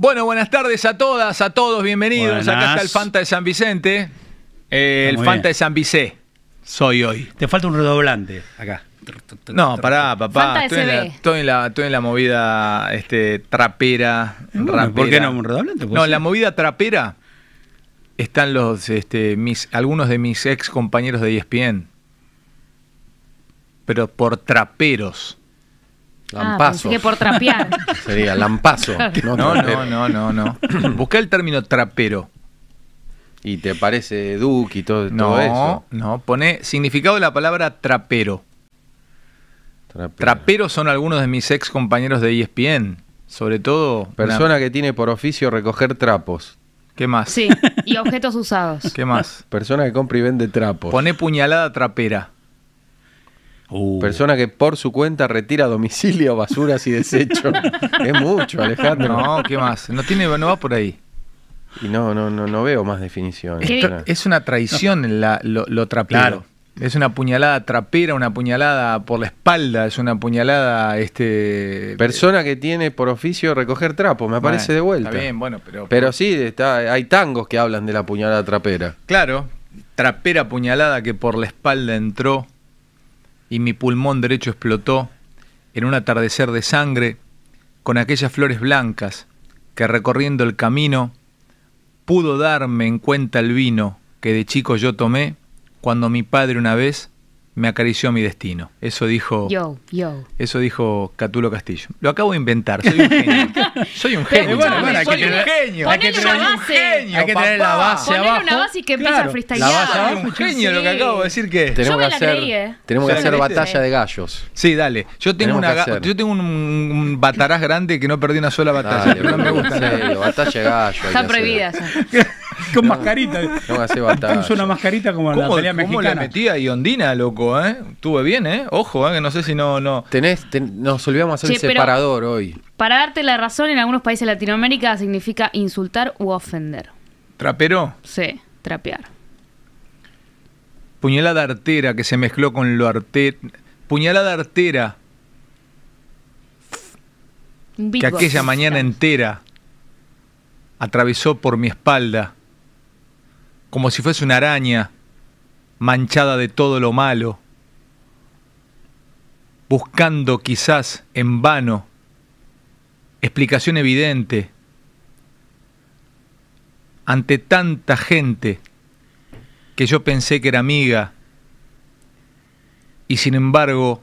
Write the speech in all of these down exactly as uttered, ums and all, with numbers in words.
Bueno, buenas tardes a todas, a todos, bienvenidos. Buenas. Acá está el Fanta de San Vicente. Eh, el Muy Fanta bien. de San Vicé. Soy hoy. Te falta un redoblante acá. No, pará, papá. Fanta Estoy en, la, S B. estoy, en la, estoy en la movida este, trapera, Bueno, rapera. ¿por qué no un redoblante? No, en la movida trapera están los, este, mis, algunos de mis ex compañeros de E S P N. Pero por traperos. Ah, Lampazo. pensé que por trapear. Sería lampazo. No, no, no, no, no. Busca el término trapero. Y te parece Duke y todo, todo No, eso. no. Pone significado de la palabra trapero. Trapero. Traperos son algunos de mis ex compañeros de E S P N. Sobre todo. Persona una- que tiene por oficio recoger trapos. ¿Qué más? Sí, y objetos usados. ¿Qué más? Persona que compra y vende trapos. Pone puñalada trapera. Uh, Persona que por su cuenta retira a domicilio basuras y desechos. Es mucho, Alejandro. No, ¿qué más? No tiene, no va por ahí. Y no, no, no, no veo más definiciones. ¿Qué? Esto es una traición en la- lo, lo trapero. Claro. Es una puñalada trapera, una puñalada por la espalda, es una puñalada, este. Persona que tiene por oficio recoger trapos, me aparece Bueno, de vuelta. Está bien, bueno, pero. Pero sí, está, hay tangos que hablan de la puñalada trapera. Claro, trapera puñalada que por la espalda entró y mi pulmón derecho explotó en un atardecer de sangre con aquellas flores blancas que recorriendo el camino pudo darme en cuenta el vino que de chico yo tomé cuando mi padre una vez me acarició mi destino. Eso dijo, Yo, yo. eso dijo Catulo Castillo. Lo acabo de inventar, soy un genio. Soy un genio. bueno, bueno, hay soy que un tener- genio. hay que soy tener un una base. genio, Hay que tener la papá. base Ponele abajo. una base y que empieza Claro, a freestylear. la base Soy abajo. un genio lo que Sí. acabo de decir que. Tenemos me que la hacer, creí, ¿eh? tenemos ¿Se que la hacer creíste? batalla de gallos. Sí, dale. Yo tengo Tenemos una que ga- hacer. yo tengo un, un bataraz grande que no perdí una sola batalla. Dale, pero no me boludo, gusta en nada. serio, batalla de gallo. hay que Está hacer. prohibida esa. con mascarita. Tenemos que hacer batalla. Puso una mascarita como en la ¿Cómo, pelea cómo le mexicana. metí a Iondina, loco, eh? Estuve bien, eh. Ojo, eh, que no sé si no, no. Tenés, ten- nos olvidamos hacer Che, el pero- separador hoy. Para darte la razón, en algunos países de Latinoamérica significa insultar u ofender. Trapero, Sí, trapear. puñalada artera que se mezcló con lo arte. Puñalada artera Un que beatbox. aquella mañana entera atravesó por mi espalda como si fuese una araña manchada de todo lo malo, buscando quizás en vano explicación evidente ante tanta gente que yo pensé que era amiga y sin embargo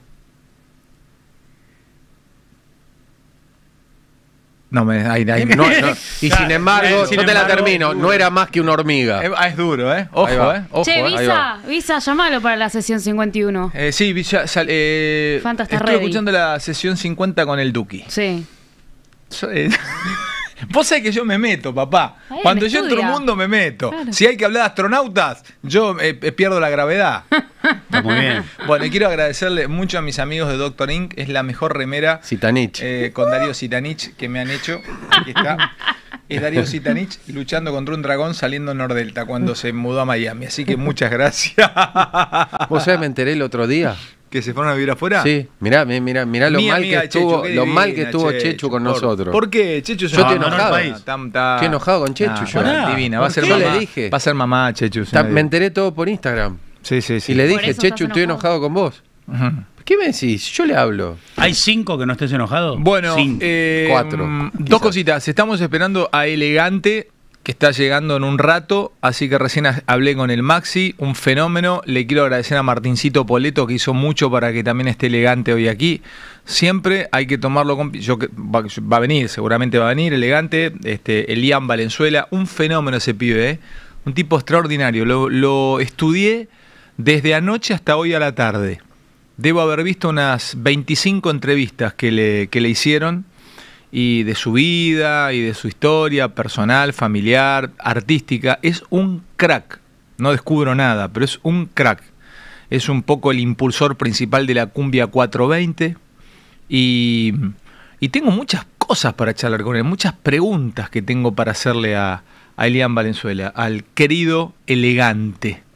no me ay, ay, No, no, y sin embargo, Sin yo te la embargo, termino, no era más que una hormiga. Eh, ah, es duro, ¿eh? Ahí Ojo, va. ¿eh? Ojo, Che, ¿eh? Ahí Visa, va. Visa, llamalo para la sesión cincuenta y uno. Eh, sí, Villa- sal- eh, Fanta está estoy ready. escuchando la sesión cincuenta con el Duki. Sí. Yo, eh, Vos sabés que yo me meto, papá. Ahí Cuando me yo entro a un estudia. mundo me meto. Claro. Si hay que hablar de astronautas, yo eh, eh, pierdo la gravedad. Está muy bien. Bueno, y quiero agradecerle mucho a mis amigos de Doctor Inc. Es la mejor remera Citanich. eh, con Darío Sitanich que me han hecho. Aquí está. Es Darío Sitanich luchando contra un dragón saliendo en Nordelta cuando se mudó a Miami. Así que muchas gracias. ¿Vos sabés, me enteré el otro día? ¿Que se fueron a vivir afuera? Sí, mirá, mi- mirá, mirá lo Mi mal que amiga estuvo, Chechu, qué lo mal que divina, estuvo Chechu, Chechu con por- nosotros. ¿Por qué? Chechu Yo estoy abandonó el enojado. país. Está- está- Estoy enojado con Chechu, Nah, yo. bueno, Pará, divina, ¿por va a ser qué? Yo le mamá. dije. Va a ser mamá, Chechu. Ta- me enteré todo por Instagram. Sí, sí, sí. Y le Por dije, eso Chechu, estás estoy enojado. enojado con vos. Ujú. ¿Qué me decís? Yo le hablo. ¿Hay cinco que no estés enojado? Bueno, Cinco. eh, Cuatro, mm, quizás. dos cositas. Estamos esperando a Elegante, que está llegando en un rato, así que recién ha- hablé con el Maxi, un fenómeno. Le quiero agradecer a Martincito Poleto, que hizo mucho para que también esté Elegante hoy aquí. Siempre hay que tomarlo con... Yo, que- va, va a venir, seguramente va a venir Elegante. Este, Elian Valenzuela, un fenómeno ese pibe, ¿eh? Un tipo extraordinario. Lo, lo estudié desde anoche hasta hoy a la tarde. Debo haber visto unas veinticinco entrevistas que le, que le hicieron, y de su vida y de su historia personal, familiar, artística. Es un crack. No descubro nada, pero es un crack. Es un poco el impulsor principal de la cumbia cuatrocientos veinte. Y, y tengo muchas cosas para charlar con él, muchas preguntas que tengo para hacerle a, a Elian Valenzuela, al querido Elegante.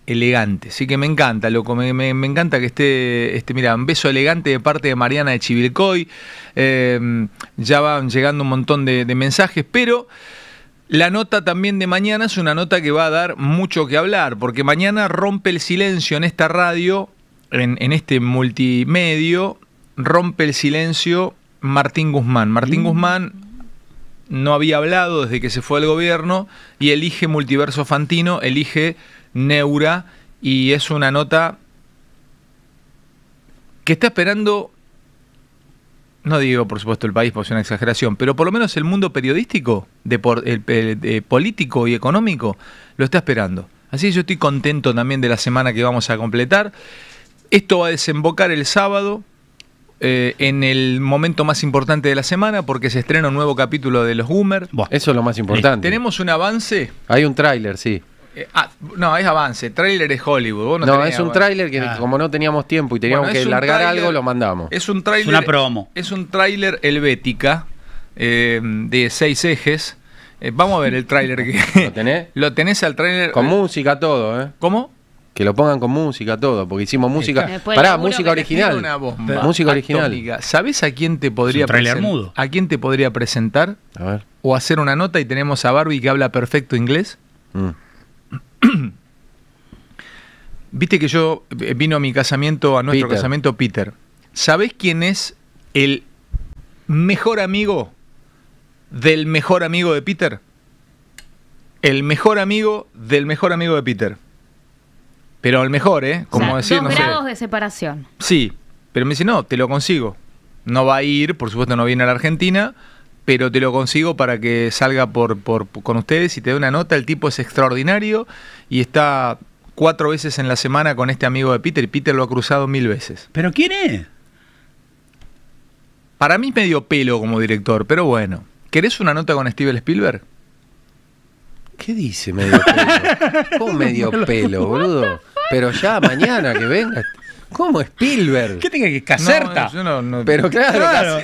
elegante. Así que me encanta, loco, me, me, me encanta que esté, este, mira, un beso elegante de parte de Mariana de Chivilcoy. Eh, ya van llegando un montón de, de mensajes, pero la nota también de mañana es una nota que va a dar mucho que hablar, porque mañana rompe el silencio en esta radio, en, en este multimedio, rompe el silencio Martín Guzmán. Martín mm. Guzmán no había hablado desde que se fue al gobierno y elige Multiverso Fantino, elige Neura, y es una nota que está esperando, no digo por supuesto el país, porque es una exageración, pero por lo menos el mundo periodístico, de por, el, el, de político y económico, lo está esperando. Así que yo estoy contento también de la semana que vamos a completar. Esto va a desembocar el sábado eh, en el momento más importante de la semana, porque se estrena un nuevo capítulo de Los Goomer. Buah, eso es lo más importante. Tenemos un avance. Hay un tráiler, sí. Eh, ah, no, es avance. Tráiler es Hollywood. Vos no no, tenés es un tráiler que ah. como no teníamos tiempo y teníamos bueno, que largar tráiler, algo, lo mandamos. Es un tráiler. Es una promo. Es un tráiler Helvética eh, de seis ejes. Eh, vamos a ver el tráiler que. ¿Lo tenés? Lo tenés al tráiler. Con música todo, ¿eh? ¿Cómo? Que lo pongan con música todo, porque hicimos música. Después Pará, música original. Una bomba música original. Atómica. ¿Sabés a quién te podría Es un tráiler presen- mudo. ¿A quién te podría presentar? A ver. O hacer una nota y tenemos a Barbie que habla perfecto inglés. Mm. Viste que yo eh, vino a mi casamiento, a nuestro Peter. casamiento Peter. ¿Sabés quién es el mejor amigo del mejor amigo de Peter? El mejor amigo del mejor amigo de Peter. Pero el mejor, ¿eh? Como o sea, decir, dos no sé. grados de separación. Sí, pero me dice, no, te lo consigo. No va a ir, por supuesto no viene a la Argentina, pero te lo consigo para que salga por, por, con ustedes y te dé una nota. El tipo es extraordinario y está cuatro veces en la semana con este amigo de Peter, y Peter lo ha cruzado mil veces. ¿Pero quién es? Para mí medio pelo como director, pero bueno. ¿Querés una nota con Steven Spielberg? ¿Qué dice medio pelo? ¿Cómo medio pelo, boludo? Pero ya mañana que venga. ¿Cómo Spielberg? ¿Qué tenga que Caserta? No, yo no, no- Pero claro, Claro.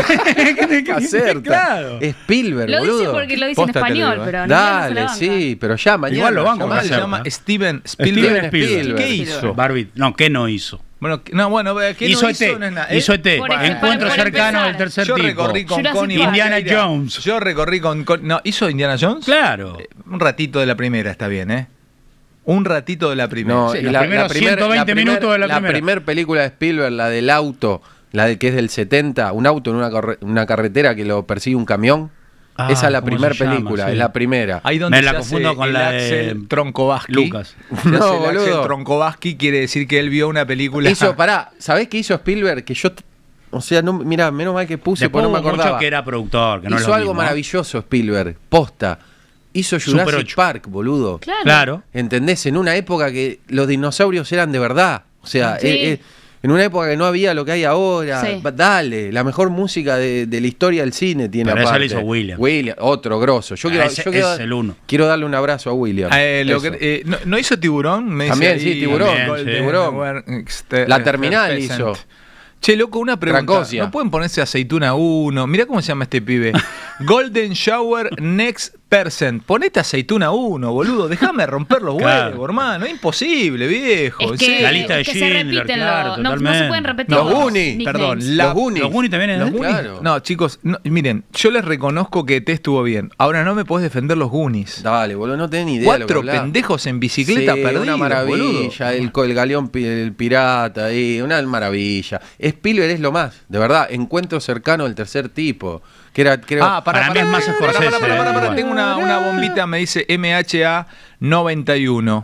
Cas- Caserta. Claro. Spielberg, Lo boludo. dice porque lo dice en Posta te lo español, digo, ¿eh? pero no se la Dale, banca. sí, pero ya mañana. Igual lo banco, llamalo. Se Caserta. llama Steven Steven Spielberg. Spielberg. ¿Qué Spielberg. hizo? Barbie. No, ¿qué no hizo? Bueno, no, bueno, ¿qué Hizo no E T. hizo? No es nada. Hizo E T. Por ejemplo, Encuentro para cercano empezar. del tercer Yo tipo. recorrí con Jurassic Connie Park. Indiana Bandeira. Jones. Yo recorrí con, con- no, ¿hizo Indiana Jones? Claro. Eh, Un ratito de la primera está bien, ¿eh? Un ratito de la primera. No, Sí, y los la, primeros la primer- ciento veinte la primer- minutos de la primera. primer película de Spielberg, la del auto, la de que es del setenta, un auto en una, corre- una carretera que lo persigue un camión. Ah, Esa es la ¿cómo primera se llama? película, Sí. es la primera. Ahí donde Me la se confundo hace con el la de Axel Troncovaski. Lucas. Se No, hace el Axel boludo. Troncovaski quiere decir que él vio una película. Hizo, pará, ¿sabés qué hizo Spielberg? Que yo, t- o sea, no, mira, menos mal que puse, Después porque no me hubo mucho acordaba. que era productor, que no es Hizo lo algo mismo. maravilloso Spielberg, posta. Hizo Super Jurassic ocho. Park, boludo. Claro. Claro. ¿Entendés? En una época que los dinosaurios eran de verdad. O sea, Sí. eh, eh, en una época que no había lo que hay ahora. Sí. Va- Dale, la mejor música de, de la historia del cine tiene Pero esa aparte. la hizo William. William, otro grosso. Yo Ah, quiero, ese yo quiero, es el uno. quiero darle un abrazo a William. Eh, lo Eso. que- eh, ¿no, no hizo Tiburón? Me dice También, ahí, sí, Tiburón, Golden también, sí. Tiburón. Were- este, La eh, Terminal Present. hizo. Che, loco, una pregunta. Tracosia. ¿No pueden ponerse aceituna uno? Mirá cómo se llama este pibe. Golden Shower Next Percent. Ponete aceituna uno, boludo. Déjame romper los Claro. huevos, hermano. Es imposible, viejo. Es en que, serio. La lista de es que se Schindler, repiten claro, los- no, no se totalmente. pueden repetir Los los Goonies, nicknames. Perdón, la- Los Goonies. Los Goonies también es Los de- Goonies. Claro. No, chicos, no, miren, yo les reconozco que te estuvo bien. Ahora no me podés defender los Goonies. Dale, boludo, no tenés ni idea. de lo que Cuatro hablás. pendejos en bicicleta Sí, perdidos, una maravilla, boludo. el, co- el galeón pi- el pirata ahí, una maravilla. Spielberg es lo más, de verdad, encuentro cercano del tercer tipo, que era creo Ah, para, Para mí es más Scorsese, Para, para, para, para, igual. tengo una, una bombita, me dice M H A noventa y uno.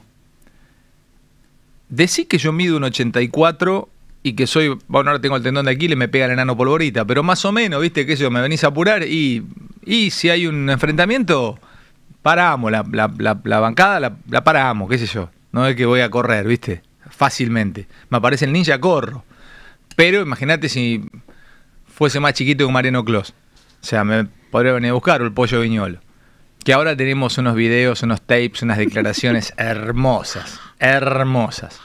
Decí que yo mido un ochenta y cuatro y que soy, bueno, ahora tengo el tendón de Aquiles, me pega el enano polvorita, pero más o menos, viste, que yo me venís a apurar y, y si hay un enfrentamiento, paramos, la, la, la, la bancada la, la paramos, qué sé yo. No es que voy a correr, viste, fácilmente. Me aparece el ninja, corro. Pero imagínate si fuese más chiquito que un Mariano Clos. O sea, me podría venir a buscar o el Pollo Viñolo. Que ahora tenemos unos videos, unos tapes, unas declaraciones hermosas. Hermosas.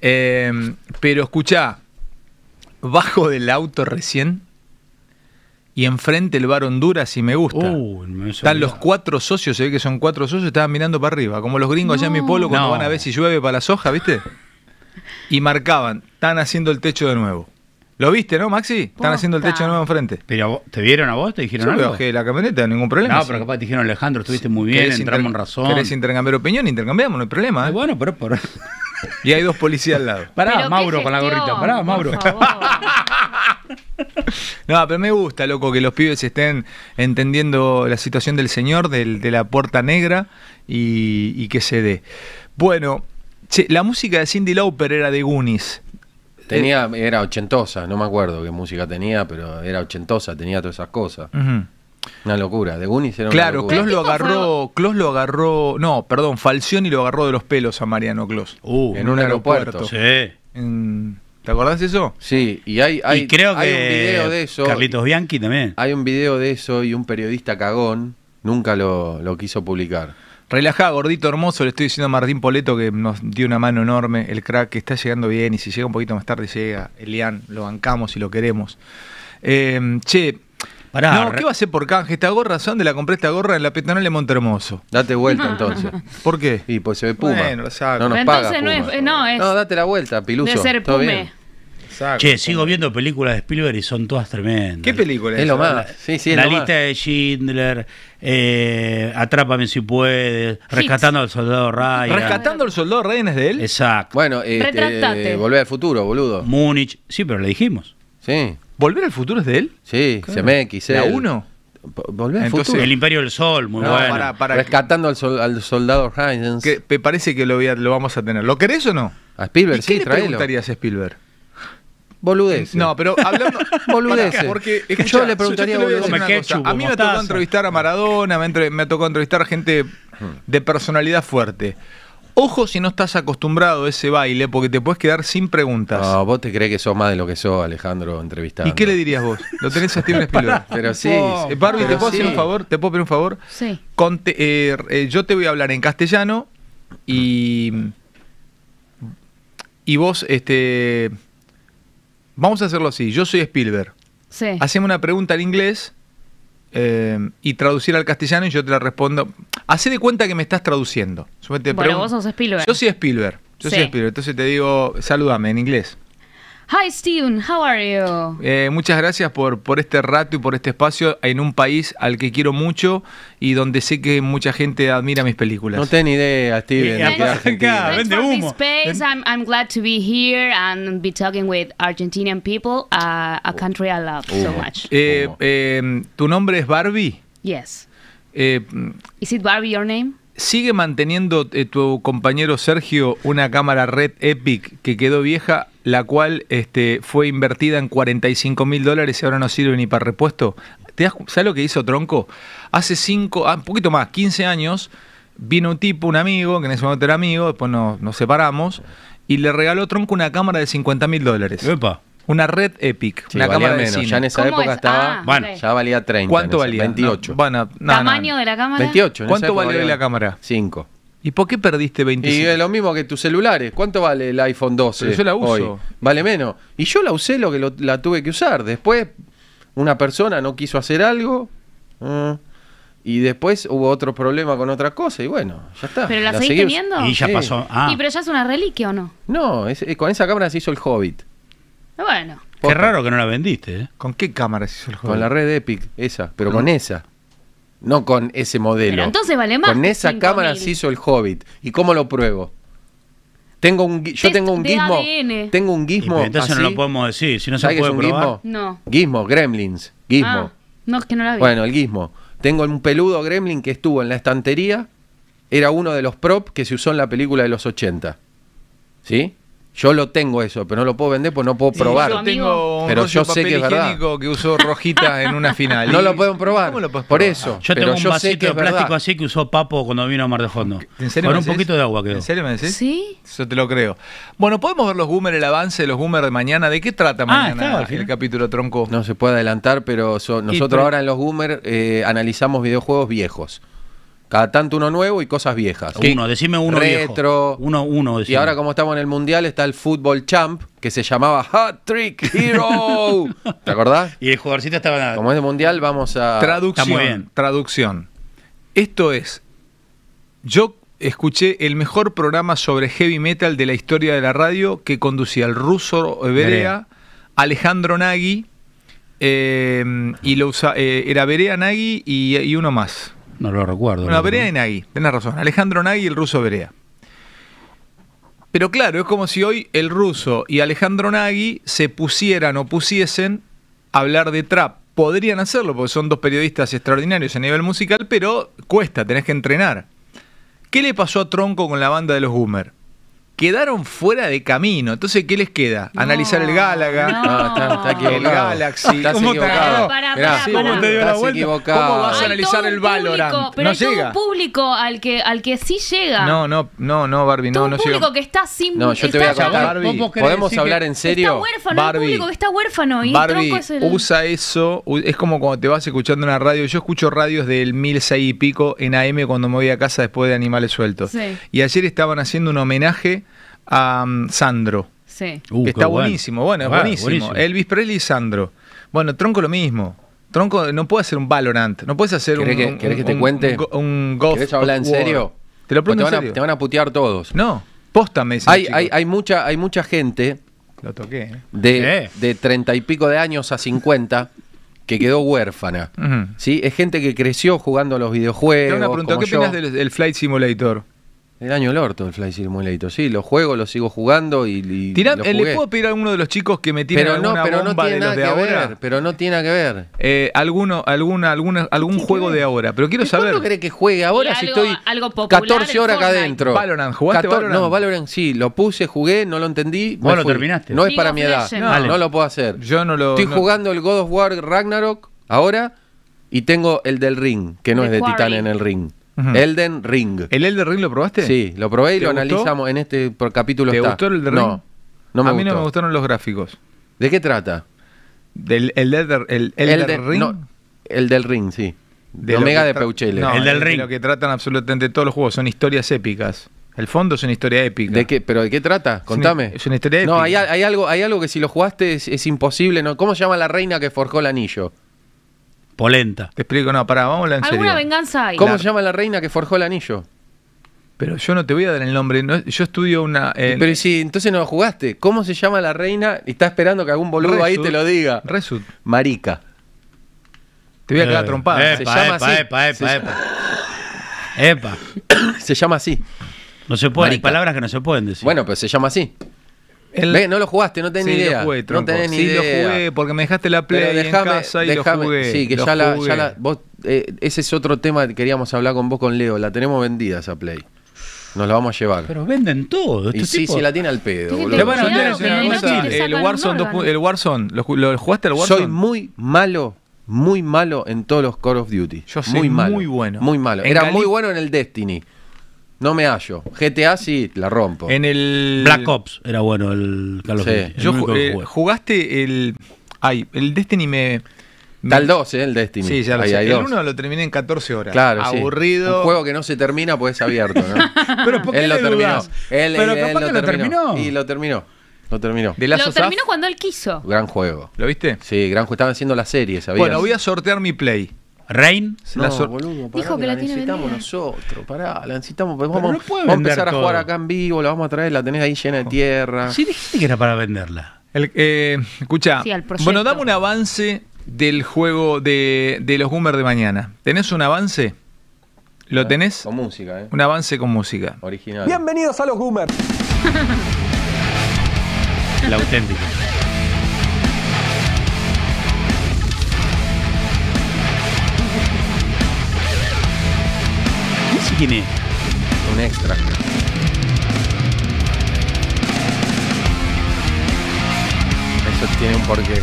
Eh, pero escuchá, bajo del auto recién y enfrente el bar Honduras y me gusta. Uh, me hizo Están los olvidar. cuatro socios, se ve que son cuatro socios, estaban mirando para arriba, como los gringos allá en mi pueblo cuando No. van a ver si llueve para la soja, ¿viste? Y marcaban, están haciendo el techo de nuevo. ¿Lo viste, no, Maxi? Están Posta. haciendo el techo de nuevo enfrente. Pero a vos- ¿te vieron a vos? ¿Te dijeron Yo me algo? bajé de la camioneta, ningún problema. No, sí. pero capaz te dijeron, Alejandro, estuviste muy bien, ¿Querés entramos en inter- razón. ¿Querés intercambiar opinión? Intercambiamos, no hay problema. Ah, ¿eh? bueno, pero por... Y hay dos policías al lado. Pará, Pero qué Mauro, con la gestión, gorrita. Pará, por Mauro. favor. No, pero me gusta, loco, que los pibes estén entendiendo la situación del señor, del, de la puerta negra, y, y que se dé. Bueno, che, la música de Cyndi Lauper era de Goonies. Tenía, era ochentosa, no me acuerdo qué música tenía, pero era ochentosa, tenía todas esas cosas. Ujú. Una locura, de Goonies era una Claro, locura. Clos lo El tipo agarró, Clos lo agarró, no, perdón, Falcioni lo agarró de los pelos a Mariano Clos. Uh, En un aeropuerto. sí. En- ¿Te acordás de eso? Sí, y hay, hay, y creo hay que un video de eso. Carlitos Bianchi también. Hay un video de eso y un periodista cagón nunca lo, lo quiso publicar. Relajá, gordito hermoso, le estoy diciendo a Martín Poleto que nos dio una mano enorme, el crack que está llegando bien y si llega un poquito más tarde llega, Elian, lo bancamos y lo queremos. Eh, che, Pará, no, re- ¿qué va a hacer por canje esta gorra? ¿Dónde la compré esta gorra? En la peatonal de Montermoso. Date vuelta entonces. ¿Por qué? Y pues se ve Puma. Bueno, lo saco. no nos Pero paga entonces no Puma. es- no, es- No, date la vuelta, Piluso. Debe ser ¿Todo Pume. bien? Saco. Che, sigo viendo películas de Spielberg y son todas tremendas. ¿Qué película Es lo esa? más. Sí, sí, es La lo lista más. de Schindler, eh, Atrápame si puedes, Rescatando al Soldado Ryan. ¿Rescatando al soldado Ryan es de él? Exacto. Bueno, este, Retráctate. Volver al futuro, boludo. Múnich. Sí, pero le dijimos. Sí, ¿Volver al futuro es de él? sí, Claro. Zemeckis. ¿La él. uno? Volver al Entonces, futuro. El Imperio del Sol, muy No, bueno. pará, pará. Rescatando al, sol- al soldado Ryan. Que me parece que lo, voy a- lo vamos a tener. ¿Lo querés o no? A Spielberg, ¿Y sí, qué le tráelo. preguntarías a Spielberg? Boludez. No, pero hablando. Boludeces. Pará, porque, Yo escuchá, le preguntaría yo te voy a decir boludeces. una Come cosa. ketchup A o mí me tocó mostaza. entrevistar a Maradona, me, entre- me tocó entrevistar gente de personalidad fuerte. Ojo si no estás acostumbrado a ese baile, porque te puedes quedar sin preguntas. No, vos te crees que sos más de lo que sos, Alejandro, entrevistando. ¿Y qué le dirías vos? Lo tenés a Steven Spielberg. Pero sí. Eh, Barbie, ¿te pero puedo sí. hacer un favor? ¿Te puedo pedir un favor? Sí. Conte- eh, eh, yo te voy a hablar en castellano y y vos, este, vamos a hacerlo así. Yo soy Spielberg. Sí. Haceme una pregunta en inglés eh, y traducir al castellano y yo te la respondo. Hacé de cuenta que me estás traduciendo. Yo te Bueno, pregun- vos sos Spielberg. Yo soy Spielberg. Yo soy Sí. Spielberg. Entonces te digo, salúdame en inglés. Hi, Steven. How are you? Eh, muchas gracias por, por este rato y por este espacio en un país al que quiero mucho y donde sé que mucha gente admira mis películas. No tenés ni idea, Steven, Eh, de que aparte, Argentina. acá, Thanks vende for humo. this space. I'm, I'm glad to be here and be talking with Argentinian people, uh, a country I love so Humo. much. Eh, ¿Cómo? eh, ¿Tu nombre es Barbie? Yes. Eh, Is it Barbie your name? ¿Sigue manteniendo eh, tu compañero Sergio una cámara Red Epic que quedó vieja, la cual este, fue invertida en cuarenta y cinco mil dólares y ahora no sirve ni para repuesto? ¿Te das, ¿Sabes lo que hizo Tronco? Hace cinco, ah, un poquito más, quince años, vino un tipo, un amigo, que en ese momento era amigo, después nos, nos separamos, y le regaló a Tronco una cámara de cincuenta mil dólares. Epa. Una Red Epic, Sí, una valía cámara de menos. cine. Ya en esa ¿Cómo época es? estaba. Ah, Bueno, ok. Ya valía treinta. ¿Cuánto en ese- valía? veintiocho. No, bueno, no, ¿Tamaño no. de la cámara? veintiocho. en esa ¿Cuánto época valió valía la cámara? cinco. ¿Y por qué perdiste Y veinticinco? es lo mismo que tus celulares. ¿Cuánto vale el iPhone doce? Pero yo la uso. hoy? Vale menos. Y yo la usé lo que lo- la tuve que usar. Después, una persona no quiso hacer algo. mm, y después hubo otro problema con otra cosa. Y bueno, ya está. ¿Pero la, La seguís seguí us- teniendo? Y ya Sí. pasó. Ah, ¿Y pero ya es una reliquia o no? No, es- eh, con esa cámara se hizo el Hobbit. Bueno. qué raro que no la vendiste, ¿eh? ¿Con qué cámara se hizo el juego? Con la red Epic, esa. Pero con esa. No con ese modelo. Pero entonces vale más Con que esa cinco cámara mil. se hizo el Hobbit. ¿Y cómo lo pruebo? Tengo un, gui- yo Test tengo un de gizmo. A D N. Tengo un Y, gizmo. pero entonces no así. lo podemos decir. Si no se ¿Sabes qué puede es un probar. gizmo? No. Gizmo, Gremlins. Gizmo. Ah, no, es que no la vi. Bueno, el gizmo. Tengo un peludo gremlin que estuvo en la estantería. Era uno de los props que se usó en la película de los ochenta. ¿Sí? Yo lo tengo eso, pero no lo puedo vender porque no puedo Sí, probar. Yo tengo un Pero rollo yo de sé papel que es verdad. higiénico que usó Rojita en una final. No Y- lo pueden probar. ¿Cómo lo podés Por probar? eso. Yo pero tengo un yo sé vasito que de es plástico verdad. así que usó Papo cuando vino a Mar de Fondo. ¿En serio Con me un decís? poquito de agua quedó. ¿En serio me decís? ¿Sí? Eso te lo creo. Bueno, podemos ver los Goomer, el avance de los Goomer de mañana. ¿De qué trata Ah, mañana estaba al el final. capítulo Tronco? No se puede adelantar, pero so- nosotros pero- ahora en los Goomer eh, analizamos videojuegos viejos. Cada tanto uno nuevo y cosas viejas. Uno, decime uno retro. viejo. Uno, uno. Decime. Y ahora como estamos en el Mundial está el Fútbol Champ, que se llamaba Hat Trick Hero. ¿Te acordás? Y el jugadorcito estaba... Como es de Mundial, vamos a... Traducción. Está muy bien. Traducción. Esto es... Yo escuché el mejor programa sobre heavy metal de la historia de la radio que conducía el ruso Berea, Alejandro Nagy, eh, y lo usa, eh, era Berea, Nagy y, y uno más. No lo recuerdo. Bueno, no, Berea no. y Nagy, tenés razón. Alejandro Nagy y el ruso Berea. Pero claro, es como si hoy el ruso y Alejandro Nagy se pusieran o pusiesen a hablar de trap. Podrían hacerlo porque son dos periodistas extraordinarios a nivel musical, pero cuesta, tenés que entrenar. ¿Qué le pasó a Tronco con la banda de los Goomer? Quedaron fuera de camino. Entonces, ¿qué les queda? No, Analizar el Gálaga, no. No, está, está equivocado. el Galaxy. Estás ¿Cómo te equivocado. agarró? Pará, Mirá, pará, ¿cómo pará. te dio la estás vuelta? equivocado. ¿Cómo vas a Hay analizar todo un el Valorant? público, pero No hay todo llega. un público al que, al que sí llega. No, no, no, no, Barbie, Todo no, un no público llega. que está sin... No, yo te voy a está- contar. Barbie, ¿Vos querés ¿Podemos decir hablar que en Está serio? huérfano, Barbie. el público que está huérfano y Barbie Tronco es el... usa eso, u- es como cuando te vas escuchando una radio. Yo escucho radios del mil seis y pico en A M cuando me voy a casa después de Animales Sueltos. Sí. Y ayer estaban haciendo un homenaje a um, Sandro, Sí. Uh, que qué está bueno. buenísimo, bueno, es Ah, buenísimo. Elvis Presley y Sandro. Bueno, Tronco lo mismo. Tronco no puede hacer un Valorant, no puedes hacer un... ¿Querés que- un- querés que te un- cuente? Un, go- un God ¿Querés hablar en of War. serio? Te lo Pues pregunto te, en van a, serio. te van a putear todos. No, posta me dicen Hay, los hay, chicos. hay, mucha, hay mucha gente Lo toqué. ¿eh? de, Eh. de treinta y pico de años a cincuenta que quedó huérfana. Ujú. ¿Sí? Es gente que creció jugando a los Te videojuegos. hago una pregunta, como ¿qué yo. opinas del, del Flight Simulator? El año del orto, el Flight Simulator. Sí, los juego, los sigo jugando y, y Tirá- los eh, ¿Le jugué. puedo pedir a alguno de los chicos que me tiren Pero no, alguna pero no bomba tiene de los nada de que ahora? ver. Pero no tiene nada que ver. Eh, alguno, alguna, alguna, algún tiene que juego ver? de ahora, pero quiero ¿Y ¿Cuándo saber. querés que juegue ahora Y si algo- estoy algo popular catorce del horas acá Fortnite. adentro? Valorant, ¿jugaste Valorant? No, Valorant sí, lo puse, jugué, no lo entendí. me Vos lo fui. terminaste. No es League para of mi edad. Legends. No, Dale. no lo puedo hacer. Yo no lo. Estoy no- jugando el God of War Ragnarok ahora y tengo el del Ring, que no The es de Quarry. Titán en el Ring. Ujú. Elden Ring. ¿El Elden Ring lo probaste? Sí, lo probé y ¿Te lo gustó? analizamos en este por capítulo. ¿Te está. gustó el Elden Ring? No, no me A mí gustó. no me gustaron los gráficos. ¿De qué trata? Del el Elder, el Elder Elden- Ring. no, el del Ring, sí. de De lo Omega que de tra- Peuchele. No, El del de Ring. lo que tratan absolutamente todos los juegos son historias épicas. El fondo es una historia épica. ¿De qué, ¿Pero de qué trata? Contame. es una historia No, hay, épica. hay algo, hay algo que si lo jugaste es, es imposible. ¿No? ¿Cómo se llama la reina que forjó el anillo? Polenta. Te explico, no, pará, vamos a hablar en Alguna serio. venganza hay. ¿Cómo La- se llama la reina que forjó el anillo? Pero yo no te voy a dar el nombre. no- yo estudio una. eh, Pero si entonces no lo jugaste, ¿cómo se llama la reina? Y está esperando que algún boludo ahí Resut. te lo diga. Resut. Marica. Te voy a quedar Eh, trompada. Se Epa, llama epa, así. epa, Se epa, llama- epa. Epa. Se llama así. No se puede, hay Marica. palabras que no se pueden decir. Bueno, pues se llama así. El- Ve, no lo jugaste, no tenés sí, ni idea. lo jugué, no tronco. tenés ni sí, idea. lo jugué porque me dejaste la Play Pero en déjame, casa y déjame- lo jugué. sí, que lo ya la, jugué. ya la- vos, eh, ese es otro tema que queríamos hablar con vos con Leo. La tenemos vendida esa Play. Nos la vamos a llevar. Pero venden todo. y Estos sí, tipos- sí la tiene al pedo, Fíjate, boludo. Te van a vender cuidado, ese que de negocio. noche te el sacan un Warzone, dos órgano. pu- el Warzone, ¿lo, ju- lo jugaste al Warzone? Soy muy malo, muy malo en todos los Call of Duty. Yo soy muy malo. muy bueno. Muy malo. En Era Cali- muy bueno en el Destiny. No me hallo. G T A sí, la rompo. En el Black Ops era bueno el Call of Sí. Duty. el Yo único ju- que eh, jugué. jugaste el ay, el Destiny me, me- Está el dos, ¿eh? El Destiny. Sí, ya lo Ahí sé. hay El dos. uno lo terminé en catorce horas. Claro, sí. Aburrido. Un juego que no se termina pues es abierto, ¿no? Pero ¿por qué él lo le terminó. dudás? Él, Pero él- él capaz que lo terminó. Y lo terminó. Lo terminó. De Last Lo of Us, terminó cuando él quiso. Gran juego. ¿lo viste? Sí, gran juego. Estaban haciendo la serie, ¿sabías? Bueno, voy a sortear mi Play. Rain. No, La sor- boludo, pará, Dijo que la tiene necesitamos vendida. nosotros, pará, la necesitamos. Vamos, Pero no vamos puede a vender empezar a todo. jugar acá en vivo, la vamos a traer, la tenés ahí llena de tierra. Sí, dijiste que era para venderla. El, eh, escucha, Sí, al proyecto. bueno, dame un avance del juego de, de los Goomer de mañana. ¿Tenés un avance? ¿Lo tenés? Con música, ¿eh? Un avance con música. Original. Bienvenidos a los Boomers. La auténtica. No sé quién es. Un extra. Eso tiene un porqué.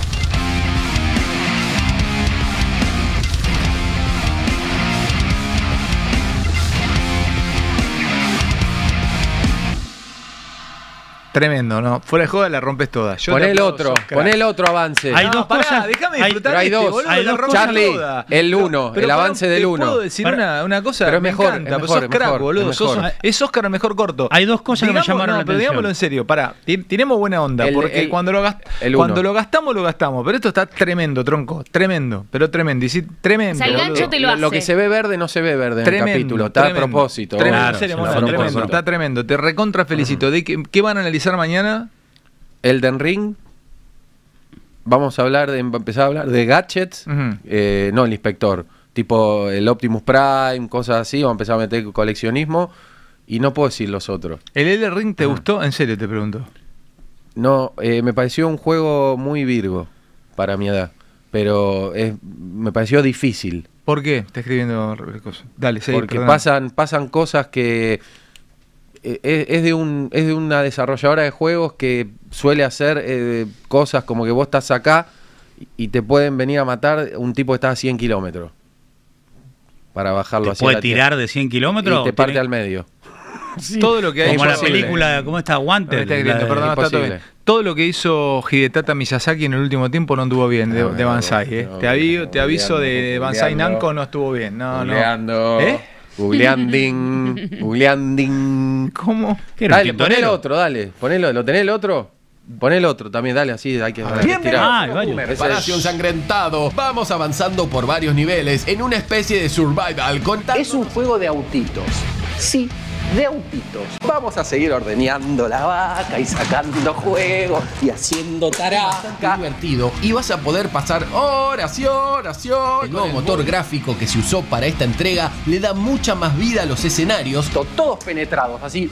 Tremendo, ¿no? Fuera de joda la rompes toda. Yo Pon te el aplaudo, otro, sos crack. pon el otro avance. Hay No, dos pará, cosas- déjame hay- disfrutar pero hay este, dos. boludo, Hay la dos rompes Charlie, toda. el uno, Pero el pará, avance del te uno. puedo decir Para- una, una cosa, Pero es me mejor, encanta, es pero mejor, sos es crack, mejor, boludo. es Sos, mejor. es Oscar mejor corto. Hay dos cosas que me Digamos- llamaron no, la pero digámoslo atención. en serio, pará, ti- tiremos buena onda, El- porque el- cuando, lo gast- el cuando uno. lo gastamos, lo gastamos. Pero esto está tremendo, tronco, tremendo, pero tremendo. Y sí, tremendo. O sea, el boludo. gancho te lo Lo, lo hace. que se ve verde no se ve verde en Tremendo, el capítulo, está tremendo, a propósito. Tremendo, Claro, en serio, se lo Mono, hacen a tremendo, propósito. está tremendo. Te recontra felicito. ¿De qué, qué van a analizar mañana? Elden Ring. Vamos a hablar de empezar a hablar de gadgets, Ujú. eh, no el inspector, tipo el Optimus Prime, cosas así, vamos a empezar a meter coleccionismo y no puedo decir los otros. ¿El Elden Ring te gustó? En serio te pregunto. No, eh, me pareció un juego muy virgo para mi edad, pero es- me pareció difícil. ¿Por qué? Está escribiendo cosas. Dale, seguí, porque perdón. pasan, pasan cosas que eh, es, es de un, es de una desarrolladora de juegos que suele hacer eh, cosas como que vos estás acá y te pueden venir a matar un tipo que está a cien kilómetros para bajarlo ¿Te hacia puede la tierra. tirar de cien kilómetros? Y te ¿O parte tiene- al medio. Todo lo que ha Como hecho la posible. película, ¿cómo está? No, me Wanted. está escribiendo, la de- perdón, está todo imposible. bien. Todo lo que hizo Hidetaka Miyazaki en el último tiempo no anduvo bien de, No, de no, Banzai. ¿eh? no, te, avi- no, te aviso de googleando, Banzai googleando. Namco no estuvo bien. No, Googleando, no. ¿Eh? googleanding, googleanding. ¿Cómo? ¿Qué era un Dale, poné el tintorero? otro, dale. Ponelo, ¿lo tenés el otro? Poné el otro también, dale, así hay que, hay que tirar. Ah, hay varios. Espacio ensangrentado. Vamos avanzando por varios niveles en una especie de survival contando... Es un juego de autitos. Sí, de autitos. Vamos a seguir ordeñando la vaca y sacando juegos y haciendo bastante taraca. divertido y vas a poder pasar horas y horas y horas. El nuevo motor gráfico que se usó para esta entrega le da mucha más vida a los escenarios. Todos penetrados, así.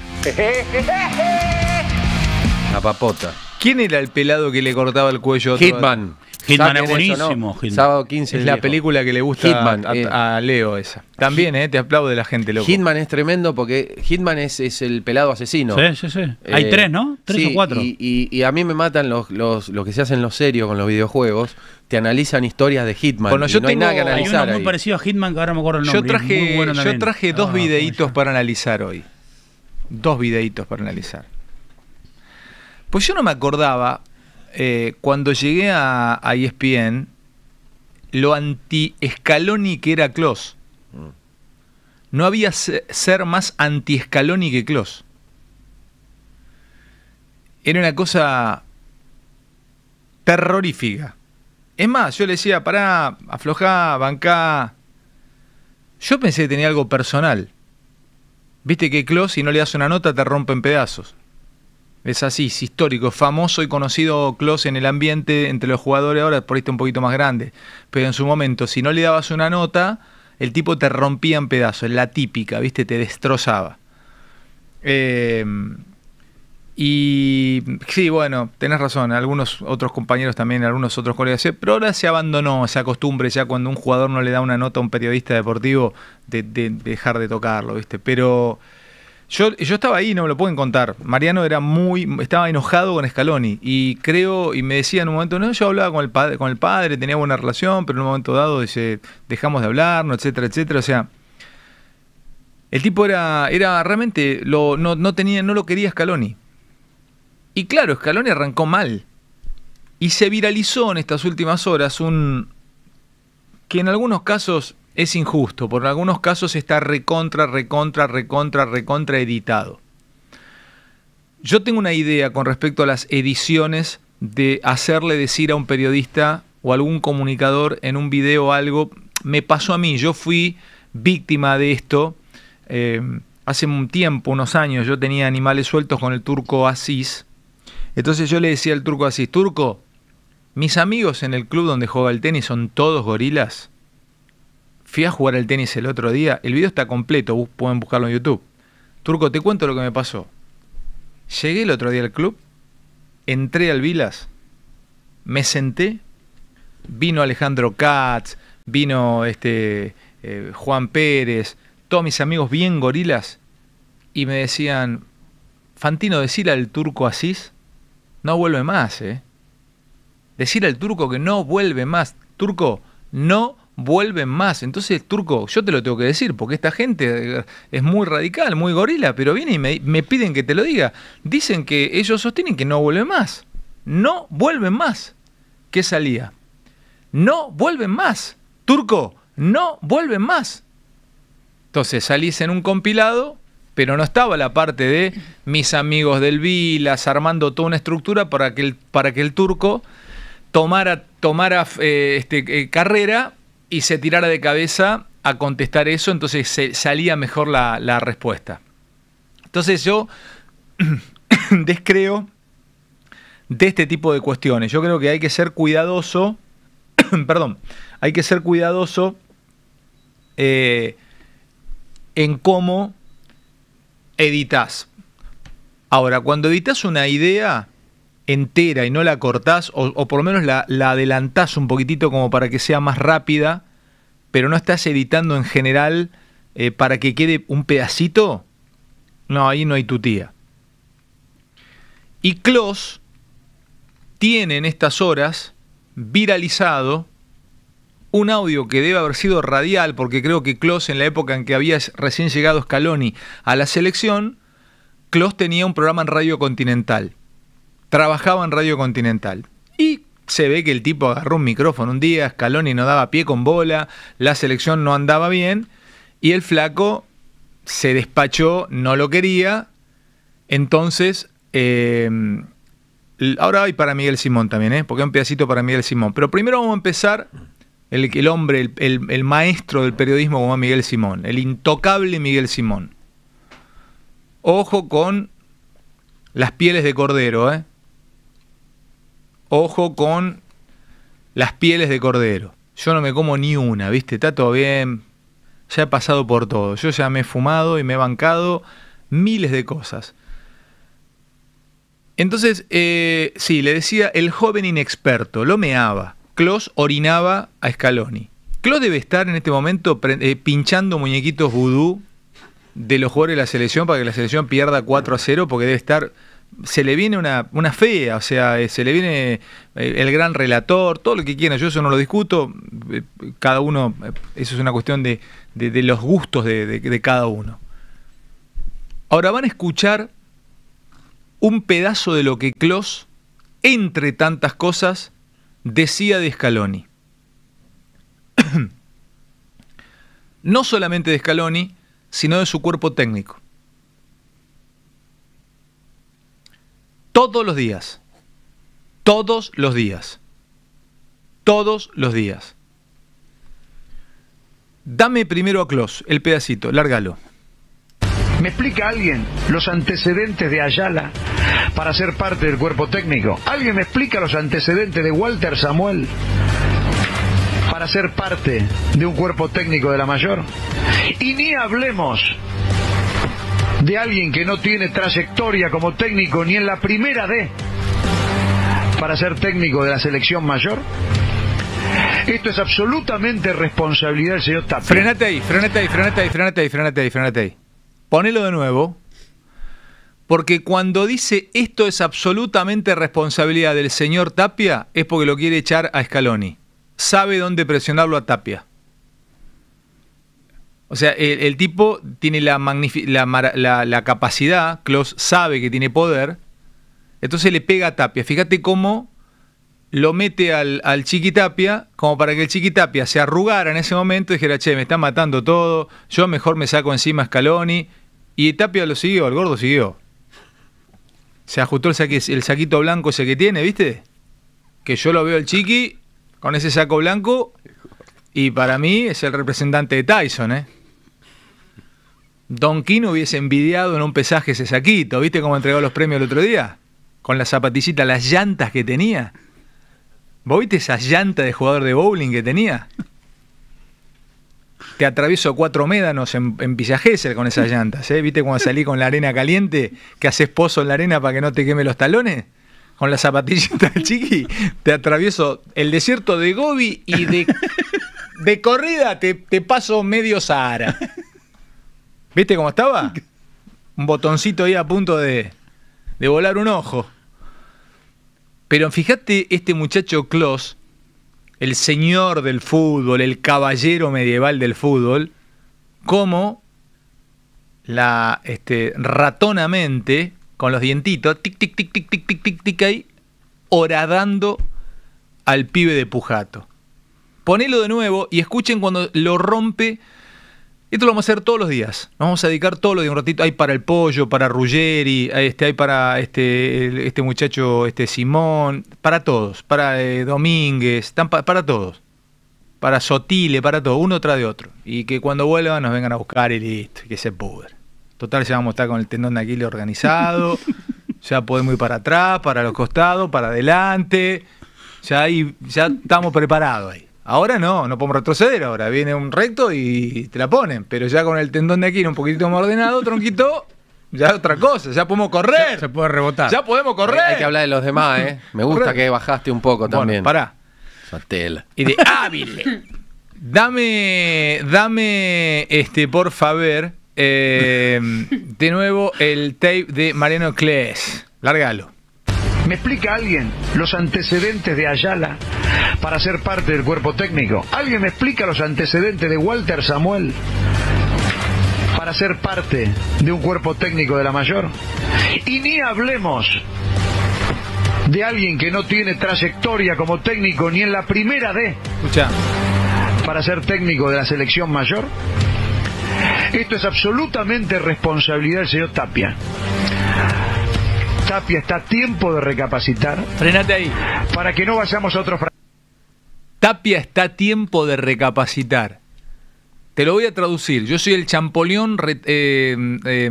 La papota. ¿Quién era el pelado que le cortaba el cuello a otro? Hitman. Hitman Saquen es eso, ¿no? buenísimo, Hitman. Sábado quince. Es el la viejo. película que le gusta Hitman, a, eh. a Leo esa. También, ¿eh? Te aplaude la gente, loco. Hitman es tremendo porque Hitman es, es el pelado asesino. Sí, sí, sí. Hay Eh, tres, ¿no? Tres sí, o cuatro. Y, y- y a mí me matan los, los, los que se hacen los serios con los videojuegos. Te analizan historias de Hitman. Bueno, y yo no hay tengo- nada que hay Hay analizar uno muy ahí. parecido a Hitman que ahora me acuerdo el Yo nombre. y es traje, muy bueno yo también. traje dos Ah, ¿cómo se videitos llama? para analizar hoy. Dos videitos para analizar. Pues yo no me acordaba, eh, cuando llegué a, a E S P N, lo anti-Scaloni que era Kloss. No había se- ser más anti-Scaloni que Kloss. Era una cosa terrorífica. Es más, yo le decía, pará, aflojá, bancá. Yo pensé que tenía algo personal. Viste que Kloss, si no le das una nota, te rompe en pedazos. Es así, es histórico, famoso y conocido Kloss en el ambiente entre los jugadores, ahora por ahí está un poquito más grande. Pero en su momento, si no le dabas una nota, el tipo te rompía en pedazos, la típica, ¿viste? Te destrozaba. Eh, y sí, bueno, tenés razón, algunos otros compañeros también, algunos otros colegas, sí, pero ahora se abandonó esa costumbre ya cuando un jugador no le da una nota a un periodista deportivo de, de- de dejar de tocarlo, ¿viste? Pero yo, yo estaba ahí, no me lo pueden contar. Mariano era muy, estaba enojado con Scaloni y creo, y me decía en un momento, no, yo hablaba con el padre, con el padre, tenía buena relación, pero en un momento dado dice, dejamos de hablarnos, etcétera, etcétera, o sea, el tipo era, era realmente, lo, no, no tenía, no lo quería Scaloni. Y claro, Scaloni arrancó mal. Y se viralizó en estas últimas horas un que en algunos casos es injusto, por en algunos casos está recontra, recontra, recontra, recontra editado. Yo tengo una idea con respecto a las ediciones de hacerle decir a un periodista o algún comunicador en un video algo. Me pasó a mí, yo fui víctima de esto. Eh, hace un tiempo, unos años, yo tenía animales sueltos con el turco Asís. Entonces yo le decía al turco Asís, Turco, mis amigos en el club donde juega el tenis son todos gorilas. Fui a jugar al tenis el otro día, el video está completo, bu- pueden buscarlo en YouTube. Turco, te cuento lo que me pasó. Llegué el otro día al club, entré al Vilas, me senté, vino Alejandro Katz, vino este eh, Juan Pérez, todos mis amigos bien gorilas, y me decían, Fantino, decirle al turco Asís, no vuelve más, ¿eh? Decirle al turco que no vuelve más. Turco, no vuelven más. Entonces, Turco, yo te lo tengo que decir, porque esta gente es muy radical, muy gorila, pero viene y me, me piden que te lo diga. Dicen que ellos sostienen que no vuelven más. No vuelven más. ¿Qué salía? No vuelven más. Turco, no vuelven más. Entonces salís en un compilado, pero no estaba la parte de mis amigos del Vilas armando toda una estructura para que el, para que el Turco tomara, tomara eh, este, eh, carrera y se tirara de cabeza a contestar eso, entonces se, salía mejor la, la respuesta. Entonces yo descreo de este tipo de cuestiones. Yo creo que hay que ser cuidadoso, perdón, hay que ser cuidadoso eh, en cómo editas. Ahora, cuando editas una idea entera y no la cortás, o, o por lo menos la, la adelantás un poquitito como para que sea más rápida, pero no estás editando en general eh, para que quede un pedacito, no, ahí no hay tu tía. Y Clos tiene en estas horas viralizado un audio que debe haber sido radial, porque creo que Clos, en la época en que había recién llegado Scaloni a la selección, Clos tenía un programa en Radio Continental. Trabajaba en Radio Continental. Y se ve que el tipo agarró un micrófono un día, Scaloni no daba pie con bola, la selección no andaba bien, y el flaco se despachó, no lo quería. Entonces, eh, ahora hay para Miguel Simón también, ¿eh? Porque hay un pedacito para Miguel Simón. Pero primero vamos a empezar... El, el hombre, el, el, el maestro del periodismo como Miguel Simón, el intocable Miguel Simón. Ojo con las pieles de cordero, ¿eh? Ojo con las pieles de cordero. Yo no me como ni una, ¿viste? Está todo bien, ya he pasado por todo. Yo ya me he fumado y me he bancado miles de cosas. Entonces, eh, sí, le decía el joven inexperto, lo meaba. Clos orinaba a Scaloni. Clos debe estar en este momento eh, pinchando muñequitos vudú de los jugadores de la selección para que la selección pierda cuatro a cero, porque debe estar, se le viene una, una fea, o sea, eh, se le viene eh, el gran relator, todo lo que quiera. Yo eso no lo discuto, eh, cada uno, eh, eso es una cuestión de, de, de los gustos de, de, de cada uno. Ahora van a escuchar un pedazo de lo que Clos, entre tantas cosas, decía de Scaloni. No solamente de Scaloni, sino de su cuerpo técnico. Todos los días. Todos los días. Todos los días. Dame primero a Clos, el pedacito, lárgalo. ¿Me explica alguien los antecedentes de Ayala para ser parte del cuerpo técnico? ¿Alguien me explica los antecedentes de Walter Samuel para ser parte de un cuerpo técnico de la mayor? Y ni hablemos de alguien que no tiene trayectoria como técnico ni en la primera D para ser técnico de la selección mayor. Esto es absolutamente responsabilidad del señor Tapia. Frenate ahí, frenate ahí, frenate ahí, frenate ahí, frenate ahí, frenate ahí. Ponelo de nuevo, porque cuando dice esto es absolutamente responsabilidad del señor Tapia, es porque lo quiere echar a Scaloni. Sabe dónde presionarlo a Tapia. O sea, el, el tipo tiene la, la, la, la capacidad, Clos sabe que tiene poder, entonces le pega a Tapia. Fíjate cómo lo mete al, al Chiqui Tapia, como para que el Chiqui Tapia se arrugara en ese momento y dijera, che, me está matando todo, yo mejor me saco encima a Scaloni. Y Tapia lo siguió, el gordo siguió. Se ajustó el, saque, el saquito blanco ese que tiene, ¿viste? Que yo lo veo al Chiqui con ese saco blanco y para mí es el representante de Tyson, ¿eh? Don King hubiese envidiado en un pesaje ese saquito, ¿viste cómo entregó los premios el otro día? Con las zapatillitas, las llantas que tenía. ¿Vos viste esas llantas de jugador de bowling que tenía? Te atravieso cuatro médanos en, en Villa Gesell con esas llantas, ¿eh? ¿Viste cuando salí con la arena caliente que haces pozo en la arena para que no te queme los talones? Con las zapatillitas del Chiqui, te atravieso el desierto de Gobi y de, de corrida te, te paso medio Sahara. ¿Viste cómo estaba? Un botoncito ahí a punto de, de volar un ojo. Pero fíjate, este muchacho Clos, el señor del fútbol, el caballero medieval del fútbol, como la este, ratonamente, con los dientitos, tic, tic, tic, tic, tic, tic, tic, tic, ahí, horadando al pibe de Pujato. Ponelo de nuevo y escuchen cuando lo rompe. Esto lo vamos a hacer todos los días. Nos vamos a dedicar todos los días un ratito. Hay para el Pollo, para Ruggeri, este, hay para este, este muchacho este Simón, para todos, para eh, Domínguez, tan pa, para todos. Para Sotile, para todos, uno tras de otro. Y que cuando vuelvan nos vengan a buscar y listo, y que se pudre. Total, ya vamos a estar con el tendón de Aquiles organizado. Ya podemos ir para atrás, para los costados, para adelante. Ya ahí, ya estamos preparados ahí. Ahora no, no podemos retroceder ahora. Viene un recto y te la ponen. Pero ya con el tendón de Aquiles un poquito más ordenado, tronquito, ya otra cosa. Ya podemos correr. Se puede rebotar. Ya podemos correr. Hay, hay que hablar de los demás, ¿eh? Me gusta Correr. que bajaste un poco también. Bueno, pará. Satela. Y de Ávila. Dame, dame, este, por favor, eh, de nuevo el tape de Mariano Cles. Lárgalo. ¿Me explica alguien los antecedentes de Ayala para ser parte del cuerpo técnico? ¿Alguien me explica los antecedentes de Walter Samuel para ser parte de un cuerpo técnico de la mayor? Y ni hablemos de alguien que no tiene trayectoria como técnico ni en la primera D Escucha. para ser técnico de la selección mayor. Esto es absolutamente responsabilidad del señor Tapia. Tapia, está a tiempo de recapacitar. Frenate ahí. Para que no vayamos a otro fracaso. Tapia, está a tiempo de recapacitar. Te lo voy a traducir. Yo soy el Champollion re, eh, eh,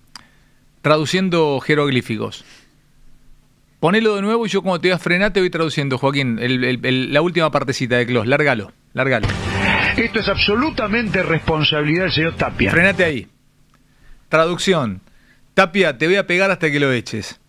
traduciendo jeroglíficos. Ponelo de nuevo y yo cuando te voy a frenar te voy traduciendo, Joaquín, el, el, el, la última partecita de Clos. Lárgalo, lárgalo. Esto es absolutamente responsabilidad del señor Tapia. Frenate ahí. Traducción. Tapia, te voy a pegar hasta que lo eches.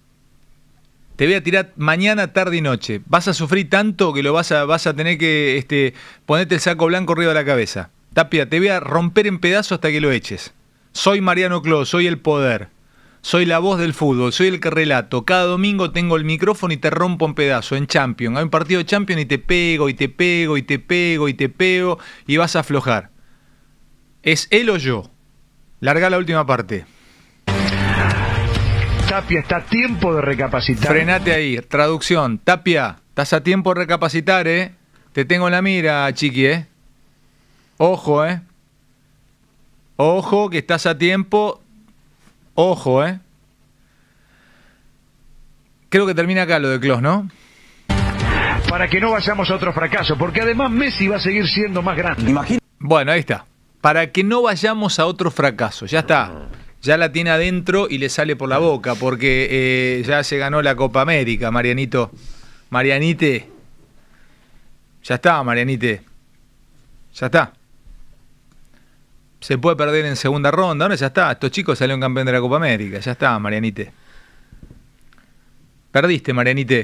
Te voy a tirar mañana, tarde y noche. Vas a sufrir tanto que lo vas a, vas a tener que este, ponerte el saco blanco arriba de la cabeza. Tapia, te voy a romper en pedazos hasta que lo eches. Soy Mariano Clos, soy el poder. Soy la voz del fútbol, soy el que relato. Cada domingo tengo el micrófono y te rompo en pedazos, en Champions. Hay un partido de Champions y te pego, y te pego, y te pego, y te pego, y vas a aflojar. ¿Es él o yo? Larga la última parte. Tapia, está a tiempo de recapacitar. Frenate ahí. Traducción. Tapia, estás a tiempo de recapacitar, ¿eh? Te tengo en la mira, chiqui, ¿eh? Ojo, ¿eh? Ojo, que estás a tiempo. Ojo, ¿eh? Creo que termina acá lo de Clos, ¿no? Para que no vayamos a otro fracaso, porque además Messi va a seguir siendo más grande. Imagínate. Bueno, ahí está. Para que no vayamos a otro fracaso. Ya está. Ya la tiene adentro y le sale por la boca, porque eh, ya se ganó la Copa América, Marianito. Marianite. Ya está, Marianite. Ya está. Se puede perder en segunda ronda. Ahora ya está. Estos chicos salieron campeón de la Copa América. Ya está, Marianite. Perdiste, Marianite.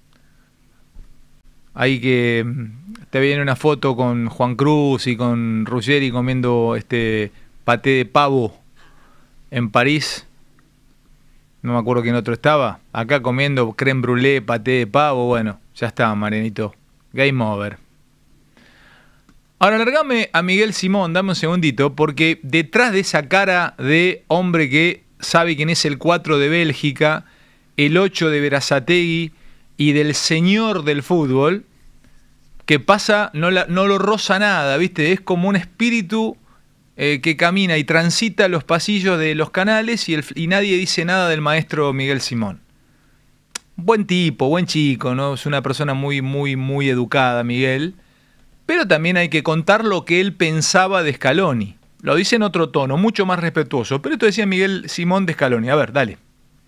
Ahí que te viene una foto con Juan Cruz y con Ruggeri comiendo este paté de pavo en París. No me acuerdo quién otro estaba. Acá comiendo crème brûlée, paté de pavo. Bueno, ya está, Marianito. Game over. Ahora largame a Miguel Simón, dame un segundito, porque detrás de esa cara de hombre que sabe quién es el cuatro de Bélgica, el ocho de Berazategui y del señor del fútbol, que pasa, no, la, no lo roza nada, ¿viste? Es como un espíritu eh, que camina y transita los pasillos de los canales y, el, y nadie dice nada del maestro Miguel Simón. Buen tipo, buen chico, ¿no? Es una persona muy, muy, muy educada, Miguel. Pero también hay que contar lo que él pensaba de Scaloni. Lo dice en otro tono, mucho más respetuoso. Pero esto decía Miguel Simón de Scaloni. A ver, dale.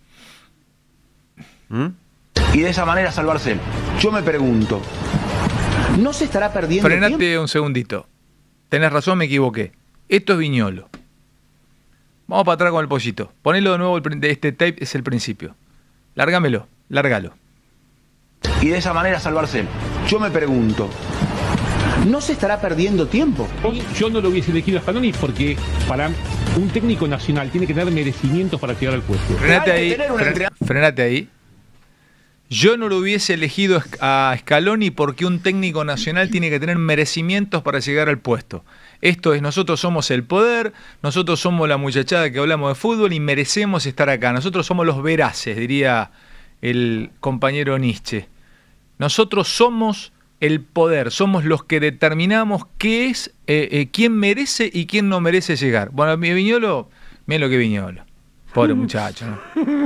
¿Mm? Y de esa manera salvarse. Yo me pregunto, ¿no se estará perdiendo Frenate tiempo? un segundito. Tenés razón, me equivoqué. Esto es Viñolo. Vamos para atrás con el pollito. Ponelo de nuevo, el, este tape es el principio. Lárgamelo, lárgalo. Y de esa manera salvarse. Yo me pregunto, ¿no se estará perdiendo tiempo? Hoy yo no lo hubiese elegido a Scaloni porque para un técnico nacional tiene que tener merecimientos para llegar al puesto. Frenate Hay que ahí, tener un fren, entrenador. frenate ahí. Yo no lo hubiese elegido a Scaloni porque un técnico nacional tiene que tener merecimientos para llegar al puesto. Esto es, nosotros somos el poder, nosotros somos la muchachada que hablamos de fútbol y merecemos estar acá. Nosotros somos los veraces, diría el compañero Nietzsche. Nosotros somos el poder, somos los que determinamos qué es, eh, eh, quién merece y quién no merece llegar. Bueno, mi Viñolo, mira lo que Viñolo. Pobre muchacho, ¿no?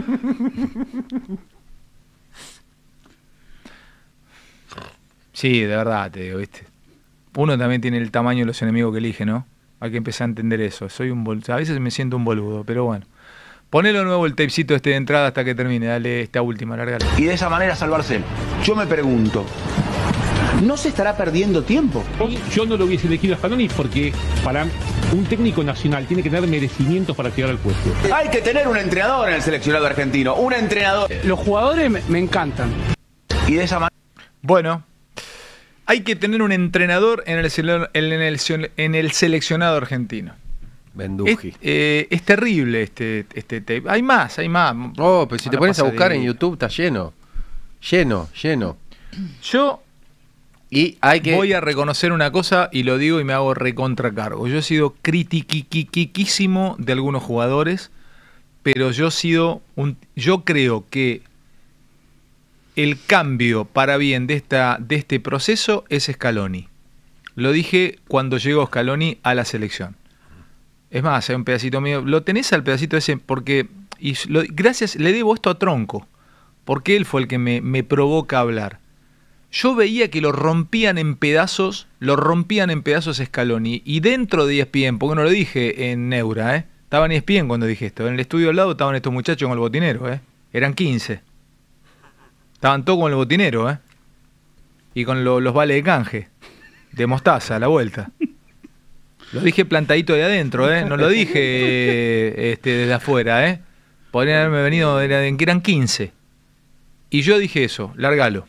Sí, de verdad te digo, ¿viste? Uno también tiene el tamaño de los enemigos que elige, ¿no? Hay que empezar a entender eso. Soy un bol... A veces me siento un boludo, pero bueno. Ponelo de nuevo el tapecito este de entrada hasta que termine. Dale esta última, largala. Y de esa manera salvarse. Yo me pregunto, ¿no se estará perdiendo tiempo? Yo no lo hubiese elegido a Scaloni porque para un técnico nacional tiene que tener merecimientos para llegar al puesto. Hay que tener un entrenador en el seleccionado argentino. Un entrenador. Los jugadores me, me encantan. Y de esa manera... Bueno, hay que tener un entrenador en el, en el, en el seleccionado argentino. Benduji. Es, eh, es terrible este, este tape. Hay más, hay más. Oh, pero si te Una pones a buscar pasadilla. en YouTube está lleno. Lleno, lleno. Yo Y hay que... voy a reconocer una cosa y lo digo y me hago recontracargo. Yo he sido critiquísimo de algunos jugadores, pero yo he sido un, yo creo que el cambio para bien de esta de este proceso es Scaloni. Lo dije cuando llegó Scaloni a la selección. Es más, hay un pedacito mío. Lo tenés al pedacito ese porque y lo, gracias le debo esto a Tronco, porque él fue el que me, me provoca hablar. Yo veía que lo rompían en pedazos, lo rompían en pedazos Scaloni, y dentro de E S P N, porque no lo dije en Neura, ¿eh? Estaba en E S P N cuando dije esto, en el estudio al lado estaban estos muchachos con el botinero, ¿eh? Eran quince. Estaban todos con el botinero, ¿eh? Y con lo, los vales de canje, de mostaza, a la vuelta. Lo dije plantadito de adentro, ¿eh? No lo dije eh, este, desde afuera, ¿eh? Podrían haberme venido, eran, que eran quince. Y yo dije eso, lárgalo.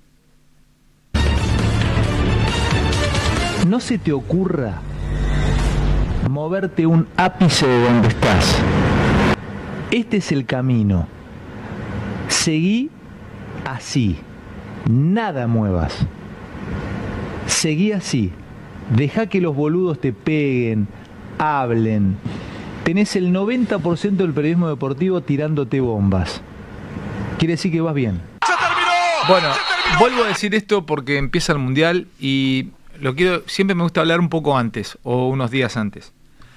No se te ocurra moverte un ápice de donde estás. Este es el camino. Seguí así. Nada muevas. Seguí así. Deja que los boludos te peguen, hablen. Tenés el noventa por ciento del periodismo deportivo tirándote bombas. Quiere decir que vas bien. Bueno, vuelvo a decir esto porque empieza el Mundial y lo quiero, siempre me gusta hablar un poco antes o unos días antes.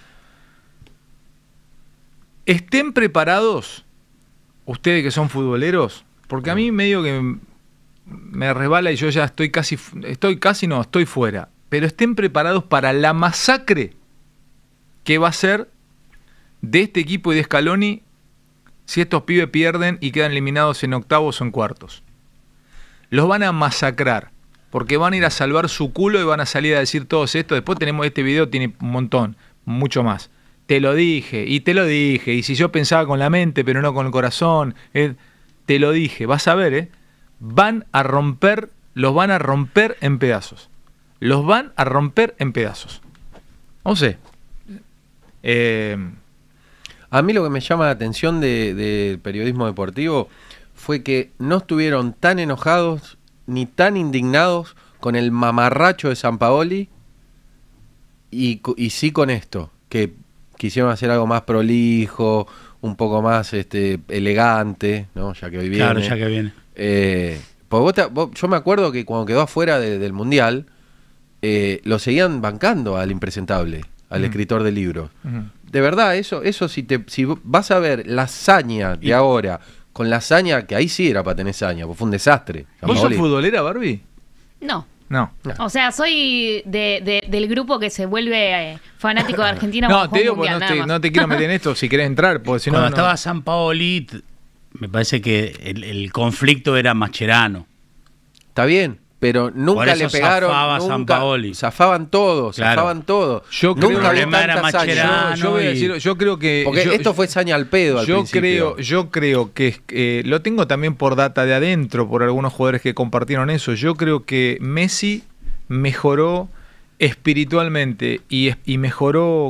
Estén preparados, ustedes que son futboleros, porque a mí medio que me resbala y yo ya estoy casi, estoy casi no, estoy fuera. Pero estén preparados para la masacre que va a ser de este equipo y de Scaloni si estos pibes pierden y quedan eliminados en octavos o en cuartos. Los van a masacrar, porque van a ir a salvar su culo y van a salir a decir todos esto. Después tenemos este video, tiene un montón, mucho más. Te lo dije, y te lo dije, y si yo pensaba con la mente, pero no con el corazón, eh, te lo dije, vas a ver, eh, van a romper, los van a romper en pedazos. Los van a romper en pedazos. No sé. Eh, A mí lo que me llama la atención del de periodismo deportivo fue que no estuvieron tan enojados ni tan indignados con el mamarracho de Sampaoli y, y sí con esto, que quisieron hacer algo más prolijo, un poco más este elegante, ¿no? Ya que hoy viene. Claro, ya que viene. Eh, pues vos te, vos, yo me acuerdo que cuando quedó afuera de, del Mundial, eh, lo seguían bancando al impresentable, al uh-huh. escritor de libros. Uh-huh. De verdad, eso, eso si te, si vas a ver la hazaña de y... ahora, con la hazaña, que ahí sí era para tener hazaña, porque fue un desastre. ¿Vos sos futbolera, Barbie? No. No. O sea, soy de, de, del grupo que se vuelve eh, fanático de Argentina. No, te digo, porque no, te, no te quiero meter en esto si querés entrar, porque si no. Cuando no... estaba Sampaoli, me parece que el, el conflicto era Mascherano. Está bien, pero nunca le pegaron. Zafaba nunca, Sampaoli. Zafaban todos, claro. zafaban todos. Yo nunca creo había tanta saña. Yo, yo, voy a decir, yo creo que. Porque yo, esto fue saña al pedo al yo principio. Creo, yo creo que eh, lo tengo también por data de adentro, por algunos jugadores que compartieron eso. Yo creo que Messi mejoró espiritualmente y, y mejoró.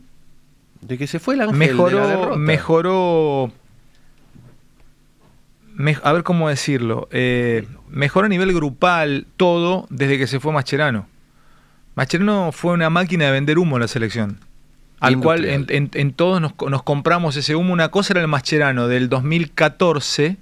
De que se fue el ángel mejoró, de la derrota. Mejoró. me, a ver cómo decirlo, eh, mejoró a nivel grupal todo desde que se fue Mascherano. Mascherano fue una máquina de vender humo en la selección, al Industrial. cual en, en, en todos nos, nos compramos ese humo. Una cosa era el Mascherano del dos mil catorce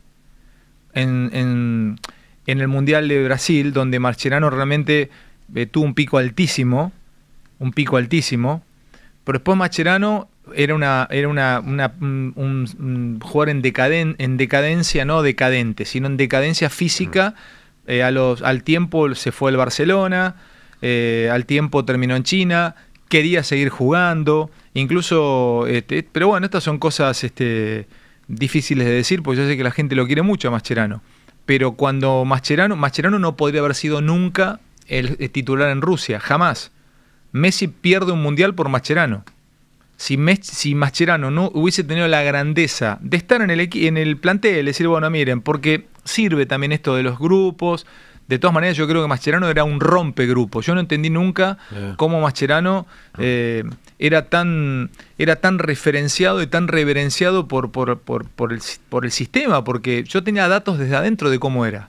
en, en, en el Mundial de Brasil, donde Mascherano realmente eh, tuvo un pico altísimo, un pico altísimo, pero después Mascherano era una era una, una un, un, un jugador en, decaden, en decadencia, no decadente, sino en decadencia física. Eh, a los, al tiempo se fue al Barcelona, eh, al tiempo terminó en China, quería seguir jugando, incluso, este, pero bueno, estas son cosas este, difíciles de decir, porque yo sé que la gente lo quiere mucho a Mascherano, pero cuando Mascherano, Mascherano no podría haber sido nunca el, el titular en Rusia, jamás. Messi pierde un mundial por Mascherano. Si, Mes, si Mascherano no hubiese tenido la grandeza de estar en el, en el plantel, decir, bueno, miren, porque sirve también esto de los grupos. De todas maneras, yo creo que Mascherano era un rompegrupo. Yo no entendí nunca yeah. cómo Mascherano eh, era tan era tan referenciado y tan reverenciado por, por, por, por, el, por el sistema, porque yo tenía datos desde adentro de cómo era.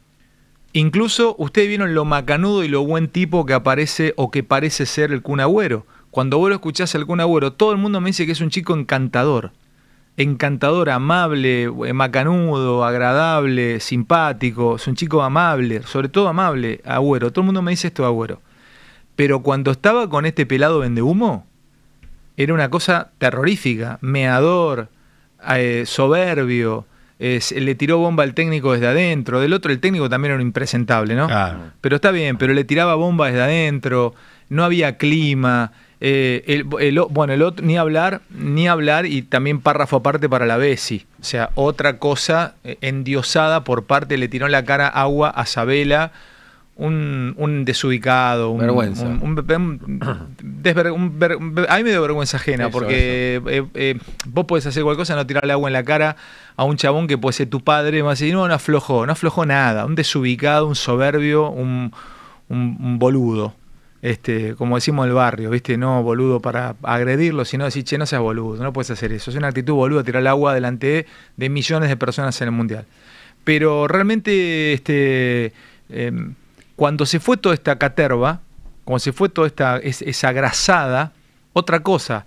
Incluso ustedes vieron lo macanudo y lo buen tipo que aparece o que parece ser el Kun Agüero. Cuando vos lo escuchás al Kun Agüero, todo el mundo me dice que es un chico encantador. Encantador, amable, macanudo, agradable, simpático. Es un chico amable, sobre todo amable, Agüero. Todo el mundo me dice esto de Agüero. Pero cuando estaba con este pelado vendehumo, era una cosa terrorífica. Meador, eh, soberbio. Eh, le tiró bomba al técnico desde adentro. Del otro, el técnico también era un impresentable, ¿no? Claro. Pero está bien, pero le tiraba bomba desde adentro. No había clima. Eh, el, el, bueno, el otro, ni hablar, ni hablar, y también párrafo aparte para la Bessi. O sea, otra cosa eh, endiosada por parte, le tiró en la cara agua a Sabela, un, un desubicado, un, vergüenza. Un, un, un, desver, un ver, a mí me dio vergüenza ajena, eso, porque eso. Eh, eh, vos podés hacer cualquier cosa, no tirarle agua en la cara a un chabón que puede ser tu padre, más y no, no aflojó, no aflojó nada, un desubicado, un soberbio, un, un, un boludo. Este, como decimos en el barrio, ¿viste? No boludo para agredirlo, sino decir, che, no seas boludo, no puedes hacer eso. Es una actitud boluda tirar el agua delante de millones de personas en el Mundial. Pero realmente, este, eh, cuando se fue toda esta caterva, cuando se fue toda esta, es, esa grasada, otra cosa,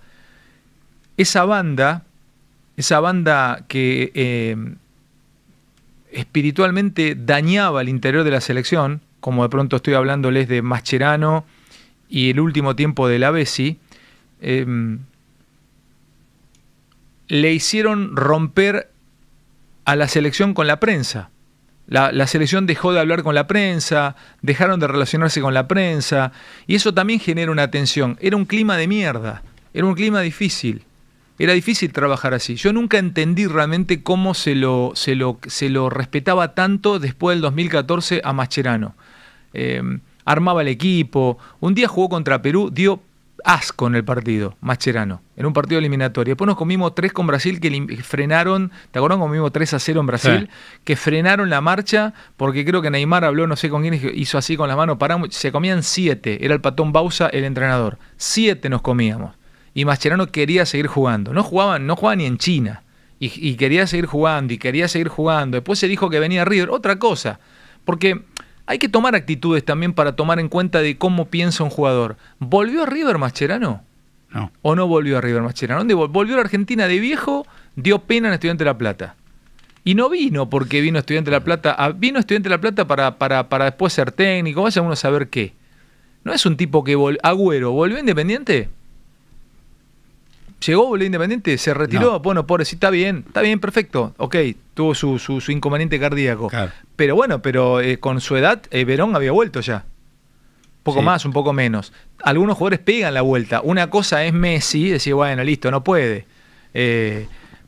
esa banda, esa banda que eh, espiritualmente dañaba el interior de la selección, como de pronto estoy hablándoles de Mascherano y el último tiempo de la Bessi, eh, le hicieron romper a la selección con la prensa. La, la selección dejó de hablar con la prensa, dejaron de relacionarse con la prensa, y eso también genera una tensión. Era un clima de mierda, era un clima difícil. Era difícil trabajar así. Yo nunca entendí realmente cómo se lo, se lo, se lo respetaba tanto después del dos mil catorce a Mascherano. Eh, armaba el equipo. Un día jugó contra Perú, dio asco en el partido, Mascherano, en un partido eliminatorio. Después nos comimos tres con Brasil que frenaron, ¿te acuerdas? Comimos tres a cero en Brasil, sí. Que frenaron la marcha porque creo que Neymar habló, no sé con quién, hizo así con las manos, paramos, se comían siete, era el Patón Bausa el entrenador, siete nos comíamos. Y Mascherano quería seguir jugando, no jugaban, no jugaba ni en China, y, y quería seguir jugando, y quería seguir jugando. Después se dijo que venía River, otra cosa, porque hay que tomar actitudes también para tomar en cuenta de cómo piensa un jugador. ¿Volvió a River Mascherano? No. ¿O no volvió a River Mascherano? ¿Dónde volvió a la Argentina de viejo? Dio pena en Estudiantes de La Plata. Y no vino porque vino Estudiantes de La Plata, a, vino Estudiantes de La Plata para, para, para después ser técnico, vaya uno a saber qué. ¿No es un tipo que, vol Agüero, volvió Independiente? Llegó, volvió Independiente, se retiró, no. Bueno, pobre, sí, está bien, está bien, perfecto, ok, tuvo su, su, su inconveniente cardíaco. Claro. Pero bueno, pero eh, con su edad, eh, Verón había vuelto ya. Un poco sí. Más, un poco menos. Algunos jugadores pegan la vuelta. Una cosa es Messi, decir, bueno, listo, no puede. Eh,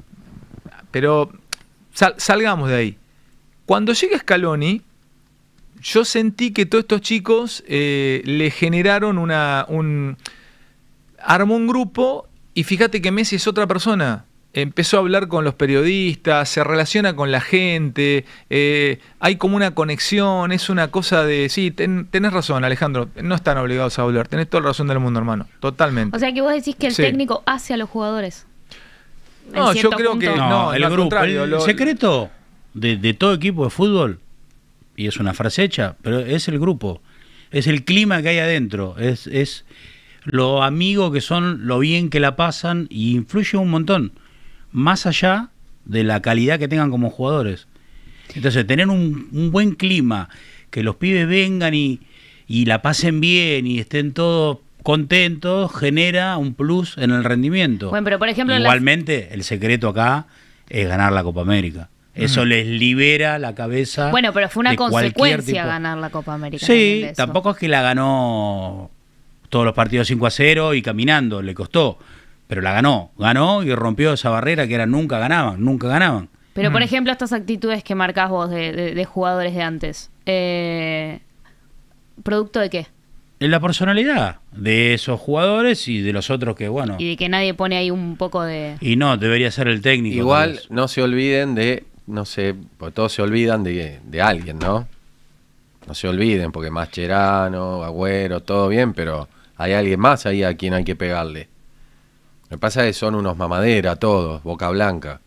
pero sal, salgamos de ahí. Cuando llega Scaloni, yo sentí que todos estos chicos eh, le generaron una... un armó un grupo. Y fíjate que Messi es otra persona. Empezó a hablar con los periodistas, se relaciona con la gente, eh, hay como una conexión, es una cosa de... Sí, ten, tenés razón, Alejandro, no están obligados a hablar, tenés toda la razón del mundo, hermano, totalmente. O sea que vos decís que el sí. técnico hace a los jugadores. No, yo creo punto. que... No, no el grupo, el lo, secreto de, de todo equipo de fútbol, y es una frase hecha, pero es el grupo, es el clima que hay adentro, es, es lo amigo que son, lo bien que la pasan, y influye un montón, más allá de la calidad que tengan como jugadores. Entonces, tener un, un buen clima, que los pibes vengan y, y la pasen bien y estén todos contentos, genera un plus en el rendimiento. Bueno, pero por ejemplo, igualmente, las... el secreto acá es ganar la Copa América. Eso uh-huh. les libera la cabeza. Bueno, pero fue una de consecuencia tipo... ganar la Copa América. Sí, tampoco es que la ganó todos los partidos cinco a cero y caminando, le costó. Pero la ganó, ganó y rompió esa barrera que era nunca ganaban, nunca ganaban. Pero, por mm. ejemplo, estas actitudes que marcás vos de, de, de jugadores de antes, eh, ¿producto de qué? En la personalidad de esos jugadores y de los otros que, bueno... Y de que nadie pone ahí un poco de... Y no, debería ser el técnico. Igual, no se olviden de, no sé, porque todos se olvidan de, de alguien, ¿no? No se olviden, porque Mascherano, Agüero, todo bien, pero hay alguien más ahí a quien hay que pegarle. Lo que pasa es que son unos mamaderas todos, boca blanca.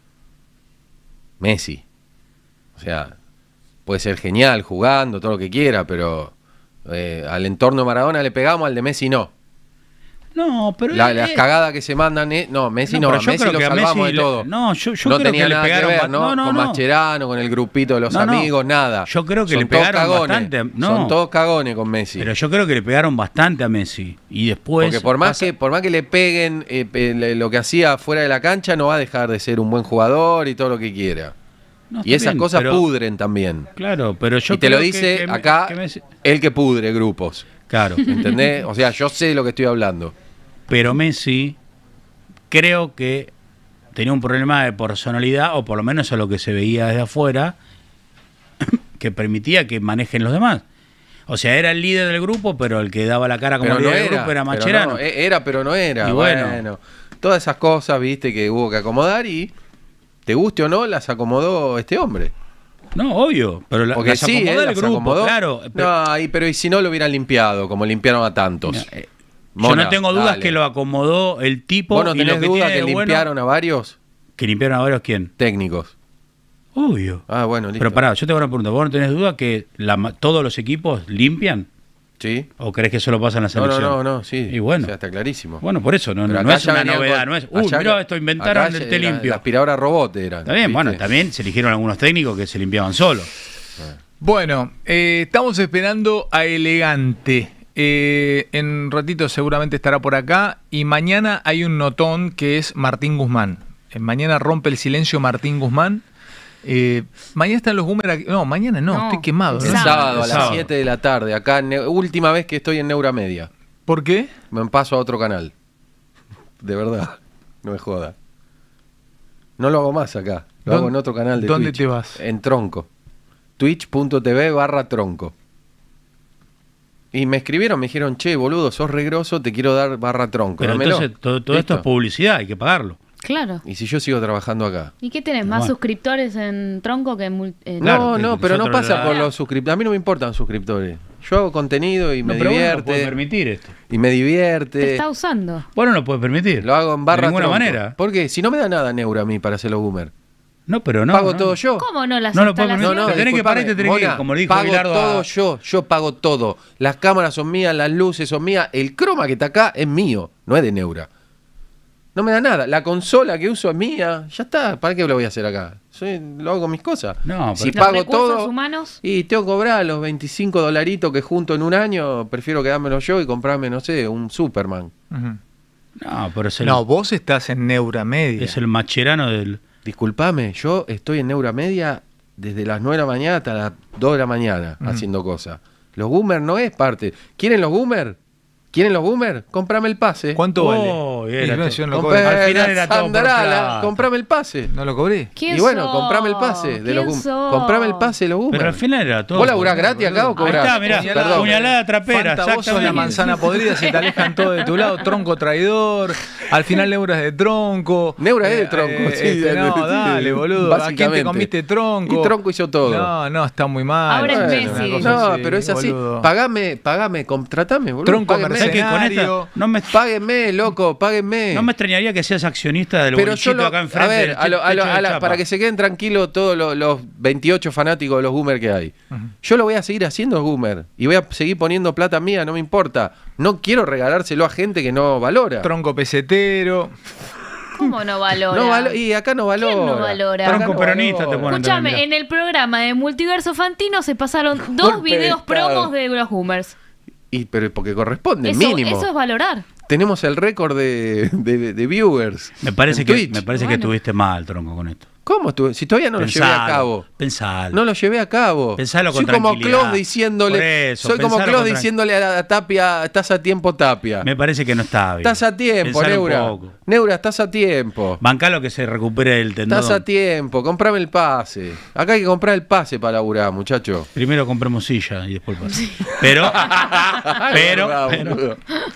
Messi. O sea, puede ser genial jugando, todo lo que quiera, pero eh, al entorno de Maradona le pegamos, al de Messi no. No, pero... La, eh, las cagadas que se mandan... Eh, no, Messi no, no a Messi lo salvamos Messi de todo. Le, no, yo, yo no creo tenía que nada le pegaron que ver, ¿no? no, no, con no. Mascherano, con el grupito de los no, amigos, no. nada. Yo creo que son le pegaron cagones. bastante. No. Son todos cagones con Messi. Pero yo creo que le pegaron bastante a Messi. Y después... Porque por más, pasa... que, por más que le peguen eh, eh, lo que hacía fuera de la cancha, no va a dejar de ser un buen jugador y todo lo que quiera. No, y esas bien, cosas pero... pudren también. Claro, pero yo Y te lo creo dice que, que, acá que me... el que pudre grupos. Claro. ¿Entendés? O sea, yo sé lo que estoy hablando. Pero Messi... creo que tenía un problema de personalidad, o por lo menos a lo que se veía desde afuera, que permitía que manejen los demás. O sea, era el líder del grupo, pero el que daba la cara como pero líder no del era, grupo era pero Mascherano. No, era, pero no era. Y bueno. bueno, todas esas cosas, viste, que hubo que acomodar y, te guste o no, las acomodó este hombre. No, obvio, pero la, Porque las sí, acomodó eh, el las grupo, acomodó. claro. Pero, no, ahí, pero y si no lo hubieran limpiado, como limpiaron a tantos. Mira, eh, Mona, yo no tengo dudas dale. que lo acomodó el tipo. ¿Vos no y tenés lo que dudas tiene que de limpiaron bueno, a varios? ¿Que limpiaron a varios quién? Técnicos. Obvio. Ah, bueno, listo. Pero pará, yo tengo una pregunta. ¿Vos no tenés duda que la, todos los equipos limpian? Sí. ¿O crees que eso lo pasa en la selección? No, no, no, no, sí. Y bueno. O sea, está clarísimo. Bueno, por eso, no, Pero no acá es ya una venían novedad, con- no es, uy, allá- mirá, esto inventaron acá el té la- limpio. La aspiradora robot era. Está bien, ¿viste? bueno, también se eligieron algunos técnicos que se limpiaban solos. Bueno, eh, estamos esperando a Elegante. Eh, en un ratito seguramente estará por acá. Y mañana hay un notón que es Martín Guzmán. Eh, mañana rompe el silencio Martín Guzmán. Eh, mañana están los Gúmer aquí. No, mañana no, No, estoy quemado. El ¿no? sábado a El las sábado. siete de la tarde. Acá, en Ne- última vez que estoy en Neura Media. ¿Por qué? Me paso a otro canal. De verdad. No me joda. No lo hago más acá. Lo hago en otro canal de ¿Dónde Twitch. te vas? En Tronco. Twitch.tv barra Tronco. Y me escribieron, me dijeron, che, boludo, sos regroso, te quiero dar barra Tronco. Pero Dámelo. entonces todo, todo esto Listo. es publicidad, hay que pagarlo. Claro. Y si yo sigo trabajando acá. ¿Y qué tenés? ¿Más Bueno. suscriptores en Tronco que en... mul- en- Claro, no, que no, pero no nosotros pasa la- por los suscriptores. A mí no me importan suscriptores. Yo hago contenido y No, me pero uno no puede divierte. permitir esto. Y me Te divierte. está usando. Vos no lo puedes permitir. Lo hago en barra De ninguna Tronco. manera. Porque si no me da nada Neura a mí para hacer los boomer. No, pero no. pago no. todo yo. ¿Cómo no las No lo puedo instalaciones? permitir. Te tenés que parar y te tenés que ir, Mona, como le dijo pago Bilardo a- todo yo, yo pago todo. Las cámaras son mías, las luces son mías, el croma que está acá es mío, no es de Neura. No me da nada, la consola que uso es mía, ya está, ¿para qué lo voy a hacer acá? Soy, lo hago con mis cosas. No, si pero- ¿Los pago recursos todo humanos? y tengo que cobrar los veinticinco dolaritos que junto en un año, prefiero quedármelo yo y comprarme, no sé, un Superman. Ujú. No, pero es el, No, vos estás en Neura Media. es el macherano del... Disculpame, yo estoy en Neura Media desde las nueve de la mañana hasta las dos de la mañana Ujú. haciendo cosas. Los boomers no es parte. ¿Quieren los boomers? ¿Quieren los boomers? Comprame el pase. ¿Cuánto Oh, vale? y era Y no, todo. yo no lo Compré cobré. Al final la era todo por Sandarala, plata. comprame el pase. ¿No lo cobré? ¿Quién Y bueno, sos? comprame el pase de los ¿Quién boomers. sos? Comprame el pase de los boomers. Pero al final era todo. ¿Vos laburás por- gratis acá o Ahí cobrás? está, mirá, Perdón. puñalada trapera, Fanta, vos sos la exactamente. manzana podrida, se te alejan todos de tu lado, tronco traidor, al final Neura es de tronco. Neura es de tronco, sí, este, no, sí, dale, boludo. ¿A quién te básicamente. comiste tronco? Y Tronco hizo todo. No, no, está muy mal. Ahora es Bueno, Messi. una cosa No, así, pero es así. boludo. Pagame, pagame, contratame, boludo. Tronco páguenme. ¿Sabés que con escenario. esta no me, Páguenme, loco, páguenme. no me extrañaría que seas accionista del Pero bolichito yo lo- acá enfrente. a ver, del a lo- a lo- techo de a la- chapa. para que se queden tranquilos todos los, los veintiocho fanáticos de los Goomer que hay. Yo lo voy a seguir haciendo Goomer y voy a seguir poniendo plata mía, no me importa. No quiero regalárselo a gente que no valora. Tronco pesetero. ¿Cómo no valora? No valo- y acá no valora. ¿Quién no valora? Acá Tronco no peronista valora. te ponen. Escúchame, Mirá. en el programa de Multiverso Fantino se pasaron dos Golpe de videos estado. promos de los Boomers. Y pero porque corresponde, Eso, mínimo. eso es valorar. Tenemos el récord de, de- de viewers. Me parece en que Twitch. me parece que Bueno. estuviste mal, Tronco, con esto. ¿Cómo estuve? Si todavía no lo llevé a cabo. Pensalo. No lo llevé a cabo. Pensalo con Soy como tranquilidad. Klaus diciéndole. Por eso, soy como pensalo Klaus con tran- diciéndole a, a Tapia, estás a tiempo, Tapia. Me parece que no está bien. Estás a tiempo, Pensalo un Neura. poco. Neura, estás a tiempo. Bancalo que se recupere el tendón. Estás a tiempo, comprame el pase. Acá hay que comprar el pase para laburar, muchacho. Primero compremos silla y después pase. Pero, pero, Bravo, pero- boludo.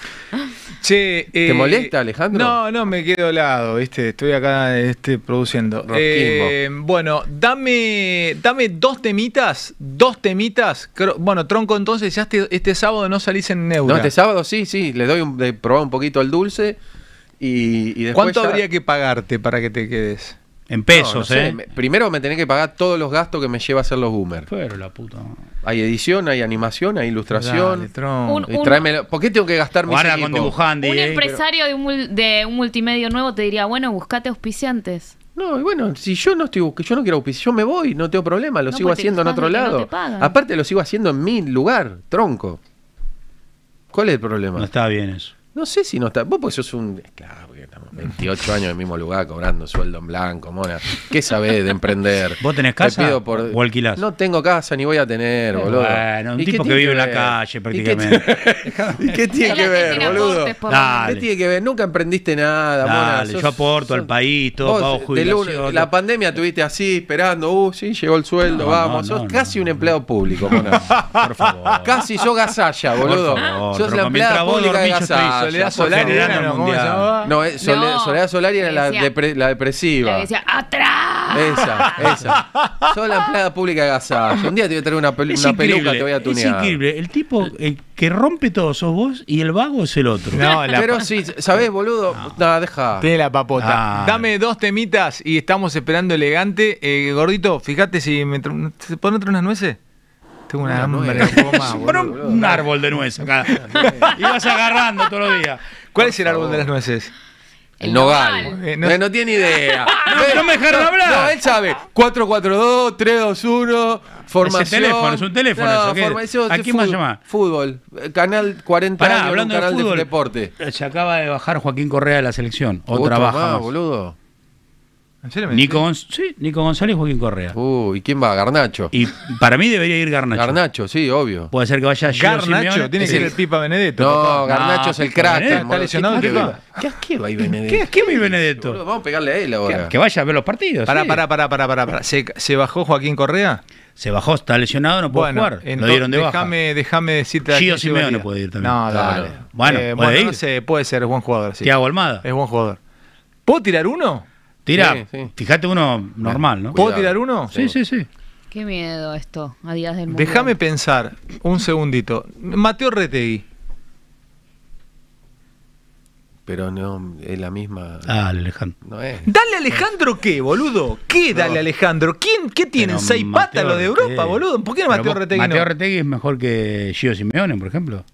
Che, ¿Te eh, molesta, Alejandro? No, no, me quedo helado, ¿viste? Estoy acá este, produciendo. Rosquismo. Eh, bueno, dame, dame dos temitas, dos temitas. Creo- bueno, Tronco, entonces ya este, este sábado no salís en Neura. No, este sábado sí, sí, le doy un, de probar un poquito el dulce y, y después ¿Cuánto ya- habría que pagarte para que te quedes? en No, pesos, no sé, ¿eh? me- primero me tenés que pagar todos los gastos que me lleva a hacer los Boomers. Pero la puta. Hay edición, hay animación, hay ilustración. Dale, Tronco. Un- Y tráemelo- ¿Por qué tengo que gastar mis Guarda con equipos? dibujante. Un eh. empresario de un, mul- de un multimedio nuevo te diría, bueno, buscate auspiciantes. No, y bueno, si yo no estoy buscando, yo no quiero auspiciar, yo me voy, no tengo problema, lo No, sigo porque te haciendo en quejas otro de que no lado. te pagan. Aparte lo sigo haciendo en mi lugar, tronco. ¿Cuál es el problema? No está bien eso. No sé si no está. Vos porque sos un. Claro, porque estamos veintiocho años en el mismo lugar cobrando sueldo en blanco, mona. ¿Qué sabés de emprender? ¿Vos tenés Te casa pido por- o alquilás? No tengo casa ni voy a tener, boludo. Bueno, un ¿Y qué tipo que tiene vive en la ver? calle ¿Y qué prácticamente. tiene- ¿Y qué tiene Es que la ver, tiene boludo? aportes, por lo menos. Dale. ¿Qué tiene que ver? Nunca emprendiste nada, mona. Dale, Sos- yo aporto al sos- país, todo Vos, pago de jubilación. lunes- la pandemia tuviste así, esperando, uh, sí, llegó el sueldo, No, vamos. no, sos no, casi no, un no. empleado público, mona. Por favor. Casi sos gasalla, boludo. favor, sos la Tronco, empleada mientras vos pública de dormís, yo estoy gasalla. Soledad por Solari favor. generando era, ¿no? ¿Cómo se mundial. llamaba? No, es Sole- No. Soledad Solari era la, Decía- depre- la depresiva. Le decía, ¡atrás! Esa, esa. Sos la empleada pública de gasalla. Un día te voy a traer una, pelu- Es una peluca, increíble, te voy a es tunear. increíble. El tipo eh, que rompe todo sos vos y el vago es el otro. No, la Pero sí, ¿sabés, boludo? No, deja. Tiene la papota. Ah. Dame dos temitas y estamos esperando elegante. Eh, gordito, fíjate si me tra- ¿te ponen otras unas nueces? Tengo una Una hambre nuez. un poco más, Pero boludo. un árbol de nuez acá. Y vas agarrando todos los días. ¿Cuál es el árbol de las nueces? El nogal. nogal. Eh, no, no- no tiene idea. No, no me dejaron hablar. No, él sabe. cuatro cuatro dos, tres dos uno, formación. Es el teléfono, es un teléfono eso, ¿qué? formación ¿A de quién vas a fútbol, llamar? Fútbol. Eh, Canal cuarenta Pará, años, hablando un de canal de fútbol, deporte. se acaba de bajar Joaquín Correa de la selección. Otro Otra baja más, más. boludo. ¿En serio me Nico, decís? Gonz- sí, Nico González y Joaquín Correa. Uy, ¿quién va? Garnacho. Y para mí debería ir Garnacho. Garnacho, sí, obvio. Puede ser que vaya Gio Garnacho, Simeone. tiene que Sí. ser el Pipa Benedetto. No, papá. Garnacho No, es el Pipa crack. Benedetto, ¿está lesionado el ¿Qué, Pipa? ¿Qué, qué va a ir Benedetto? ¿Qué, ¿Qué mi Boludo, Benedetto? vamos a pegarle a él ahora. Que, que vaya a ver los partidos. Pará, sí. pará, pará, pará, pará, pará. ¿Se, se bajó Joaquín Correa? Se bajó, está lesionado, no puede Bueno, jugar. Lo entonces, dieron de baja. déjame, déjame decirte. a Gio quién Simeone llevaría. puede ir también. No, Claro. dale. Bueno, Eh, puede bueno, no ir. sé, puede ser, es buen jugador. Sí. Thiago Almada. Es buen jugador. ¿Puedo tirar uno? Tira, Sí, sí. fíjate uno normal, ¿no? ¿Puedo Cuidado. tirar uno? Sí, sí, sí. Qué miedo esto, a días del mundial. Déjame pensar un segundito. Mateo Retegui. Pero no, es la misma. Dale, Alejandro. No es. ¿Dale Alejandro qué, boludo? ¿Qué dale Alejandro? ¿Quién, ¿Qué tienen? Pero ¿Seis Mateo patas los de Europa, Retegui. boludo? ¿Por qué no Pero Mateo vos- Retegui Mateo no? Retegui es mejor que Gio Simeone, por ejemplo.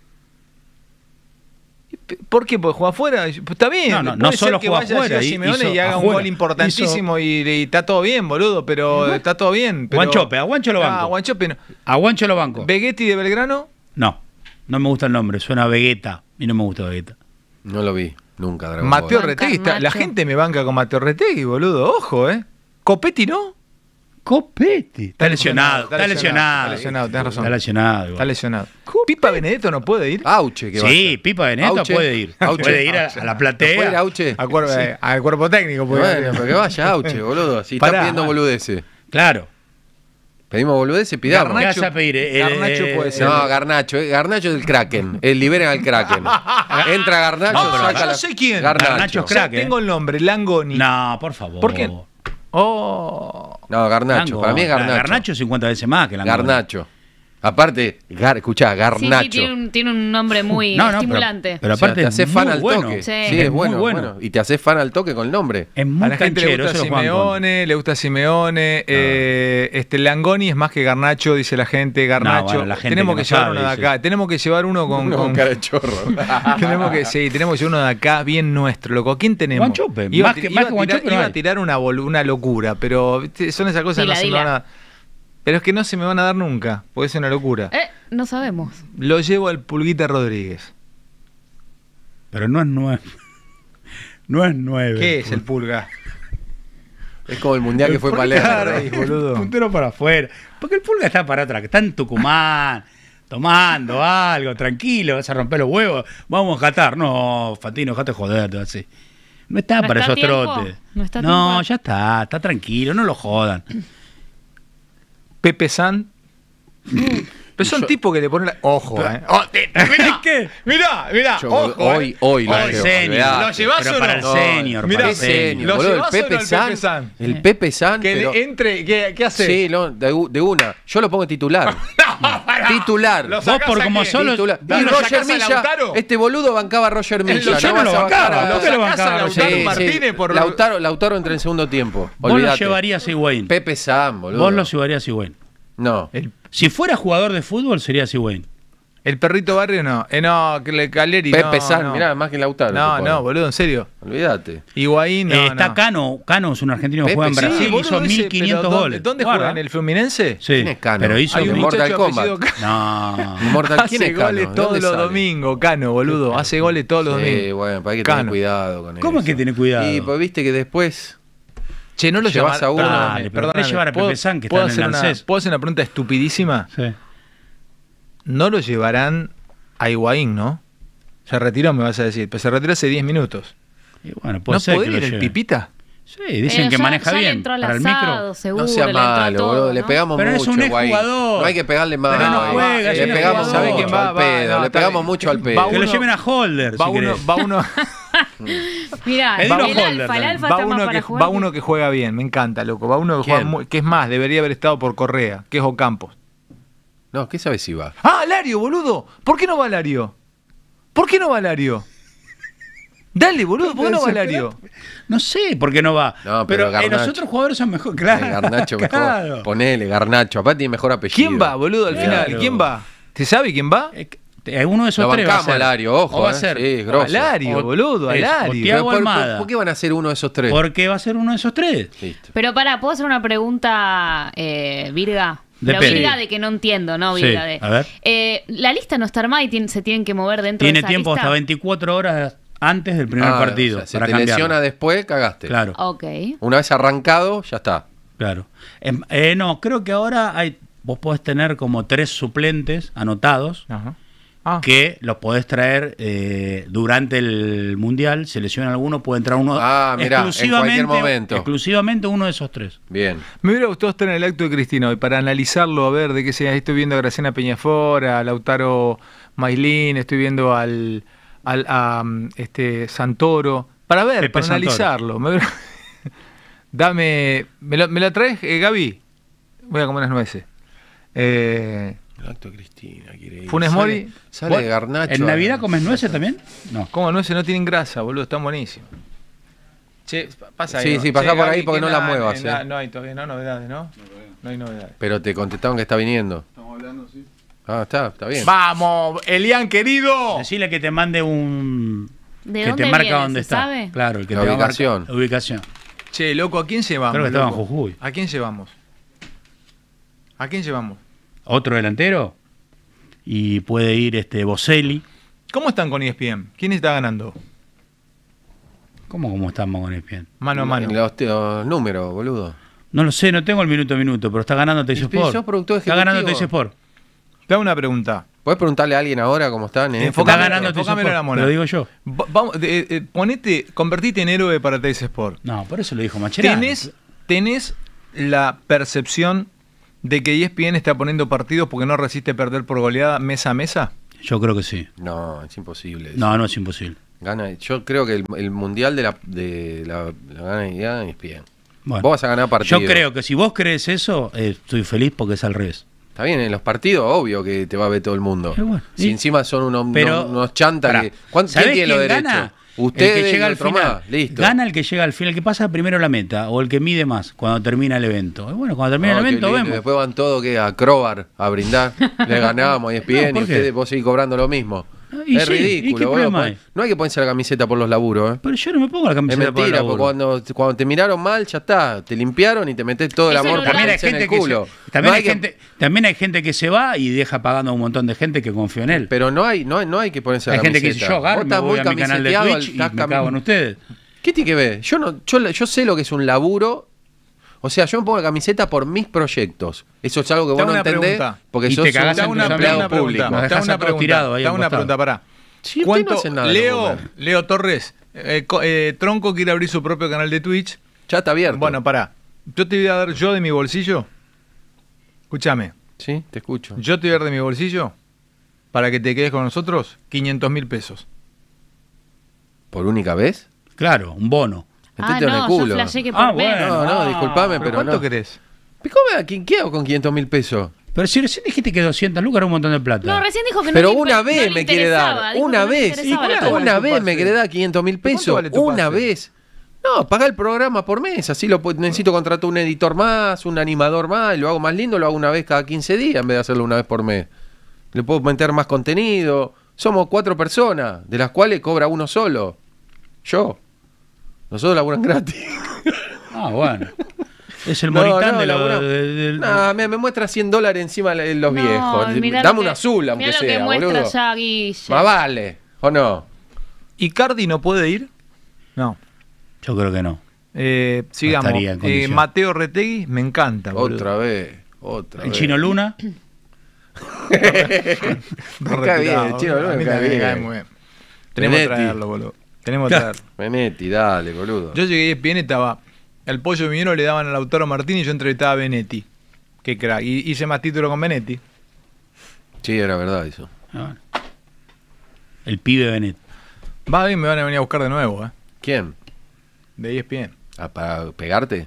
¿Por qué? ¿Porque juega afuera? Pues está bien. No, no, puede no ser solo que juega vaya afuera, Gio Simeone hizo y haga un afuera. gol importantísimo y, y está todo bien, boludo, pero está todo bien. Pero... Guanchope, a Guancho lo banco. Ah, Guanchope no. A Guancho lo banco. ¿Vegetti de Belgrano? No, no me gusta el nombre, suena a Vegeta y no me gusta Vegeta. No lo vi nunca, Dragon Mateo Ball. Retegui. está- la Nacho. gente me banca con Mateo Retegui, boludo. Ojo, ¿eh? Copetti, ¿no? Copetti. Está lesionado, Está está lesionado, lesionado. está lesionado, tenés razón. Está lesionado. igual. Está lesionado. ¿Pipa Benedetto no puede ir? Auche, que Sí, vaya. Pipa Benedetto Auche. puede ir. Auche. Puede ir a, a la platea. ¿Puede ir Auche? Al cuerpo, eh, al cuerpo técnico, puede Bueno, ir. pero que vaya Auche, boludo. Si Pará. está pidiendo boludeces. Claro. Pedimos boludeces, pidamos. ¿Qué vas a pedir? Eh, Garnacho eh, puede ser. No, Garnacho, eh, Garnacho es el Kraken. El liberen al Kraken. Entra Garnacho, No, pero saca yo la- no sé quién. Garnacho. Garnacho es Ya crack, eh. tengo el nombre, Langoni. No, por favor. ¿Por qué? Oh. No, Garnacho. Lango. Para mí es Garnacho. Garnacho cincuenta veces más que Langoni. Garnacho. Aparte, gar, escuchá, Sí, Garnacho. sí, tiene un, tiene un nombre muy No, no, estimulante. Pero O sea, aparte te haces es fan muy al bueno. toque. Sí. Sí, es Es muy bueno, bueno. bueno. Y te haces fan al toque con el nombre. Es A muy la gente le canchero, gusta eso lo juegan con- Simeone, le gusta Simeone, eh, este Langoni es más que Garnacho, dice la gente, Garnacho. bueno, la gente tenemos que que, no llevar sabe, uno de dice. acá, tenemos que llevar uno con, Uno con- con cara de chorro. tenemos que, sí, tenemos que llevar uno de acá bien nuestro, loco. ¿Quién tenemos? Guanchope, Iba, más a que- ti- más iba que a tirar, Guanchope no iba a hay. tirar una, bolu- una locura, pero ¿viste? Son esas cosas que Dila, no se me dila. van a... Pero es que no se me van a dar nunca, puede ser una locura. Eh, no sabemos. Lo llevo al Pulguita Rodríguez. Pero no es nueve. No es nueve. ¿Qué es el Pulga? Es como el mundial que fue ¿Por qué Palermo. te reís, boludo? Puntero para afuera. Porque el Pulga está para atrás, que está en Tucumán, tomando algo, tranquilo, vas a romper los huevos, vamos a catar. No, Fatino, dejate joder, te así. No está ¿No para está esos a tiempo? trotes. ¿No está a No, tiempo? ya está, está tranquilo, no lo jodan. Pepe San. Pero son tipos que le ponen la... Ojo, eh. Oh, te- mirá, ¿Qué? mirá, mirá, Yo, ojo, hoy, eh. hoy lo Para el llevo, senior. olvidate. ¿Lo llevás Pero o para no? el No, senior, mirá, para el ¿Qué senior, senior. ¿Lo boludo? El llevás o no Pepe el San. Pepe San? El Pepe San. Que pero- entre, ¿qué, qué hace? Sí, no, de, u- de una. Yo lo pongo titular. No, pará. Titular. ¿Lo Vos sacás por a como quién? solo- Titular. ¿No Y lo Roger sacás a Milla, Lautaro? este boludo bancaba a Roger Milla. Yo no no vas lo a bancaba, bancar a- ¿por qué lo sacás a bancaba? Lautaro Sí, sí. Martínez por... Lautaro, Lautaro entra en segundo tiempo. Vos lo Olvídate. llevarías a Higuaín. Pepe San, boludo. Vos lo llevarías a Higuaín. No. El, Si fuera jugador de fútbol, sería Higuaín. el perrito barrio no. Eh, no, que le Caleri Pepe no, San, no. mirá, más que Lautaro. No, te pone. no, boludo, en serio. Olvídate. Higuaín no, Eh, está no. Cano. Cano es un argentino que Pepe, juega en sí, Brasil. boludo, hizo ese, mil quinientos pero ¿dónde- goles. ¿Dónde Guarda. juega? ¿En el Fluminense? Sí, ¿Quién es Cano? pero hizo... Hay un Mortal muchacho Kombat. apellido Cano. No. Mortal, ¿quién Hace es Cano? goles ¿De todos dónde los sale? domingos, Cano, boludo. Hace goles todos los Sí, domingos. bueno, pero hay que Cano. tener cuidado con eso. ¿Cómo es que tiene cuidado? Y pues viste que después... Che, no lo Llevas llevas a uno. Perdóname, Dale, pero perdóname. podés llevar a ¿Puedo- Pepe San, que ¿puedo está en el hacer una- ANSES? ¿Puedo hacer una pregunta estupidísima? Sí. No lo llevarán a Higuaín, ¿no? Se retiró, me vas a decir. Pero se retiró hace diez minutos. Y bueno, puede ¿No ser puede que lo ir el lleve. Pipita? Sí, dicen Eh, que ya- maneja ya le bien. entró al Para el asado, micro. seguro, No sea le entró a malo, todo, boludo. Le ¿no? pegamos Pero es mucho, un Higuaín. exjugador. No hay que pegarle más. Pero no Higuaín. juega, Le es un pegamos, exjugador. ¿sabe quién va? Va, Al va, pedo. no, Le está pegamos bien. mucho al Va pedo. Que lo uno- lleven a Holder, Va si uno, querés. va uno, Mirá, Pedilo el Holder alfa, el también. alfa va está más uno para que, jugar va que- uno que juega bien, me encanta, loco. Va uno que juega ¿Quién? muy, que es más, debería haber estado por Correa, que es Ocampos. No, ¿qué sabes si va? ¡Ah, Lario, boludo! ¿Por qué no va Lario? ¿Por qué no va Lario? Dale, boludo, ¿por qué no va Lario? No sé por qué no va. No, pero pero eh, los Garnacho. otros jugadores son mejor. Claro. Eh, Garnacho mejor. claro. Ponele, Garnacho. Aparte tiene mejor apellido. ¿Quién va, boludo, al Claro. final? ¿Quién va? ¿Se sabe quién va? Eh, eh, Uno de esos Lo tres va a bancamos ser. a Lario, ojo, O va a eh. ser Sí, es grosso. Alario, O- boludo, eso, o Alario. Thiago ¿Por, por- Almada. por qué van a ser uno de esos tres? Porque va a ser uno de esos tres. Listo. Pero para, ¿puedo hacer una pregunta, eh, Virga? Pero Depende. Virga de que no entiendo, ¿no? Sí, Virga de... a ver. Eh, la lista no está armada y tien- se tienen que mover dentro de Tiene esa tiempo lista. hasta veinticuatro horas antes del primer Ah, partido. o sea, si para te cambiarlo. lesiona después, cagaste. Claro, Ok. Una vez arrancado, ya está. claro. Em, eh, no, creo que ahora hay, vos podés tener como tres suplentes anotados Ajá. Ah. que los podés traer eh, durante el Mundial. Se lesiona alguno, puede entrar uno. Ah, mirá, en exclusivamente, cualquier momento. Exclusivamente uno de esos tres. Bien. Me hubiera gustado estar en el acto de Cristina hoy para analizarlo, a ver de qué se. Estoy viendo a Graciela Peñafort, a Lautaro Mailín, estoy viendo al, al a, um, este Santoro, para ver, Pepe para Santoro. analizarlo. Me hubiera- Dame, ¿me lo, me lo traes, eh, Gaby? Voy a comer unas nueces. Eh, El acto de Cristina quiere ir. Funes Sale- Mori. Sale ¿Vos de Garnacho. ¿En a- Navidad comes nueces también? No. ¿Cómo nueces no tienen grasa, boludo? Están buenísimos. Che, pasa ahí. Sí, ¿no? sí, pasá Che, por Gaby, ahí porque que no la nada, muevas, eh, nada, eh. No hay todavía, no novedades, ¿no? No hay novedades. Pero te contestaron que está viniendo. Estamos hablando, sí. Ah, está, está bien. ¡Vamos, Elian, querido! Decirle que te mande un... ¿De que dónde te marca viene, dónde se está. sabe? Claro, el que La te va a marcar- ubicación. la ubicación. Che, loco, ¿a quién llevamos? Creo que estaba en loco? Jujuy. ¿A quién llevamos? ¿A quién llevamos? Otro delantero. Y puede ir este Boselli. ¿Cómo están con E S P N? ¿Quién está ganando? ¿Cómo, cómo estamos con E S P N? Mano a mano. Los, los números, boludo. No lo sé, no tengo el minuto a minuto, pero está ganando Teis Y Sport. sos productor Está ganando ejecutivo. Teis Sport. Te hago una pregunta. ¿Puedes preguntarle a alguien ahora cómo están? eh? Enfocame- Está ganando Teis enfocámelo Sport. a la mona. Lo digo yo. Va- Vamos, eh, eh, ponete, convertite en héroe para Teis Sport. No, por eso lo dijo Macherano. ¿Tenés, ¿Tenés la percepción de que E S P N está poniendo partidos porque no resiste perder por goleada mesa a mesa? Yo creo que sí. No, es imposible. eso. No, no es imposible. Gana, yo creo que el, el mundial de la, de la, la gana y gana es bien. Bueno, Vos vas a ganar partidos. yo creo que si vos crees eso, eh, estoy feliz porque es al revés. Está bien, en los partidos, obvio que te va a ver todo el mundo. Bueno, si y, encima son unos, pero, unos, unos chantas pará, que. ¿Quién tiene los derechos? Gana? Usted el que llega y al otro final. más. Listo. Gana el que llega al final, el que pasa primero la meta, o el que mide más cuando termina el evento. Y bueno, cuando termina Oh, el evento lindo. vemos. Después van todos que a Crobar a brindar. Le ganamos a E S P N No, ¿por y qué? ustedes vos seguís cobrando lo mismo. Y es sí, ¿y ridículo. qué boludo. problema hay? No hay que ponerse la camiseta por los laburos. ¿eh? Pero yo no me pongo la Es camiseta por el mentira, laburo. porque cuando, cuando te miraron mal, ya está. Te limpiaron y te metés todo el Eso amor no por También hay, en gente el que culo. se, también, No hay que- gente, también hay gente que se va y deja pagando a un montón de gente que confió en él. Pero no hay, no, hay- no hay que ponerse la hay gente que camiseta. dice, yo agarro, Vos me estás voy muy a mi canal de camiseteado, Twitch y estás me cami- cago en ustedes. ¿Qué tiene que ver? Yo no, yo, yo sé lo que es un laburo. O sea, yo me pongo la camiseta por mis proyectos. Eso es algo que Te vos hago no una entendés pregunta. porque Y sos te un cagás Te en hago tus una, amigos. te hago una empleado pregunta. público. Nos Te hago dejás una a todos pregunta. tirados ahí Te hago al una costado. pregunta, pará. Sí, ustedes ¿Cuánto? no hacen nada de Leo, comer. Leo Torres, eh, co- eh, Tronco quiere abrir su propio canal de Twitch. Ya está abierto. Bueno, pará. Yo te voy a dar yo de mi bolsillo. Escúchame. Sí, te escucho. Yo te voy a dar de mi bolsillo para que te quedes con nosotros quinientos mil pesos. ¿Por única vez? Claro, un bono. Ah, Metete en el no, yo culo. flashé que por Ah, mes. bueno. No, no, Ah, disculpame, ¿Pero pero cuánto no. querés? ¿Cómo, ¿Qué qué hago con quinientos mil pesos? Pero si recién dijiste que doscientas lucas era un montón de plata. No, recién dijo que no Pero le imp- una no vez le me quiere interesaba, dar. dijo Una que no le vez. interesaba ¿Y la cuánto plata. vale Una tu vez pase? me quiere dar quinientos mil ¿Cuánto pesos. vale tu Una pase? vez. No, paga el programa por mes. Así lo puedo- necesito contratar un editor más, un animador más. Y lo hago más lindo, lo hago una vez cada quince días en vez de hacerlo una vez por mes. Le puedo meter más contenido. Somos cuatro personas, de las cuales cobra uno solo. Yo. Nosotros laburan gratis. Ah, bueno. Es el No, Moritán no, de, lo- labura- de- del- No, me, me muestra cien dólares encima de los No, viejos. mirá Dame lo un que- azul, aunque mirá lo sea, que muestra boludo. ya, Guille. Más vale, ¿o no? ¿Icardi no puede ir? No. Yo creo que no. Eh, sigamos. estaría en Eh, condición. Mateo Retegui, me encanta. boludo. Otra vez, otra El vez. Chino Luna. Me cae bien, el Chino Luna A mí me cae también me cae bien. muy bien. Tenemos que Benetti. traerlo, boludo. Tenemos que traerlo. Benetti, dale, boludo. Yo llegué a E S P N, estaba el pollo minero, le daban a Lautaro Martín y yo entrevistaba a Benetti. Qué crack. Y hice más título con Benetti. Sí, era verdad eso. Ah, bueno. El pibe Benet. Va bien, me van a venir a buscar de nuevo, ¿eh? ¿Quién? De E S P N. Ah, ¿para pegarte?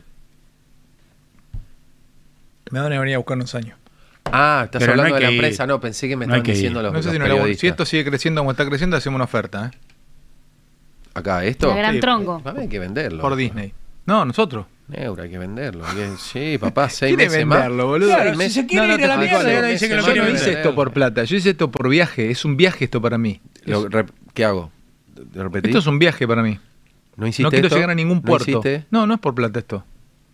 Me van a venir a buscar unos años. Ah, estás Pero no hablando hay de la que ir. empresa. No, pensé que me No hay estaban que ir. diciendo los, No sé los si, no le hago- periodistas. si esto sigue creciendo como está creciendo, hacemos una oferta, ¿eh? Acá, ¿esto? La gran Sí. tronco. A ver, hay que venderlo. Por Disney. No, nosotros. Euro, hay que venderlo. Bien, sí, papá, seis ¿Quiere meses venderlo, más. boludo? Claro, Seis si meses- se quiere No, no, ir a la te mierda, explico ahora algo. dice que lo Yo quiere no vender. hice esto por plata, yo hice esto por viaje. Es un viaje esto para mí. Lo rep- ¿Qué hago? ¿Lo repetí? Esto es un viaje para mí. ¿No hiciste No quiero esto? llegar a ningún ¿No puerto. hiciste? No, no es por plata esto.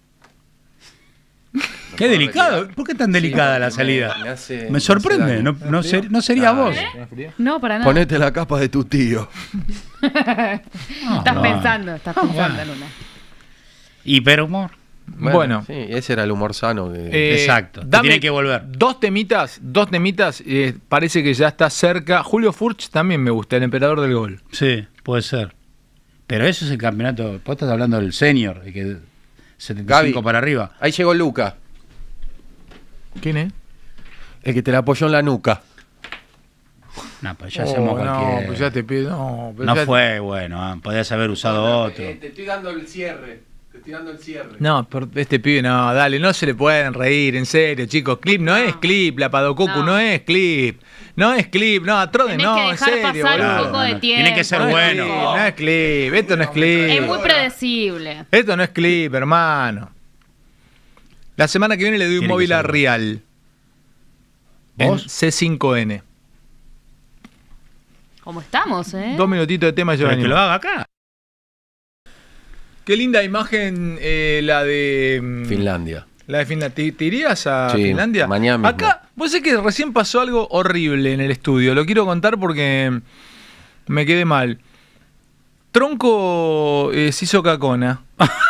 Qué delicado. ¿Por qué tan delicada la me- salida? me hace- Me me hace sorprende. daño. No, no, ser- no sería Ah, vos. ¿eh? No, para nada. Ponete la capa de tu tío. Estás no. pensando, estás pensando bueno. en una. Hiperhumor. Bueno. Sí, ese era el humor sano. Que... Eh, Exacto, te dame tiene que volver. Dos temitas, dos temitas, eh, parece que ya está cerca. Julio Furch también me gusta, el emperador del gol. Sí, puede ser. Pero eso es el campeonato. Vos estás hablando del senior, de que setenta y cinco Gaby. para arriba. Ahí llegó Luca, ¿Quién es? el que te la apoyó en la nuca. No, pues ya Oh, hacemos no, cualquiera. pues ya te pido. No, pues No ya- fue bueno, ah, podías haber usado otro. Te estoy dando el cierre. Te estoy dando el cierre. No, por este pibe no, dale, no se le pueden reír, en serio, chicos. Clip no, es clip, la Padocucu no. No. es clip. No es clip, no, a Trode Tenés no, que en dejar serio, pasar boludo. un poco de no, tiempo. tiene que ser No es bueno. clip, no es clip, esto no es clip. Es muy predecible. Esto no es clip, hermano. La semana que viene le doy un Tiene que móvil ser a bueno. Real. En ¿Vos? C cinco N. ¿Cómo estamos, eh? Dos minutitos de tema y ya Pero que venimos. lo haga acá. Qué linda imagen eh, la de mm, Finlandia. La de Finlandia. ¿Te, te irías a Sí, Finlandia? mañana mismo. Acá, vos sé que recién pasó algo horrible en el estudio. Lo quiero contar porque me quedé mal. Tronco eh, se hizo cacona.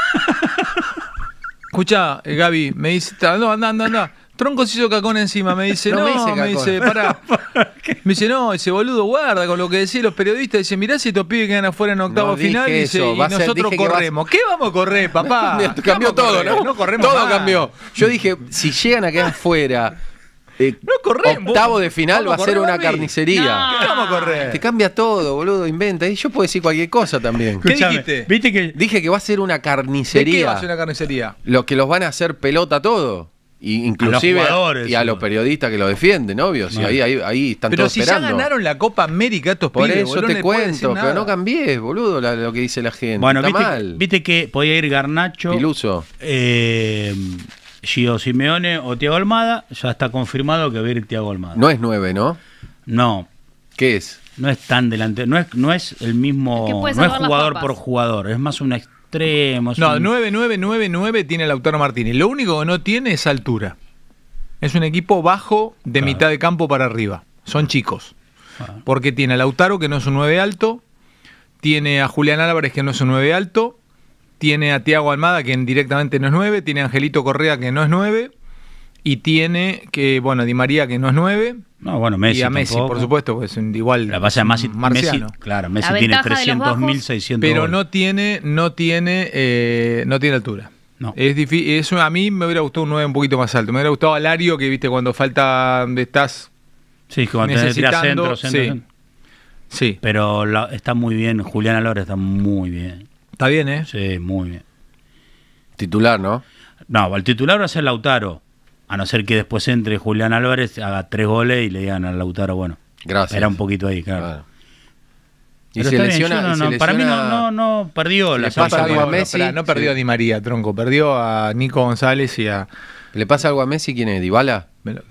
Escuchá, eh, Gaby, me dice, no, anda, anda, anda. Tronco se hizo cacona encima, me dice, No no, me hice me cacona. dice, pará. Me dice, no, dice, boludo, guarda con lo que decían los periodistas. Dice, mirá si estos pibes quedan afuera en octavo No dije final dice, eso, y va a ser- nosotros dije que vas- corremos. ¿Qué vamos a correr, papá? ¿Qué Cambió vamos a todo, correr? ¿no? No corremos Todo más. cambió. Yo dije, si llegan a quedar afuera, eh, No corremos. octavo de final ¿Vamos va a a ser correr, una Gaby? carnicería. No. ¿Qué vamos a correr? Te cambia todo, boludo, inventa. Y yo puedo decir cualquier cosa también. ¿Qué Escuchame, dijiste? ¿Viste que Dije que va a ser una ¿De qué carnicería. va a ser una carnicería? Lo que los van a hacer pelota todo. Y inclusive a los jugadores, y a los periodistas que lo defienden, obvio. Si No. ahí, ahí, ahí están Pero todos si esperando. ya ganaron la Copa América estos Por pibes, eso boludo, no te le puedes decir cuento, pero nada. no cambies, boludo, la- lo que dice la gente. Bueno, Está viste, mal. viste que podía ir Garnacho, Piluso. eh, Gio Simeone o Thiago Almada. Ya está confirmado que va a ir Thiago Almada. No es nueve, ¿no? No, ¿Qué es? no es tan delante, no es, no es el mismo, Es que puede no es salvar las jugador papas. por jugador, es más un extremo. es No, un- nueve nueve nueve nueve tiene Lautaro Martínez. Lo único que no tiene es altura. Es un equipo bajo de Claro. mitad de campo para arriba. Son chicos. Ah. Porque tiene a Lautaro, que no es un nueve alto. Tiene a Julián Álvarez, que no es un nueve alto. Tiene a Thiago Almada, que directamente no es nueve. Tiene a Angelito Correa, que no es nueve. Y tiene, que bueno, Di María, que no es nueve. No, bueno, Messi y a Messi, tampoco. por supuesto, que es un, igual. La pasa es Messi, un marciano. Messi, claro, Messi La tiene ventaja de los trescientos mil bajos. seiscientos Pero goles. no tiene, no tiene, eh, no tiene altura. No. Es difícil, eso a mí me hubiera gustado un nueve un poquito más alto. Me hubiera gustado Alario, que viste cuando falta, estás Sí, cuando tenés que tirar necesitando, centro, centro, sí. centro. Sí, Pero la- está muy bien, Julián Álvarez está muy bien. está bien, ¿eh? Sí, muy bien. Titular, ¿no? No, el titular va a ser Lautaro. A no ser que después entre Julián Álvarez, haga tres goles y le digan a Lautaro, bueno, Gracias. era un poquito ahí, claro. Claro. Y Pero se está bien, lesiona, yo no- y se no, para mí no, lesiona- no, no perdió le la pasa selección. algo a no, Messi, pará, no perdió sí. a Di María, tronco. Perdió a Nico González y a. ¿Le pasa algo a Messi? ¿Quién es? ¿Dybala?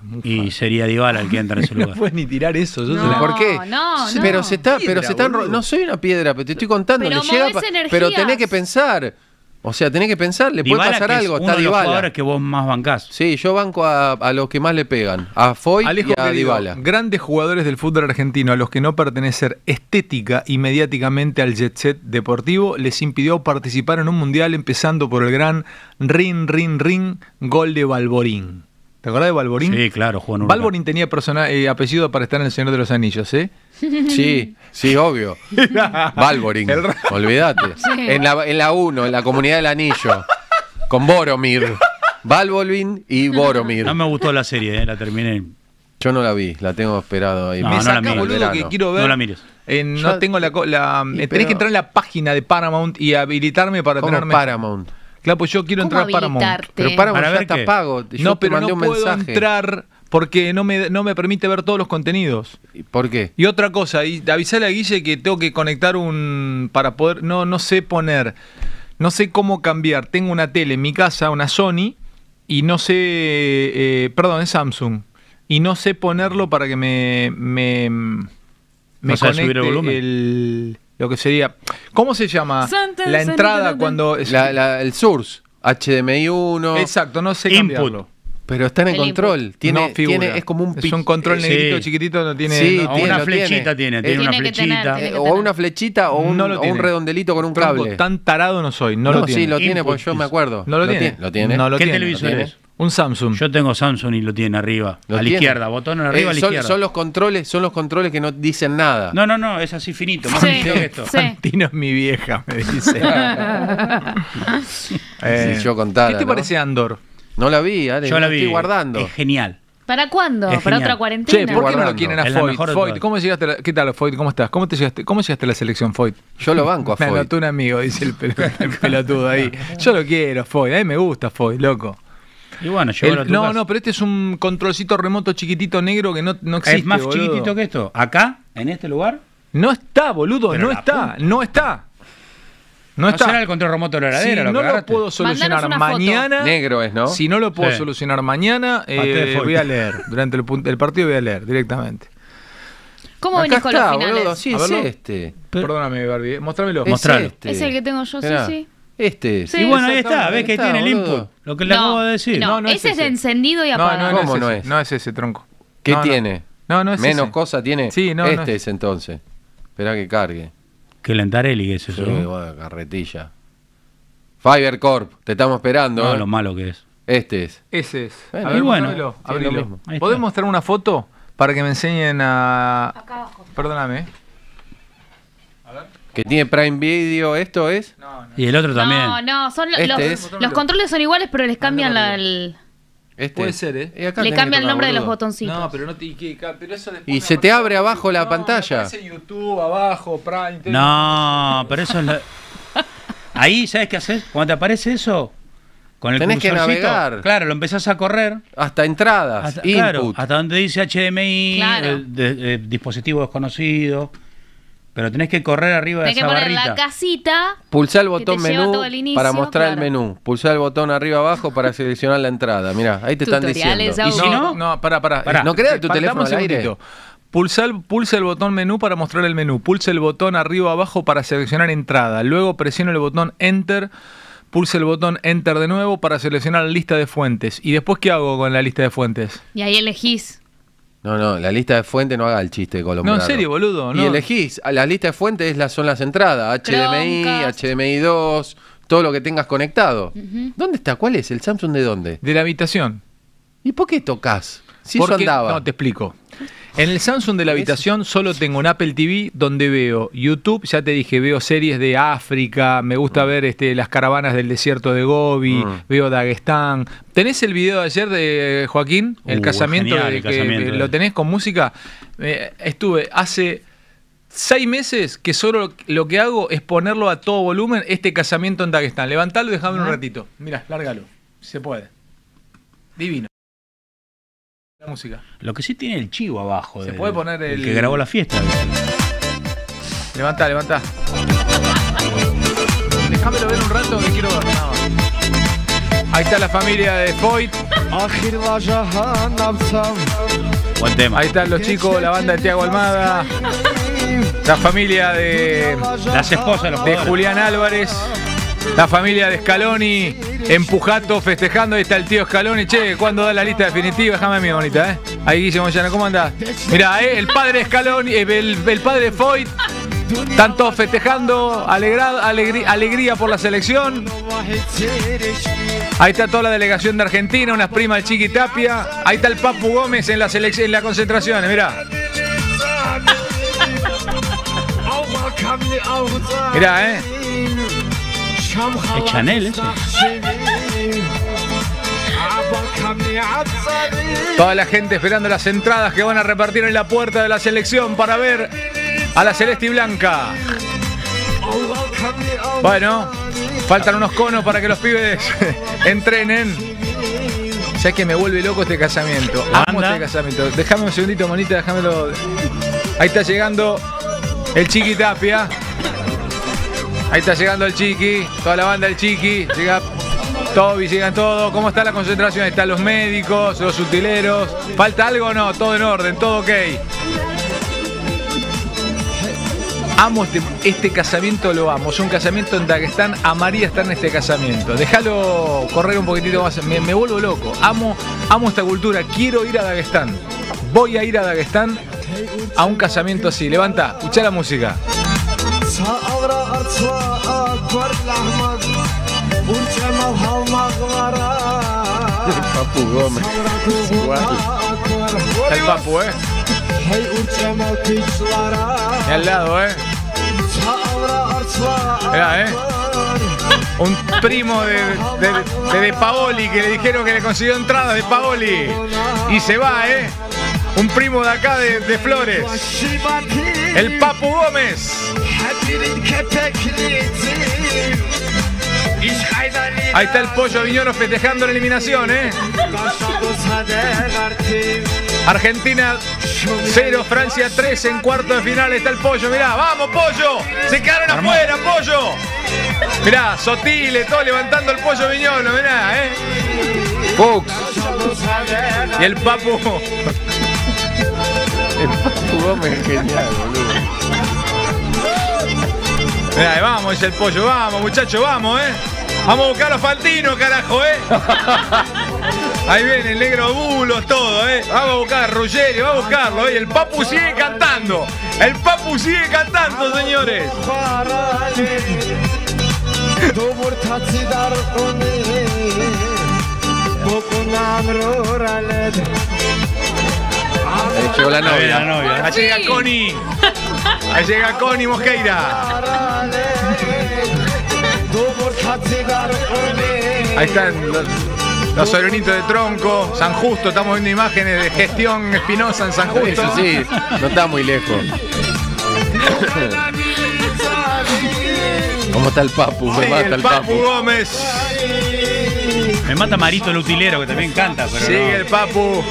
Y sería Dybala el que entra en ese No lugar. puedes ni tirar eso. Yo No, se la- ¿Por qué? no, Sí, no. Pero se está, pero Piedra, se están, ro- boludo. no soy una piedra, pero te estoy contando, Pero le llega, movés pa- energías. pero tenés que pensar. O sea, tenés que pensar, le puede Dybala, pasar que es algo, uno está de los Dybala. jugadores que vos más bancás. Sí, yo banco a, a los que más le pegan, a Foy Alejo, y a querido, Dybala. grandes jugadores del fútbol argentino a los que no pertenecer estética y mediáticamente al jet set deportivo les impidió participar en un mundial, empezando por el gran ring, ring, ring, gol de Balborín. ¿Te acordás de Balborín? Sí, claro, jugó en Uruguay. Balborín tenía persona, eh, apellido para estar en El Señor de los Anillos, ¿eh? Sí, sí, obvio. Balborín, El ra- olvídate. Sí. En la en la uno, en la Comunidad del Anillo, con Boromir. Balborín y Boromir. No me gustó la serie, eh, la terminé. Yo no la vi, la tengo esperado ahí. No, Me no saca, la mires. boludo, Verano. que quiero ver. No la mires. Eh, no Ya- tengo la... co- la Y eh, tenés pero- que entrar en la página de Paramount y habilitarme para ¿Cómo tenerme... Paramount? Claro, pues yo quiero ¿Cómo entrar a Paramount. habilitarte? Pero Paramount ¿Para ya ver está qué? pago. Yo No, te pero mandé no un puedo mensaje. entrar porque no me, no me permite ver todos los contenidos. ¿Y ¿Por qué? Y otra cosa, y avisale a Guille que tengo que conectar un... para poder... No, no sé poner... No sé cómo cambiar. Tengo una tele en mi casa, una Sony, y no sé... eh, perdón, es Samsung. Y no sé ponerlo para que me... me, me ¿No sabes conecte subir el volumen? el- lo que sería... ¿Cómo se llama? Santa, La Santa, entrada Santa. cuando... es- La- la- el Source, H D M I uno. Exacto, no sé Input. cambiarlo. Pero está en el, El control. input. Tiene, No figura. tiene, es como un Es pi- un control eh, negrito, sí. chiquitito, no tiene... Sí, no- O tiene, una lo flechita tiene, tiene Eh, una tiene que tener, flechita. tiene eh, que o tener. una flechita o un, No lo o un tiene. redondelito con un Tronco, cable. tan tarado no soy, no, no, lo tiene. sí, lo tiene, Input, porque yo me dice. acuerdo. No lo, tiene. Lo tiene. No lo ¿Qué tiene. televisor lo tiene. es? Un Samsung. Yo tengo Samsung y lo tiene arriba, Lo a la tiene. izquierda, botón arriba Eh, a la son, izquierda. son los controles, son los controles que no dicen nada. No, no, no, es así finito, más Sí, finito que esto. sí. Santino es mi vieja, me dice. Eh, Si yo contara, ¿Qué te ¿no? parece Andor? No la vi, Ale, Yo la la vi. estoy guardando. Es genial. ¿para cuándo? Es ¿Para genial. otra Che, cuarentena? ¿por qué no lo guardando. quieren a Es la Foyt? mejor de Foyt, todas. ¿cómo llegaste a la, ¿qué tal, Foyt? ¿Cómo estás? ¿Cómo, te llegaste, ¿Cómo llegaste a la selección, Foyt? Yo lo banco a Me Foy. anotó un amigo, dice el, pel- el pelotudo ahí. Yo lo quiero, Foyt. A mí me gusta Foyt, loco. Y bueno, El- llévalo a tu no, casa. no, pero este es un controlcito remoto chiquitito negro que no, no existe, Es más boludo. chiquitito que esto. Acá, en este lugar, No está, boludo, Pero no la está, no está. No no está. será el control remoto de la Si heladera. no lo, que lo agarraste. puedo solucionar Mandanos una foto. mañana, Negro es, ¿no? si no lo puedo Sí. solucionar mañana, eh, Paté de Foyt. voy a leer. Durante el, pun- el partido voy a leer directamente. ¿Cómo Acá venís con está, los finales? boludo, sí, A es verlo. este. Pero- Perdóname, Barbie, eh, mostrámelo. Es Mostralo. este. Es el que tengo yo, Mirá, sí, sí. Este es. Sí. Y bueno, ahí está, Exactamente, ves que ahí tiene está, el boludo. input. Lo que le acabo de decir. No, No, no es ese es ese. de encendido y No, apagado. no, no ¿Cómo es no ese, es? no es ese, tronco. ¿Qué No, no. tiene? No, no es Menos ese. cosa tiene. Sí, no, no este es. es entonces. Esperá que cargue. Que Lentarelli, que es eso. Sí, ¿no? bueno, carretilla. Fiber Corp, te estamos esperando. No, ¿eh? lo malo que es. Este es. Ese es. Bueno, a ver, y bueno, mostrámelo, sí, abrilo. lo mismo. Ahí está. ¿Podés mostrar una foto para que me enseñen a... Acá abajo. Perdóname. Que tiene Prime Video, ¿esto es? No, no. Y el otro también. No, no, son lo- Este los, es. los controles son iguales, pero les cambian la, el- Este Puede es. ser, ¿eh? Y acá le tenés cambia que el nombre de tocar, los boludo. botoncitos. No, pero no te... ¿qué? Pero eso después Y me se te aparece- abre abajo la No, pantalla. Me aparece YouTube abajo, Prime... No, pero eso es la... Ahí, ¿sabes qué haces? Cuando te aparece eso, Con el Tenés que cursorcito, navegar. Claro, lo empezás a correr. Hasta entradas, Hasta, input. claro, hasta donde dice H D M I, Claro. eh, de- de- dispositivo desconocido. Pero tenés que correr arriba Tenés de que esa poner barrita. la casita. Pulsá el que botón te lleva menú todo el inicio, para mostrar claro. el menú. Pulsá el botón arriba abajo para seleccionar la entrada. Mirá, ahí te están Tutoriales, diciendo. ¿Y si no? No, pará, pará. Pará. No creas tu Faltame teléfono un al aire. segundito. Pulsa el, pulsa el botón menú para mostrar el menú. Pulsa el botón arriba abajo para seleccionar entrada. Luego presiona el botón Enter. Pulsa el botón Enter de nuevo para seleccionar la lista de fuentes. ¿Y después qué hago con la lista de fuentes? Y ahí elegís. No, no, la lista de fuentes no haga el chiste de No, colombiano. en serio, boludo. Y No. elegís, a la lista de fuentes es la- son las entradas, H D M I, Chromecast. H D M I dos, todo lo que tengas conectado. Ujú. ¿Dónde está? ¿Cuál es? ¿El Samsung de dónde? De la habitación. ¿Y por qué tocas? Si eso Porque- andaba. No, te explico. En el Samsung de la habitación solo tengo un Apple T V donde veo YouTube, ya te dije, veo series de África, me gusta ver este, las caravanas del desierto de Gobi, Mm. veo Daguestán. ¿Tenés el video de ayer de Joaquín? El Uh, casamiento, genial, de el que- casamiento, ¿lo eh. tenés con música? Eh, estuve hace seis meses que solo lo que hago es ponerlo a todo volumen, este casamiento en Daguestán. Levantalo y dejame un ratito. Mirá, lárgalo. Si se puede. Divino. La música. Lo que sí tiene el chivo abajo. Se del- puede poner el- que grabó la fiesta. Levantá, levantá. Déjamelo ver un rato que quiero ver. No. Ahí está la familia de Foyt. Buen tema. Ahí están los chicos, la banda de Tiago Almada. La familia de, Las esposas de los de jugadores. Julián Álvarez. La familia de Scaloni. Empujato, festejando. Ahí está el tío Scaloni. Che, ¿cuándo da la lista definitiva? Déjame mi bonita, ¿eh? Ahí Guillermo Moyano, ¿cómo andás? Mirá, ¿eh? El padre de Scaloni, eh, el, el padre de Foyt. Están todos festejando, alegra- alegrí- alegría por la selección. Ahí está toda la delegación de Argentina, unas primas de Chiqui Tapia. Ahí está el Papu Gómez en la selección, en la concentración, mirá. Mirá, eh. Es Chanel, ese. Toda la gente esperando las entradas que van a repartir en la puerta de la selección para ver a la Celeste y Blanca. Bueno, faltan unos conos para que los pibes entrenen. Sabes que me vuelve loco este casamiento. Amo Anda. este casamiento. Déjame un segundito, monita, déjamelo. Ahí está llegando el Chiqui Tapia. Ahí está llegando el Chiqui, toda la banda del Chiqui. Llega Toby, llegan todos. ¿Cómo está la concentración? Ahí están los médicos, los utileros. ¿Falta algo o no? Todo en orden, todo ok. Amo este, este casamiento, lo amo. Es un casamiento en Daguestán. Amaría estar en este casamiento. Déjalo correr un poquitito más. Me, me vuelvo loco. Amo, amo esta cultura. Quiero ir a Daguestán. Voy a ir a Daguestán a un casamiento así. Levanta, escuchá la música. Papu Gómez. Igual. Está el Papu, ¿eh? Y al lado, ¿eh? Mirá, ¿eh? Un primo de, de, de, de Paoli que le dijeron que le consiguió entradas de Paoli. Y se va, ¿eh? Un primo de acá de, de Flores. El Papu Gómez. Ahí está el Pollo Viñolo festejando la eliminación, ¿eh? Argentina cero, Francia tres en cuarto de final. Está el Pollo, mirá, vamos Pollo. Se quedaron afuera, Pollo. Mirá, Sotile, todo levantando el Pollo Viñolo, mirá, ¿eh? Fox. Y el Papu. El Papu Gómez es genial, boludo. Mirá, vamos, dice el Pollo, vamos, muchachos, vamos, ¿eh? Vamos a buscar a Fantino, carajo, ¿eh? Ahí viene el negro Bulos, todo, ¿eh? Vamos a buscar a Ruggeri, vamos a buscarlo, ¿eh? Y el Papu sigue cantando. El Papu sigue cantando, señores. Ahí llegó la Ahí viene la novia. novia. Ahí llega Connie. Ahí llega Connie Mosqueira. Ahí están los, los sobrinitos de Tronco, San Justo, estamos viendo imágenes de gestión Espinosa en San Justo. Eso sí, no está muy lejos. ¿Cómo está el Papu? Me Sí, mata el el Papu Papu. Gómez. Me mata Marito el utilero, que también canta, pero Sigue no. el Papu. Uh,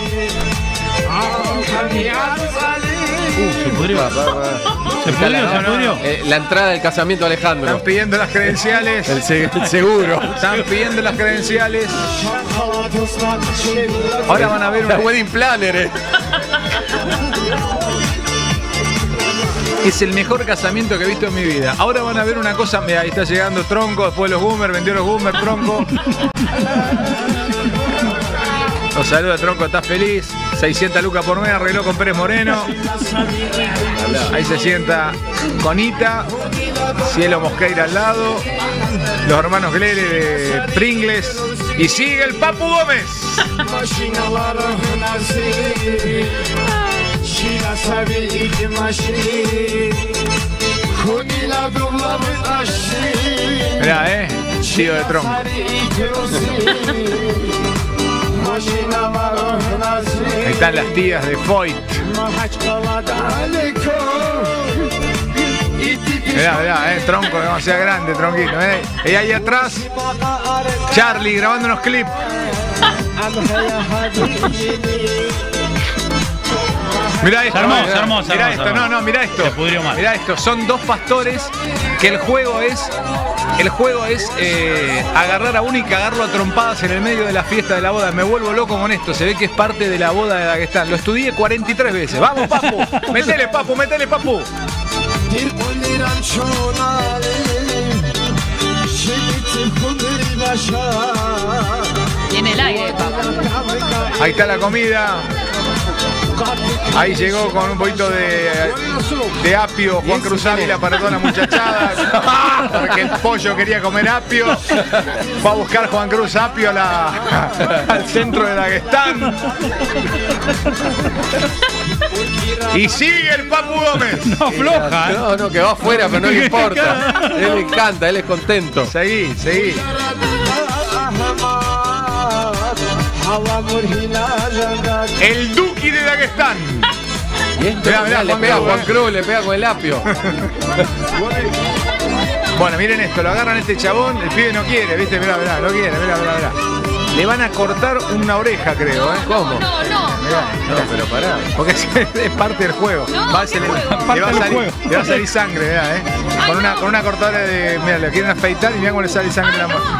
se pudrió. Va, va, va. Se pudrió, se pudrió. Eh, la entrada del casamiento de Alejandro. Están pidiendo las credenciales. El, se- el seguro. Están pidiendo las credenciales. Ahora van a ver La una... wedding planner, eh. Es el mejor casamiento que he visto en mi vida. Ahora van a ver una cosa. Mira, ahí está llegando Tronco. Después los Boomers. Vendió los Boomers, Tronco. Los saluda Tronco, está feliz. seiscientas lucas por mes, arregló con Pérez Moreno. Ahí se sienta Conita. Cielo Mosqueira al lado. Los hermanos Glere de Pringles. Y sigue el Papu Gómez. Mirá, eh. Tío de Tronco. Ahí están las tías de Foyt. Mirá, mirá, eh, Tronco, demasiado grande, Tronquito. Eh. Y ahí atrás, Charlie grabando unos clips. Mirá esto, Se armó, mirá, se armó, se mirá armó, esto, se armó. no, no, mirá esto. Se pudrió mal. Mirá esto, son dos pastores que el juego es. El juego es eh, agarrar a uno y cagarlo a trompadas en el medio de la fiesta de la boda. Me vuelvo loco con esto. Se ve que es parte de la boda de Daguestán. Lo estudié cuarenta y tres veces. ¡Vamos, Papu! ¡Metele, Papu! ¡Metele, Papu! Y en el aire, papá. Ahí está la comida. Ahí llegó con un poquito de, de apio Juan Cruz Ávila para toda la muchachada. Porque el pollo quería comer apio. Fue a buscar Juan Cruz apio a la, al centro de Daguestán. Y sigue el Papu Gómez. No floja, ¿eh? No, no, que va afuera, pero no le importa. Él le encanta, él es contento. Seguí, seguí. El Duki de Daguestán. Y esto, Mirá, mirá, le Juan pega a Cruz, Juan eh. Cruz, le pega con el apio. Bueno, miren esto, lo agarran a este chabón, el pibe no quiere, ¿viste? Mirá, mirá, no quiere, mirá, mirá, mirá. Le van a cortar una oreja, creo, ¿eh? ¿Cómo? No, no, Mirá, No, pero pará. porque es, es parte del juego. No, Va a ¿qué ser- le, juego? le va a Parte del salir, juego. le va a salir sangre, mirá, ¿eh? Ay, Con una, no. con una cortadora de. Mira, le quieren afeitar y mirá cómo le sale sangre en la mano.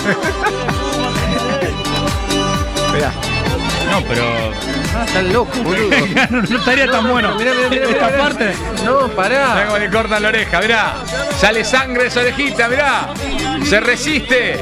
Mirá. No, pero. Ah, están locos, boludo. no, no estaría tan bueno. Mirá, mirá, mirá, Esta mirá. parte. No, Mirá pará. cómo le cortan la oreja, mirá. Sale sangre de esa orejita, mirá. Se resiste.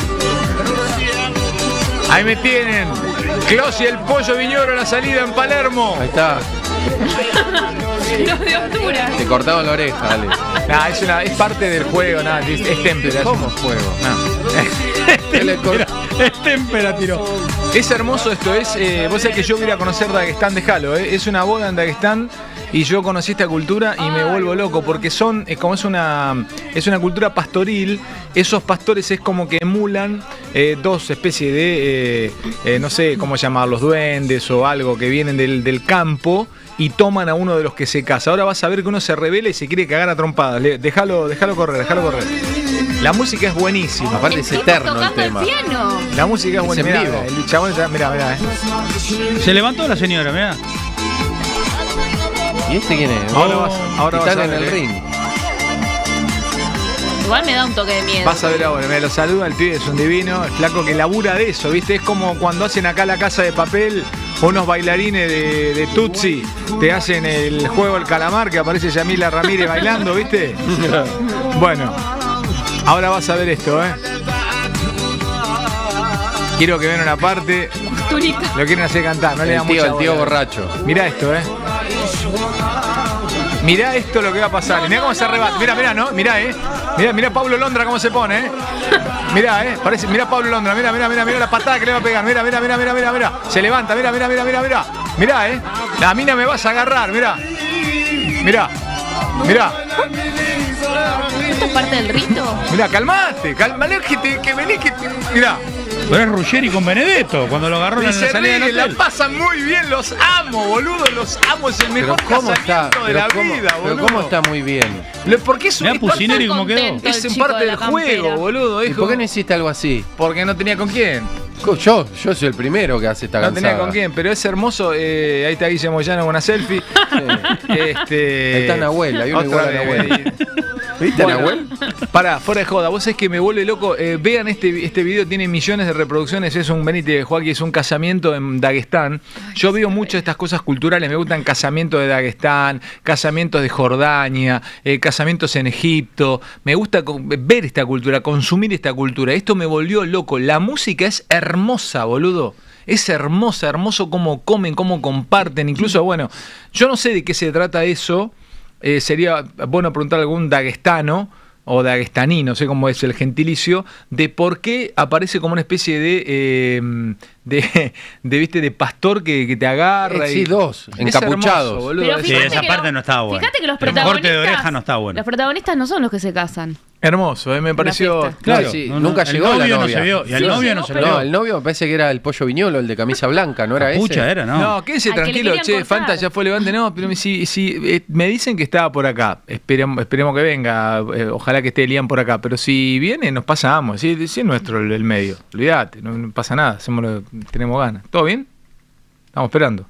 Ahí me tienen. Clos y el pollo Viñoro a la salida en Palermo. Ahí está. Los de Honduras. Te cortaron la oreja, dale. Nah, es, una, es parte del juego, nada, es, es témpera. ¿Cómo juego? Él le cor- Es témpera, tiró. Es hermoso esto, es, eh, vos sabés que yo quería conocer Daguestán de Jalo, eh, es una boda en Daguestán y yo conocí esta cultura y me vuelvo loco porque son, es como es una, es una cultura pastoril, esos pastores es como que emulan eh, dos especies de, eh, eh, no sé cómo llamarlos, duendes o algo que vienen del, del campo y toman a uno de los que se casa. Ahora vas a ver que uno se revela y se quiere cagar a trompadas, Le- déjalo, déjalo correr, déjalo correr. La música es buenísima. Aparte es tipo eterno el tocando tema. piano. La música es Es buenísima. en Mirá, vivo. el chabón ya, mirá, mirá, eh. Se levantó la señora, mirá. ¿Y este quién es? Ahora vas, ahora vas Titán a en ver, el eh. ring. Igual me da un toque de miedo. Vas a ver ahora, me lo saluda, el pibe es un divino, el flaco que labura de eso, ¿viste? Es como cuando hacen acá la Casa de Papel, unos bailarines de, de Tutsi, te hacen el juego del calamar, que aparece Yamila Ramírez bailando, ¿viste? Bueno, ahora vas a ver esto, ¿eh? Quiero que vean una parte, Túnica. lo quieren hacer cantar, no le El dan tío, mucha el tío bola. borracho. Mirá esto, ¿eh? Mirá esto lo que va a pasar. Y mirá cómo se arrebata. Mirá, mirá, ¿no? Mirá, ¿eh? Mirá, mirá Pablo Londra cómo se pone, ¿eh? Mirá, ¿eh? Parece, mirá Pablo Londra. Mirá, mirá, mirá, mirá la patada que le va a pegar. Mirá, mirá, mirá, mirá, mirá, mirá. Se levanta, mirá, mirá, mirá, mirá, mirá. Mirá, ¿eh? La mina me vas a agarrar, mirá. Mirá. Mirá. ¿Esto es parte del rito? Mirá, calmate. Calmate que, te, que venís que te... Mirá. Pero es Ruggeri con Benedetto, cuando lo agarró Y en la se salida del ríen, la hotel. pasan muy bien, los amo, boludo, los amo, es el mejor Pero ¿cómo está? casamiento de Pero la cómo- vida, pero boludo. ¿cómo está muy bien? Lo- Porque es, Mirá es parte, Pusineri cómo quedó. Contento. es El en chico parte de del la juego, campera. boludo. ¿Y Es por qué como- no hiciste algo así? Porque no tenía con quién. Yo, yo soy el primero que hace esta No cansada. tenía con quién, pero es hermoso. Eh, ahí está Guille Moyano con una selfie. Este, Ahí está Nahuel, hay uno otra igual a vez, Nahuel. ahí. ¿Viste, Bueno, Nahuel? Pará, fuera de joda, vos sabés que me vuelve loco. Eh, vean este, este video, tiene millones de reproducciones. Es un Benítez de Joaquín, es un casamiento en Daguestán. Yo veo mucho estas cosas culturales. Me gustan casamientos de Daguestán, casamientos de Jordania, eh, casamientos en Egipto. Me gusta con- ver esta cultura, consumir esta cultura. Esto me volvió loco. La música es hermosa, boludo. Es hermosa, hermoso cómo comen, cómo comparten. Incluso, bueno, yo no sé de qué se trata eso. Eh, sería bueno preguntar a algún daguestano o daguestaní, no sé cómo es el gentilicio, de por qué aparece como una especie de, eh, de, de, ¿viste? de pastor que, que te agarra. Eh, sí, y- dos, Es encapuchados. hermoso, boludo, Pero es Sí, fíjate esa que parte lo- no estaba buena. Fíjate que los El corte de protagonistas. oreja no está bueno. Los protagonistas no son los que se casan. hermoso, eh, me pareció. fiesta. Claro, sí, no, no, nunca el llegó la novio no novia. se vio, y al Sí, novio sí, no se pero- vio. No, el novio me parece que era el pollo viñolo, el de camisa blanca, ¿no era ese? Pucha, era, ¿no? No, quédese Al que le tranquilo, querían che, cortar. Fanta ya fue levante, no, pero si, si eh, me dicen que estaba por acá, esperemos, esperemos que venga, eh, ojalá que esté Elian por acá, pero si viene nos pasamos, si, si es nuestro el, el medio, olvídate, no, no pasa nada, hacemos lo- tenemos ganas. ¿Todo bien? Estamos esperando.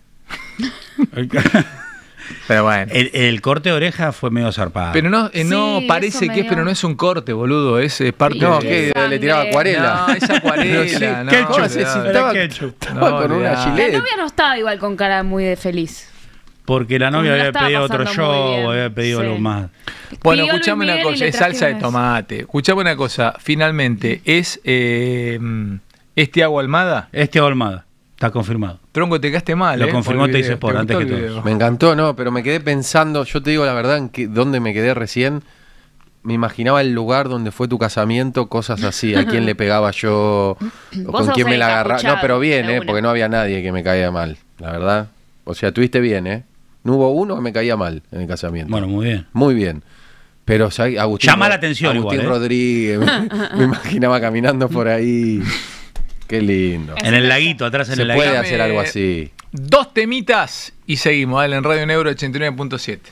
Pero bueno. El, el corte de oreja fue medio zarpado. Pero no, eh, no Sí, parece eso que es, medio- pero no es un corte, boludo, es, eh, parte No, de... que Sangre. le tiraba acuarela. No, es acuarela, Pero sí, no, ketchup, olvidate. se estaba, ketchup. estaba No, con una olvidate. La gilet. novia no estaba igual con cara muy de feliz. Porque la novia No la había estaba pedido otro pasando muy show, bien. había pedido Sí. algo más. Bueno, Pidió escuchame Luis una Miguel y cosa, le es salsa de trajeron eso. tomate. Escuchame una cosa, finalmente, ¿es, eh, ¿es Tiago Almada? Este Olmada, está confirmado. Tronco, te quedaste mal, Lo eh, confirmó por el Teis video. Sport, ¿Te antes gustó que el todos. video? Me encantó, no, pero me quedé pensando, yo te digo la verdad, en que, dónde me quedé recién, me imaginaba el lugar donde fue tu casamiento, cosas así, a quién le pegaba yo, o Vos con sos quién me el la agarraba. No, pero bien, de eh, una. porque no había nadie que me caía mal, la verdad. O sea, tuviste bien, ¿eh? No hubo uno que me caía mal en el casamiento. Bueno, muy bien. Muy bien. Pero ¿sabes? Agustín, Llama la atención Agustín igual, ¿eh? Rodríguez, me, me imaginaba caminando por ahí. Qué lindo. En el laguito, atrás en Se el puede laguito. hacer algo así. Dos temitas y seguimos, dale, en Radio Negro ochenta y nueve punto siete.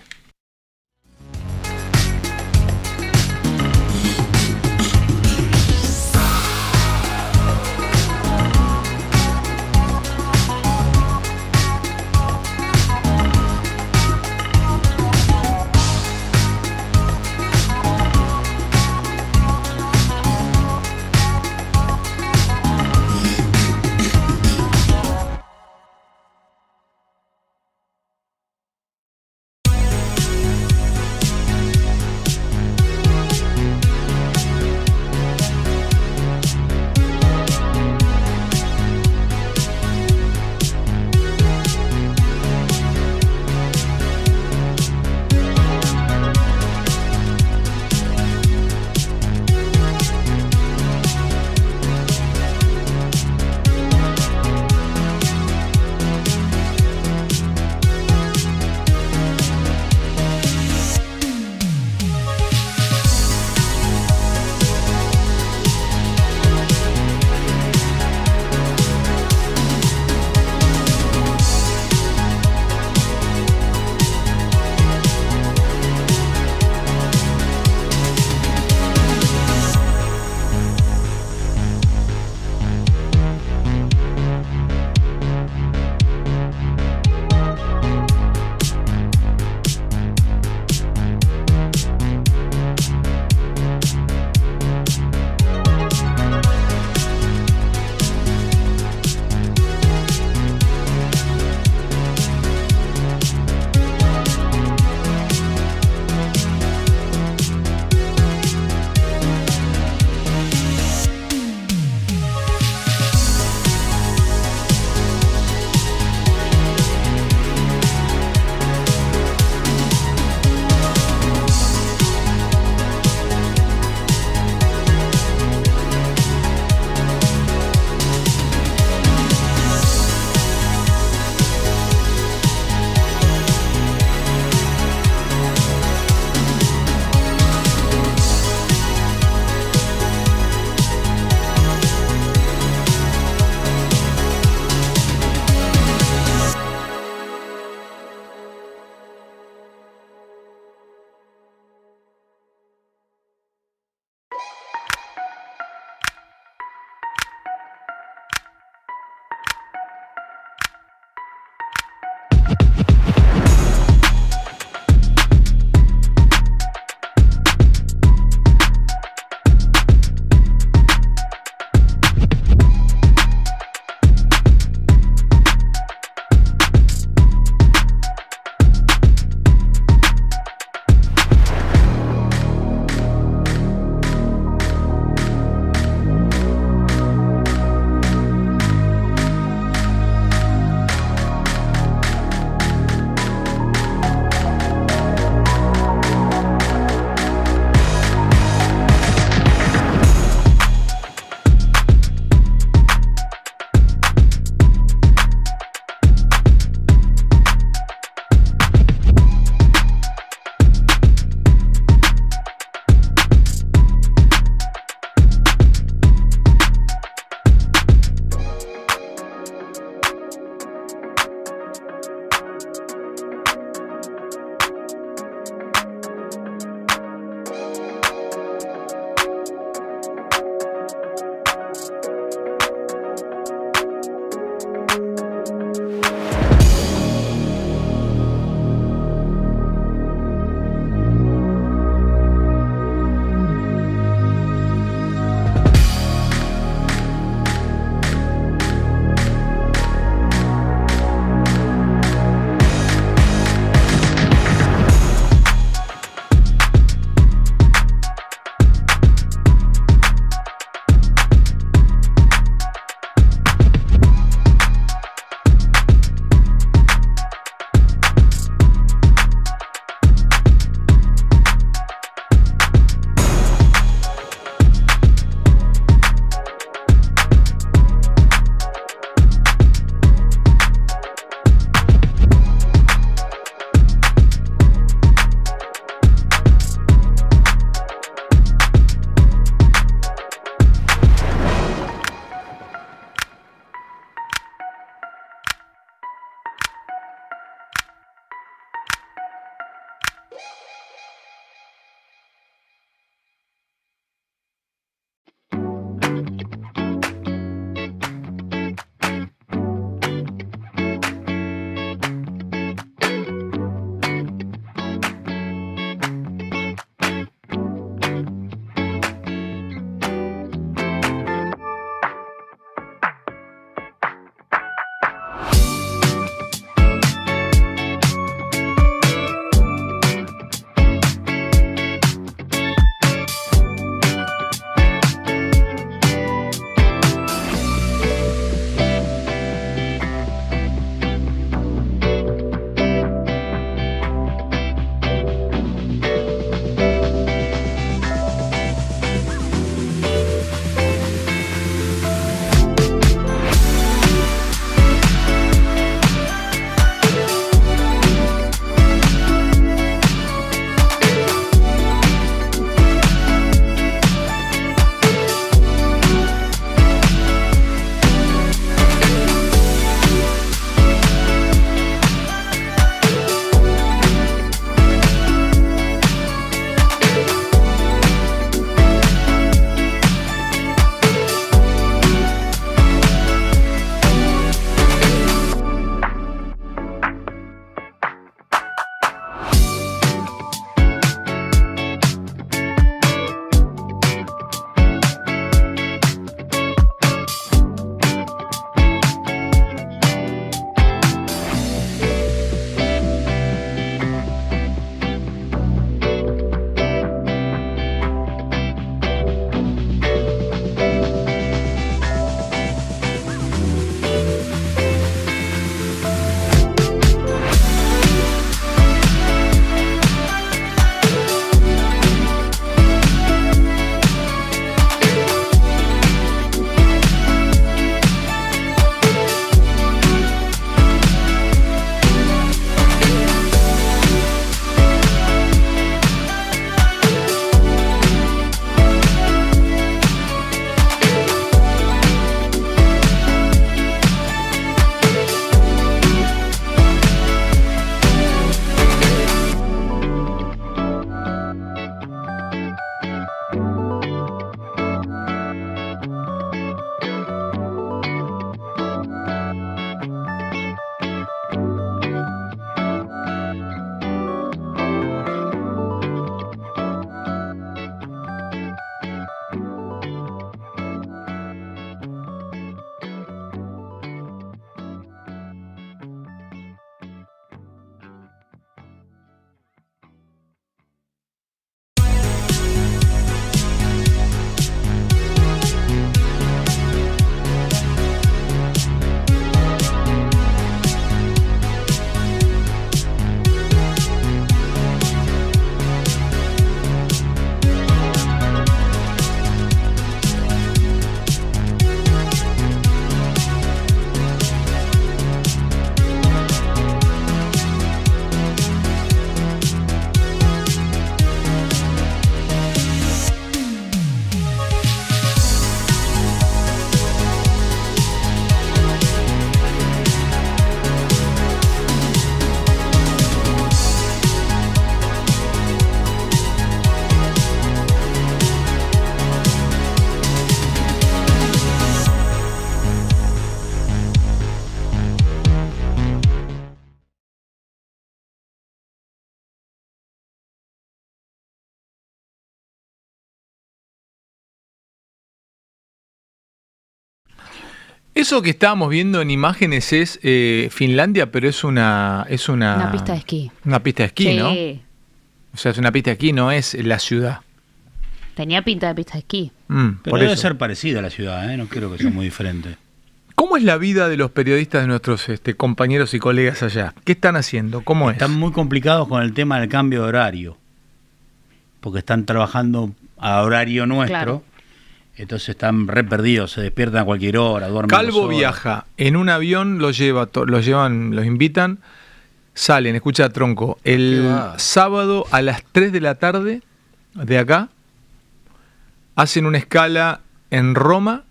Eso que estábamos viendo en imágenes es eh, Finlandia, pero es una, es una... Una pista de esquí. Una pista de esquí, Sí. ¿no? O sea, es una pista de esquí, no es la ciudad. Tenía pinta de pista de esquí. Mm, Pero por debe eso. ser parecida a la ciudad, ¿eh? No creo que sea muy diferente. ¿Cómo es la vida de los periodistas de nuestros este, compañeros y colegas allá? ¿Qué están haciendo? ¿Cómo es? Están muy complicados con el tema del cambio de horario. Porque están trabajando a horario nuestro. Claro. Entonces están re perdidos, se despiertan a cualquier hora, duermen dos Calvo horas. viaja en un avión, los lleva, to- los llevan, los invitan, salen, escucha Tronco, el ¿Qué va? sábado a las tres de la tarde de acá, hacen una escala en Roma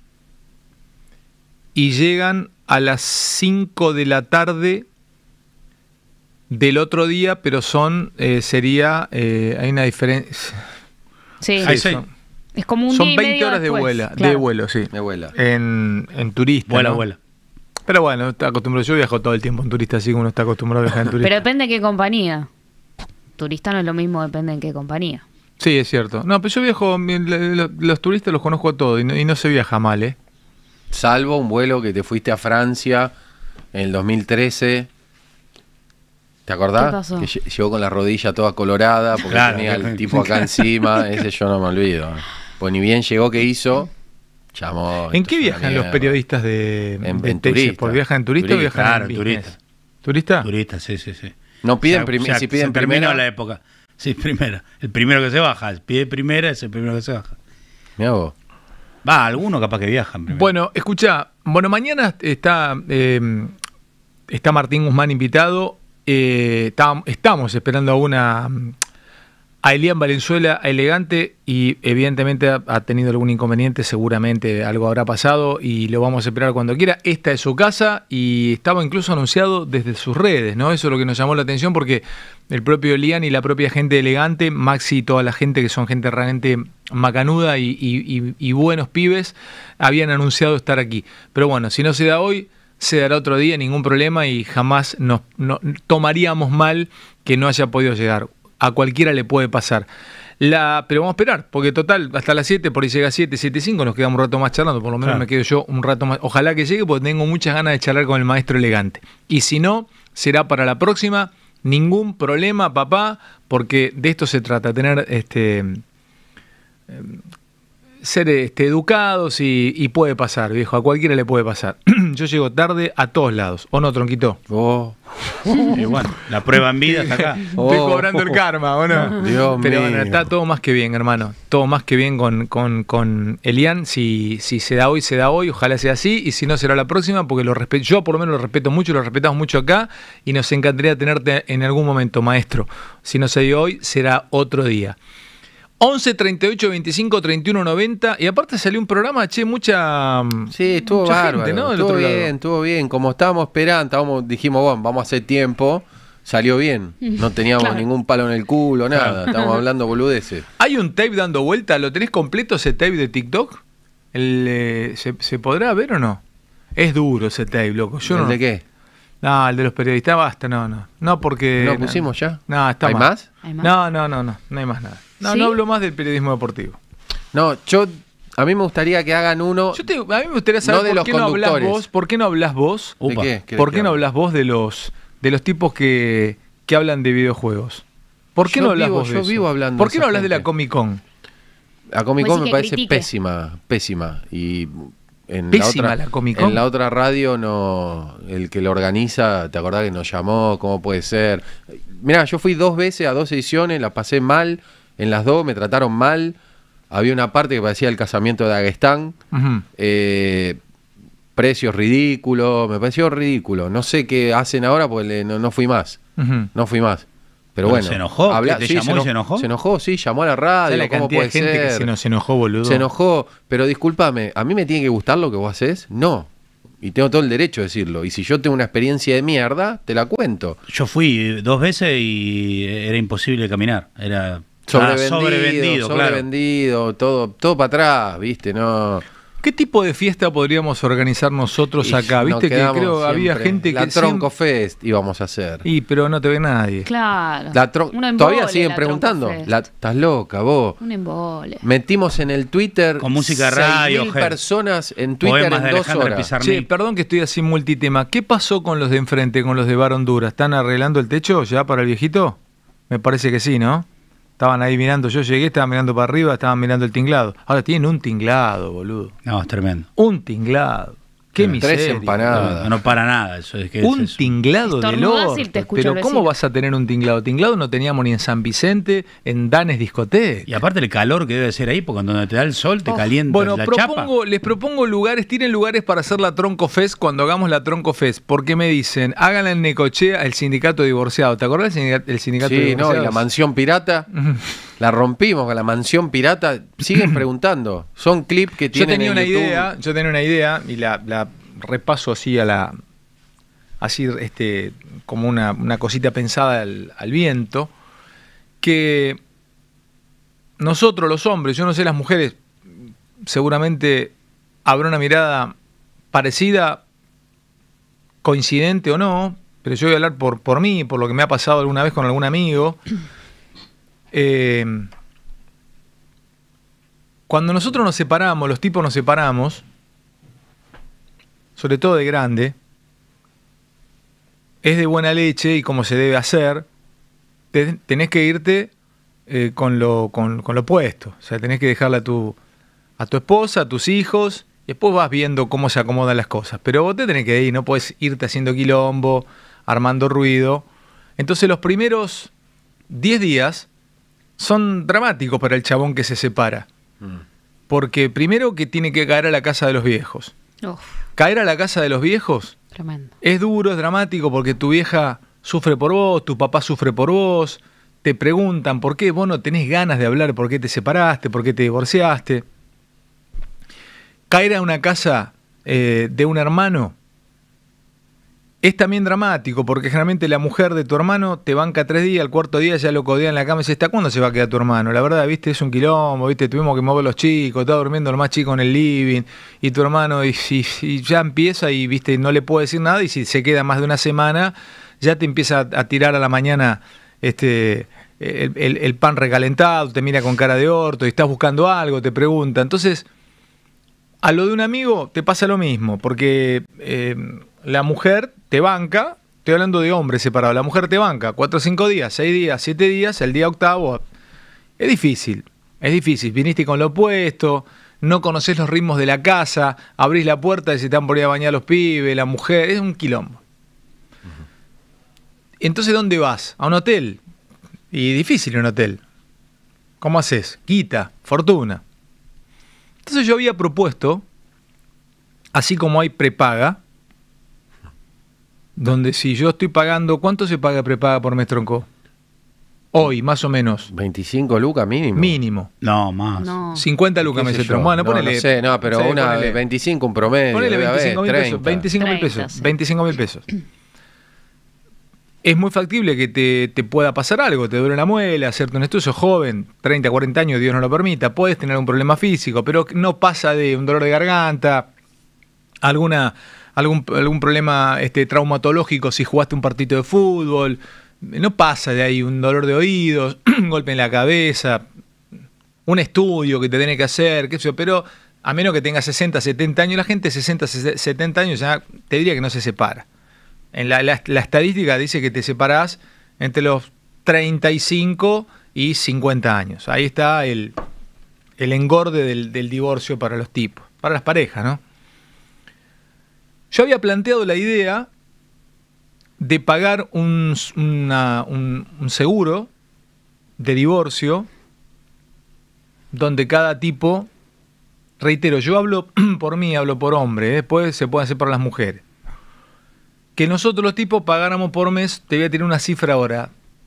y llegan a las cinco de la tarde del otro día, pero son, eh, sería, eh, hay una diferencia. Sí. Hay seis. son, Es como un son día y veinte medio horas de, después, vuela, de claro. vuelo, sí. Me vuela. En, en turista. Vuela, ¿no? vuela. Pero bueno, está acostumbrado. Yo viajo todo el tiempo en turista, así como uno está acostumbrado a viajar en turista. Pero depende de qué compañía. Turista no es lo mismo, depende en qué compañía. Sí, es cierto. No, pero yo viajo, mi- le- lo- los turistas los conozco a todos y no, y no se viaja mal, ¿eh? Salvo un vuelo que te fuiste a Francia en el dos mil trece. ¿Te acordás? ¿Qué pasó? Que lle- llegó con la rodilla toda colorada porque Claro. tenía el tipo acá encima. Ese yo no me olvido. Pues ni bien llegó que hizo, llamó. ¿En esto qué es una viajan los mierda. periodistas de, En- de en Texas? turista. ¿Por viajan en turista, Turista, o viajan claro, en en business? turista. ¿Turista? Turista, sí, sí, sí. No piden O sea, prim- o sea, si piden se terminó primera. la época. Sí, primera. El primero que se baja, el pide primera es el primero que se baja. Mirá vos. Va, algunos capaz que viajan primero. Bueno, escucha, bueno, mañana está, eh, está Martín Guzmán invitado. Eh, tam- estamos esperando a una a Elian Valenzuela, a Elegante, y evidentemente ha, ha tenido algún inconveniente, seguramente algo habrá pasado y lo vamos a esperar cuando quiera. Esta es su casa y estaba incluso anunciado desde sus redes, ¿no? Eso es lo que nos llamó la atención porque el propio Elian y la propia gente de Elegante, Maxi y toda la gente que son gente realmente macanuda y, y- y- y buenos pibes, habían anunciado estar aquí. Pero bueno, si no se da hoy, se dará otro día, ningún problema, y jamás nos no- tomaríamos mal que no haya podido llegar. A cualquiera le puede pasar. La, pero vamos a esperar, porque total, hasta las siete, por ahí llega siete, siete y cinco, nos quedamos un rato más charlando, por lo menos Claro. me quedo yo un rato más. Ojalá que llegue, porque tengo muchas ganas de charlar con el maestro Elegante. Y si no, será para la próxima. Ningún problema, papá, porque de esto se trata, tener este eh, ser este, educados y, y puede pasar, viejo, a cualquiera le puede pasar. Yo llego tarde a todos lados, ¿o no, Tronquito? Oh, Y bueno, la prueba en vida está acá. Estoy Oh. cobrando el karma, ¿o no? Dios Pero mío. bueno, está todo más que bien, hermano. Todo más que bien con, con, con Elian. Si, si se da hoy, se da hoy. Ojalá sea así. Y si no, será la próxima, porque lo respeto. Yo por lo menos lo respeto mucho, lo respetamos mucho acá. Y nos encantaría tenerte en algún momento, maestro. Si no se dio hoy, será otro día. once, treinta y ocho, veinticinco, treinta y uno, noventa. Y aparte salió un programa, che, mucha... sí, estuvo mucha bárbaro. gente, ¿no? Del Estuvo otro bien, lado. estuvo bien. Como estábamos esperando, estábamos, dijimos, bueno, vamos a hacer tiempo. Salió bien. No teníamos Claro. ningún palo en el culo, nada. Estábamos hablando boludeces. Hay un tape dando vuelta. ¿Lo tenés completo ese tape de TikTok? El, eh, ¿se, ¿Se podrá ver o no? Es duro ese tape, loco. Yo ¿El no, de qué? No, el de los periodistas, basta, no, no. No, porque... ¿No pusimos ya? No, está ¿Hay mal. más? ¿Hay más? No, no, no, no, no hay más nada. No, ¿Sí? no hablo más del periodismo deportivo. No, yo... A mí me gustaría que hagan uno... Yo te, a mí me gustaría saber No de por los qué no hablas conductores. vos, por qué no hablas vos, ¿De Upa. qué? ¿Querés por que qué no hable? hablas vos de los de los tipos que, que hablan de videojuegos. ¿Por qué Yo no hablas vivo- vos de yo eso? vivo hablando ¿Por de qué esa no hablas de la gente. Comic Con? A Comic Vos Con me decís que parece critique. pésima, pésima. Y en Pésima la otra, la Comic Con. En la otra radio, no, el que lo organiza, ¿te acordás que nos llamó? ¿Cómo puede ser? Mirá, yo fui dos veces a dos ediciones, la pasé mal. En las dos me trataron mal. Había una parte que parecía el casamiento de Daguestán. Ujú. Eh, precios ridículos, me pareció ridículo. No sé qué hacen ahora porque le- no, no fui más. Ujú. No fui más. Pero, Pero bueno. ¿se enojó? habla- ¿Que te sí, llamó y eno- se enojó? Se enojó, sí, llamó a la ¿Sabes radio. la ¿Cómo cantidad puede de gente que ser? se nos enojó, boludo? Se enojó, pero discúlpame, ¿a mí me tiene que gustar lo que vos haces? No. Y tengo todo el derecho de decirlo. Y si yo tengo una experiencia de mierda, te la cuento. Yo fui dos veces y era imposible caminar. Era estaba Sobrevendido, sobrevendido, claro. sobrevendido, todo, todo para atrás, ¿viste? No. ¿Qué tipo de fiesta podríamos organizar nosotros Y acá? nos Viste que quedamos creo había siempre. gente La que Tronco Fest íbamos a hacer. Y pero no te ve nadie. Claro. La tron- Un embole, Todavía siguen la preguntando. Tronco Fest. La- ¿Estás loca vos? Un embole. Metimos en el Twitter Con música seis radio, mil Ger. personas en Twitter Poemas en de dos Alejandra horas. Pizarnik. Che, perdón que estoy así multitema. ¿Qué pasó con los de enfrente, con los de Bar Honduras? ¿Están arreglando el techo ya para el viejito? Me parece que sí, ¿no? Estaban ahí mirando, yo llegué, estaban mirando para arriba, estaban mirando el tinglado. Ahora tienen un tinglado, boludo. No, es tremendo. Un tinglado. Qué Tres miseria. empanadas. No, no para nada. Eso es que es Un eso. tinglado del Estornudás orto. y te escucha Pero el ¿cómo vecino. vas a tener un tinglado? Tinglado no teníamos ni en San Vicente, en Danes Discoteca. Y aparte el calor que debe ser ahí, porque cuando te da el sol te Oh. calienta Bueno, la chapa. propongo, les propongo lugares, tienen lugares para hacer la Tronco Fest cuando hagamos la Tronco Fest, porque me dicen, háganla en Necochea, el sindicato divorciado. ¿Te acordás del sindicato, el sindicato Sí, no, y divorciados? la mansión pirata. La rompimos con la mansión pirata. Siguen preguntando. Son clips que Yo tienen tenía en una YouTube. idea, yo tenía una idea y la, la repaso así a la así este como una, una cosita pensada al, al viento, que nosotros los hombres, yo no sé las mujeres, seguramente habrá una mirada parecida, coincidente o no, pero yo voy a hablar por, por mí, por lo que me ha pasado alguna vez con algún amigo. Eh, cuando nosotros nos separamos, los tipos nos separamos, sobre todo de grande, es de buena leche y como se debe hacer, te- tenés que irte eh, con, lo, con, con lo opuesto. O sea, tenés que dejarle a tu, a tu esposa, a tus hijos, y después vas viendo cómo se acomodan las cosas. Pero vos te tenés que ir, no puedes irte haciendo quilombo, armando ruido. Entonces los primeros diez días son dramáticos para el chabón que se separa. Porque primero que tiene que caer a la casa de los viejos. Uf, Caer a la casa de los viejos tremendo. es duro, es dramático, porque tu vieja sufre por vos, tu papá sufre por vos, te preguntan por qué, vos no tenés ganas de hablar por qué te separaste, por qué te divorciaste. Caer a una casa eh, de un hermano es también dramático, porque generalmente la mujer de tu hermano te banca tres días, al cuarto día ya lo codea en la cama y dice, ¿hasta cuándo se va a quedar tu hermano? La verdad, viste, es un quilombo, viste, tuvimos que mover los chicos, está durmiendo el más chico en el living, y tu hermano, y, y- y ya empieza y, viste, no le puede decir nada, y si se queda más de una semana, ya te empieza a, a tirar a la mañana este el, el- el pan recalentado, te mira con cara de orto, y estás buscando algo, te pregunta. Entonces, a lo de un amigo te pasa lo mismo, porque eh, la mujer te banca, estoy hablando de hombres separados, la mujer te banca cuatro o cinco días, seis días, siete días, el día octavo. Es difícil, es difícil. Viniste con lo opuesto, no conocés los ritmos de la casa, abrís la puerta y se te van por ir a bañar los pibes, la mujer, es un quilombo. Entonces, ¿dónde vas? A un hotel. Y difícil un hotel. ¿Cómo haces? Quita, fortuna. Entonces yo había propuesto, así como hay prepaga, donde si yo estoy pagando, ¿cuánto se paga prepaga por mes, Tronco? Hoy, más o menos. veinticinco lucas mínimo. Mínimo. No, más. No. cincuenta lucas ¿Qué me sé dice yo? Tronco. Bueno, no, ponele. no sé, no, pero sí, una ponele. veinticinco, un promedio. Ponele debe haber, veinticinco mil pesos. treinta. veinticinco mil treinta, pesos. sí. veinticinco mil pesos. Es muy factible que te, te pueda pasar algo, te duele una muela, hacerte un estudio, sos joven, treinta, cuarenta años, Dios no lo permita, puedes tener un problema físico, pero no pasa de un dolor de garganta, alguna, algún, algún problema este, traumatológico si jugaste un partido de fútbol, no pasa de ahí un dolor de oídos, un golpe en la cabeza, un estudio que te tiene que hacer, qué sé yo, pero a menos que tengas sesenta, setenta años, la gente de sesenta, setenta años ya te diría que no se separa. En la, la, la estadística dice que te separás entre los treinta y cinco y cincuenta años. Ahí está el, el engorde del, del divorcio para los tipos, para las parejas, ¿no? Yo había planteado la idea de pagar un, una, un, un seguro de divorcio donde cada tipo, reitero, yo hablo por mí, hablo por hombre, ¿eh? Después se puede hacer por las mujeres. Que nosotros los tipos pagáramos por mes, te voy a tirar una cifra ahora,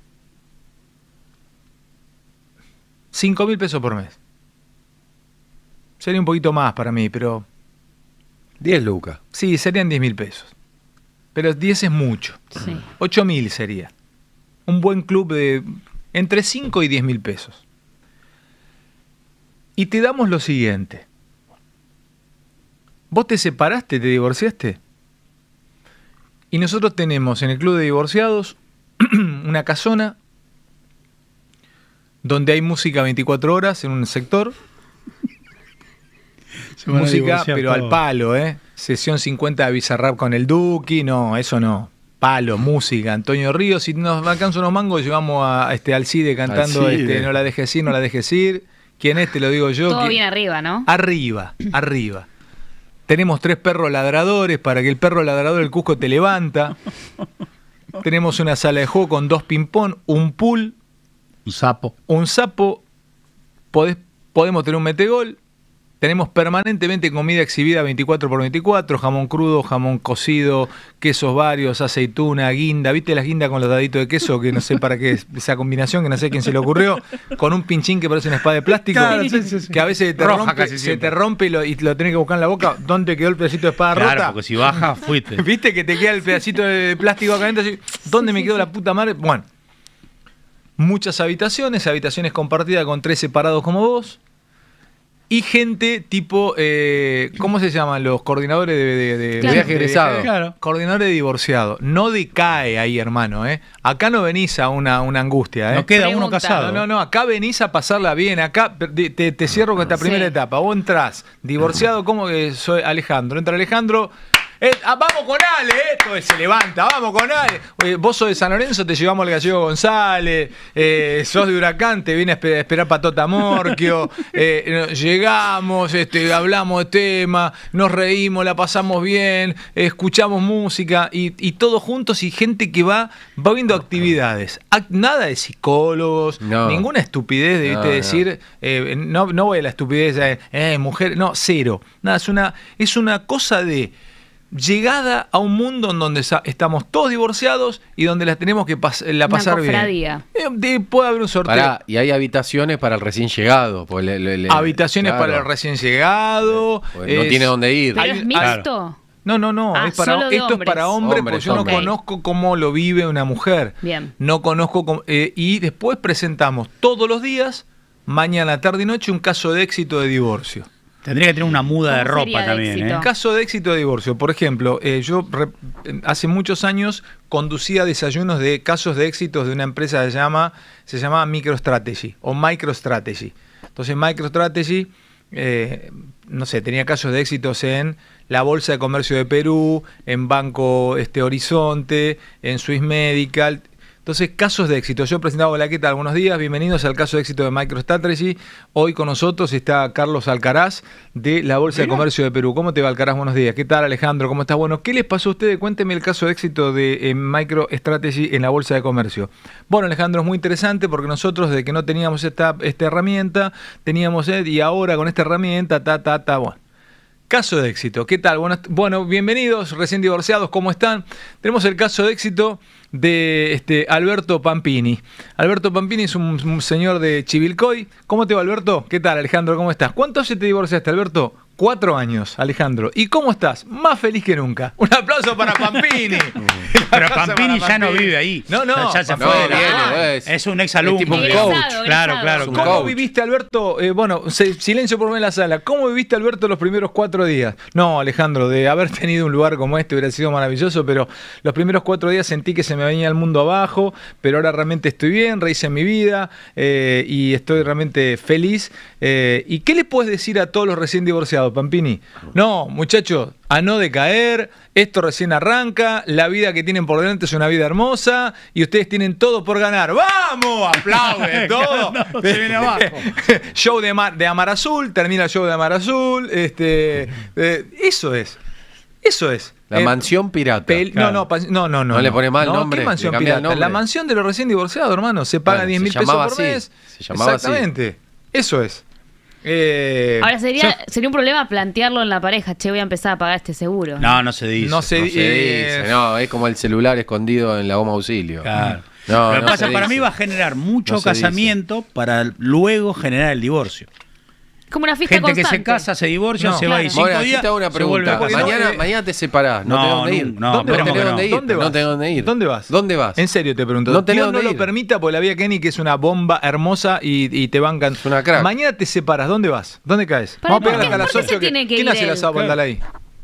cinco mil pesos por mes. Sería un poquito más para mí, pero diez lucas. sí, serían diez mil pesos. Pero diez es mucho. Sí. ocho mil sería. Un buen club de entre cinco y diez mil pesos. Y te damos lo siguiente. ¿Vos te separaste, te divorciaste? Y nosotros tenemos en el Club de Divorciados una casona donde hay música veinticuatro horas en un sector. Música, pero todo al palo, ¿eh? Sesión cincuenta de Bizarrap con el Duki, no, eso no. Palo, música, Antonio Ríos, si nos alcanzan unos mangos, llevamos a, este, Alcide cantando Alcide. Este, no la dejes ir, no la dejes ir. ¿Quién es? Te lo digo yo. Todo que... bien arriba, ¿no? Arriba, arriba. Tenemos tres perros ladradores para que el perro ladrador del Cusco te levanta. Tenemos una sala de juego con dos ping-pong, un pool. Un sapo. Un sapo. Podés, podemos tener un metegol. Tenemos permanentemente comida exhibida veinticuatro por veinticuatro, jamón crudo, jamón cocido, quesos varios, aceituna, guinda. ¿Viste la guinda con los daditos de queso? Que no sé para qué es esa combinación, que no sé quién se le ocurrió. Con un pinchín que parece una espada de plástico, claro, sí, sí, sí. Que a veces te Roja rompe, se te rompe y lo, y lo tenés que buscar en la boca. ¿Dónde quedó el pedacito de espada claro, rota? Claro, porque si baja, fuiste. ¿Viste que te queda el pedacito de plástico acá adentro? ¿Dónde me quedó la puta madre? Bueno, muchas habitaciones, habitaciones compartidas con tres separados como vos. Y gente tipo, eh, ¿cómo se llaman los coordinadores de, de, de, claro. de viaje egresado? Claro. Coordinadores de divorciado. No decae ahí, hermano. ¿eh? Acá no venís a una, una angustia. ¿eh? No queda Pregunta. uno casado. No, no, no. Acá venís a pasarla bien. Acá te, te, te cierro con esta primera sí. etapa. Vos entrás, divorciado, ¿cómo que soy Alejandro? Entra Alejandro. Eh, ah, vamos con Ale, esto se levanta, vamos con Ale. Oye, vos sos de San Lorenzo, te llevamos al Gallego González, eh, sos de Huracán, te viene a esperar, a esperar Patota Morquio, eh, llegamos, este, hablamos de tema, nos reímos, la pasamos bien, eh, escuchamos música y, y todos juntos y gente que va, va viendo actividades. Nada de psicólogos, no. ninguna estupidez de no, decir, no. Eh, no, no voy a la estupidez de eh, mujer, no, cero. Nada, es una, es una cosa de llegada a un mundo en donde estamos todos divorciados y donde las tenemos que pas la pasar bien. Eh, de, puede haber un sorteo. Pará, y hay habitaciones para el recién llegado. Pues le, le, le, habitaciones claro. para el recién llegado. Pues es, no tiene dónde ir. ¿Pero es mixto? No, no, no. Ah, es para, esto hombres. es para hombres, hombres porque yo hombres. no conozco cómo lo vive una mujer. Bien. No conozco cómo, eh, y después presentamos todos los días, mañana, tarde y noche, un caso de éxito de divorcio. Tendría que tener una muda de ropa de también. éxito? ¿eh? Caso de éxito de divorcio. Por ejemplo, eh, yo re, hace muchos años conducía desayunos de casos de éxitos de una empresa que se llama se llamaba MicroStrategy o MicroStrategy. Entonces MicroStrategy, eh, no sé, tenía casos de éxitos en la Bolsa de Comercio de Perú, en Banco este, Horizonte, en Swiss Medical. Entonces, casos de éxito. Yo presentaba, hola, ¿qué tal? Buenos días, bienvenidos al caso de éxito de MicroStrategy. Hoy con nosotros está Carlos Alcaraz de la Bolsa de Comercio de Perú. ¿Cómo te va, Alcaraz? Buenos días. ¿Qué tal, Alejandro? ¿Cómo estás? Bueno, ¿qué les pasó a ustedes? Cuéntenme el caso de éxito de eh, MicroStrategy en la Bolsa de Comercio. Bueno, Alejandro, es muy interesante porque nosotros, desde que no teníamos esta, esta herramienta, teníamos, eh, y ahora con esta herramienta, ta, ta, ta, bueno. Caso de éxito. ¿Qué tal? Bueno, bueno, bienvenidos, recién divorciados, ¿cómo están? Tenemos el caso de éxito de este, Alberto Pampini. Alberto Pampini es un, un señor de Chivilcoy. ¿Cómo te va, Alberto? ¿Qué tal, Alejandro? ¿Cómo estás? ¿Cuánto hace te divorciaste, Alberto? Cuatro años, Alejandro. ¿Y cómo estás? Más feliz que nunca. Un aplauso para Pampini. Pero Pampini ya no vive ahí. No, no. Ya se no, fue. viene, Ah, es, es un exalumno. Es tipo un Egresado, coach. egresado. Claro, claro. ¿Cómo coach. viviste, Alberto? Eh, bueno, se, silencio por mí en la sala. ¿Cómo viviste, Alberto, los primeros cuatro días? No, Alejandro, de haber tenido un lugar como este hubiera sido maravilloso, pero los primeros cuatro días sentí que se me venía el mundo abajo, pero ahora realmente estoy bien, rehice mi vida eh, y estoy realmente feliz. Eh, ¿Y qué le puedes decir a todos los recién divorciados, Pampini? No, muchachos, a no decaer, esto recién arranca, la vida que tienen por delante es una vida hermosa y ustedes tienen todo por ganar. ¡Vamos! ¡Aplauden todo! No, se viene abajo. Show de, Mar, de Amar Azul, termina el show de Amar Azul. Este, eh, eso es. Eso es. La eh, mansión pirata. Pel, claro. no, no, no, no, no. No le pone mal no, nombre. ¿Qué mansión le cambia el pirata? nombre. La mansión de los recién divorciados, hermano. Se paga Bueno, diez mil se pesos llamaba por así, mes. se llamaba Exactamente. así. Eso es. Eh, Ahora sería, yo- sería un problema plantearlo en la pareja. Che, voy a empezar a pagar este seguro. No, no se dice. no se, No se eh, dice, no, es como el celular escondido en la goma auxilio. Claro. No, Lo que no pasa se para dice. mí va a generar mucho No se casamiento para luego generar el divorcio. Como una fiesta Gente que constante. se casa, se divorcia, No, se va y claro. cinco Ahora, días yo te hago una se vuelve pregunta. a casar. Porque no, Mañana, eh, mañana te separás. No, No, tenés dónde no, ir. no, ¿Dónde esperemos vas? que tenés no. dónde ir. ¿Dónde No vas? tenés dónde ir. ¿Dónde vas? ¿Dónde vas? En serio te pregunto. No tenés Dios no dónde lo ir. permita porque la vía Kenny, que es una bomba hermosa y, y te bancan. Es una crack. Mañana te separas. ¿Dónde vas? ¿Dónde caes? Para, Vamos a pegar ¿por qué- hasta las por qué se ocho. tiene que ¿Quién ir hace la él? asado ahí?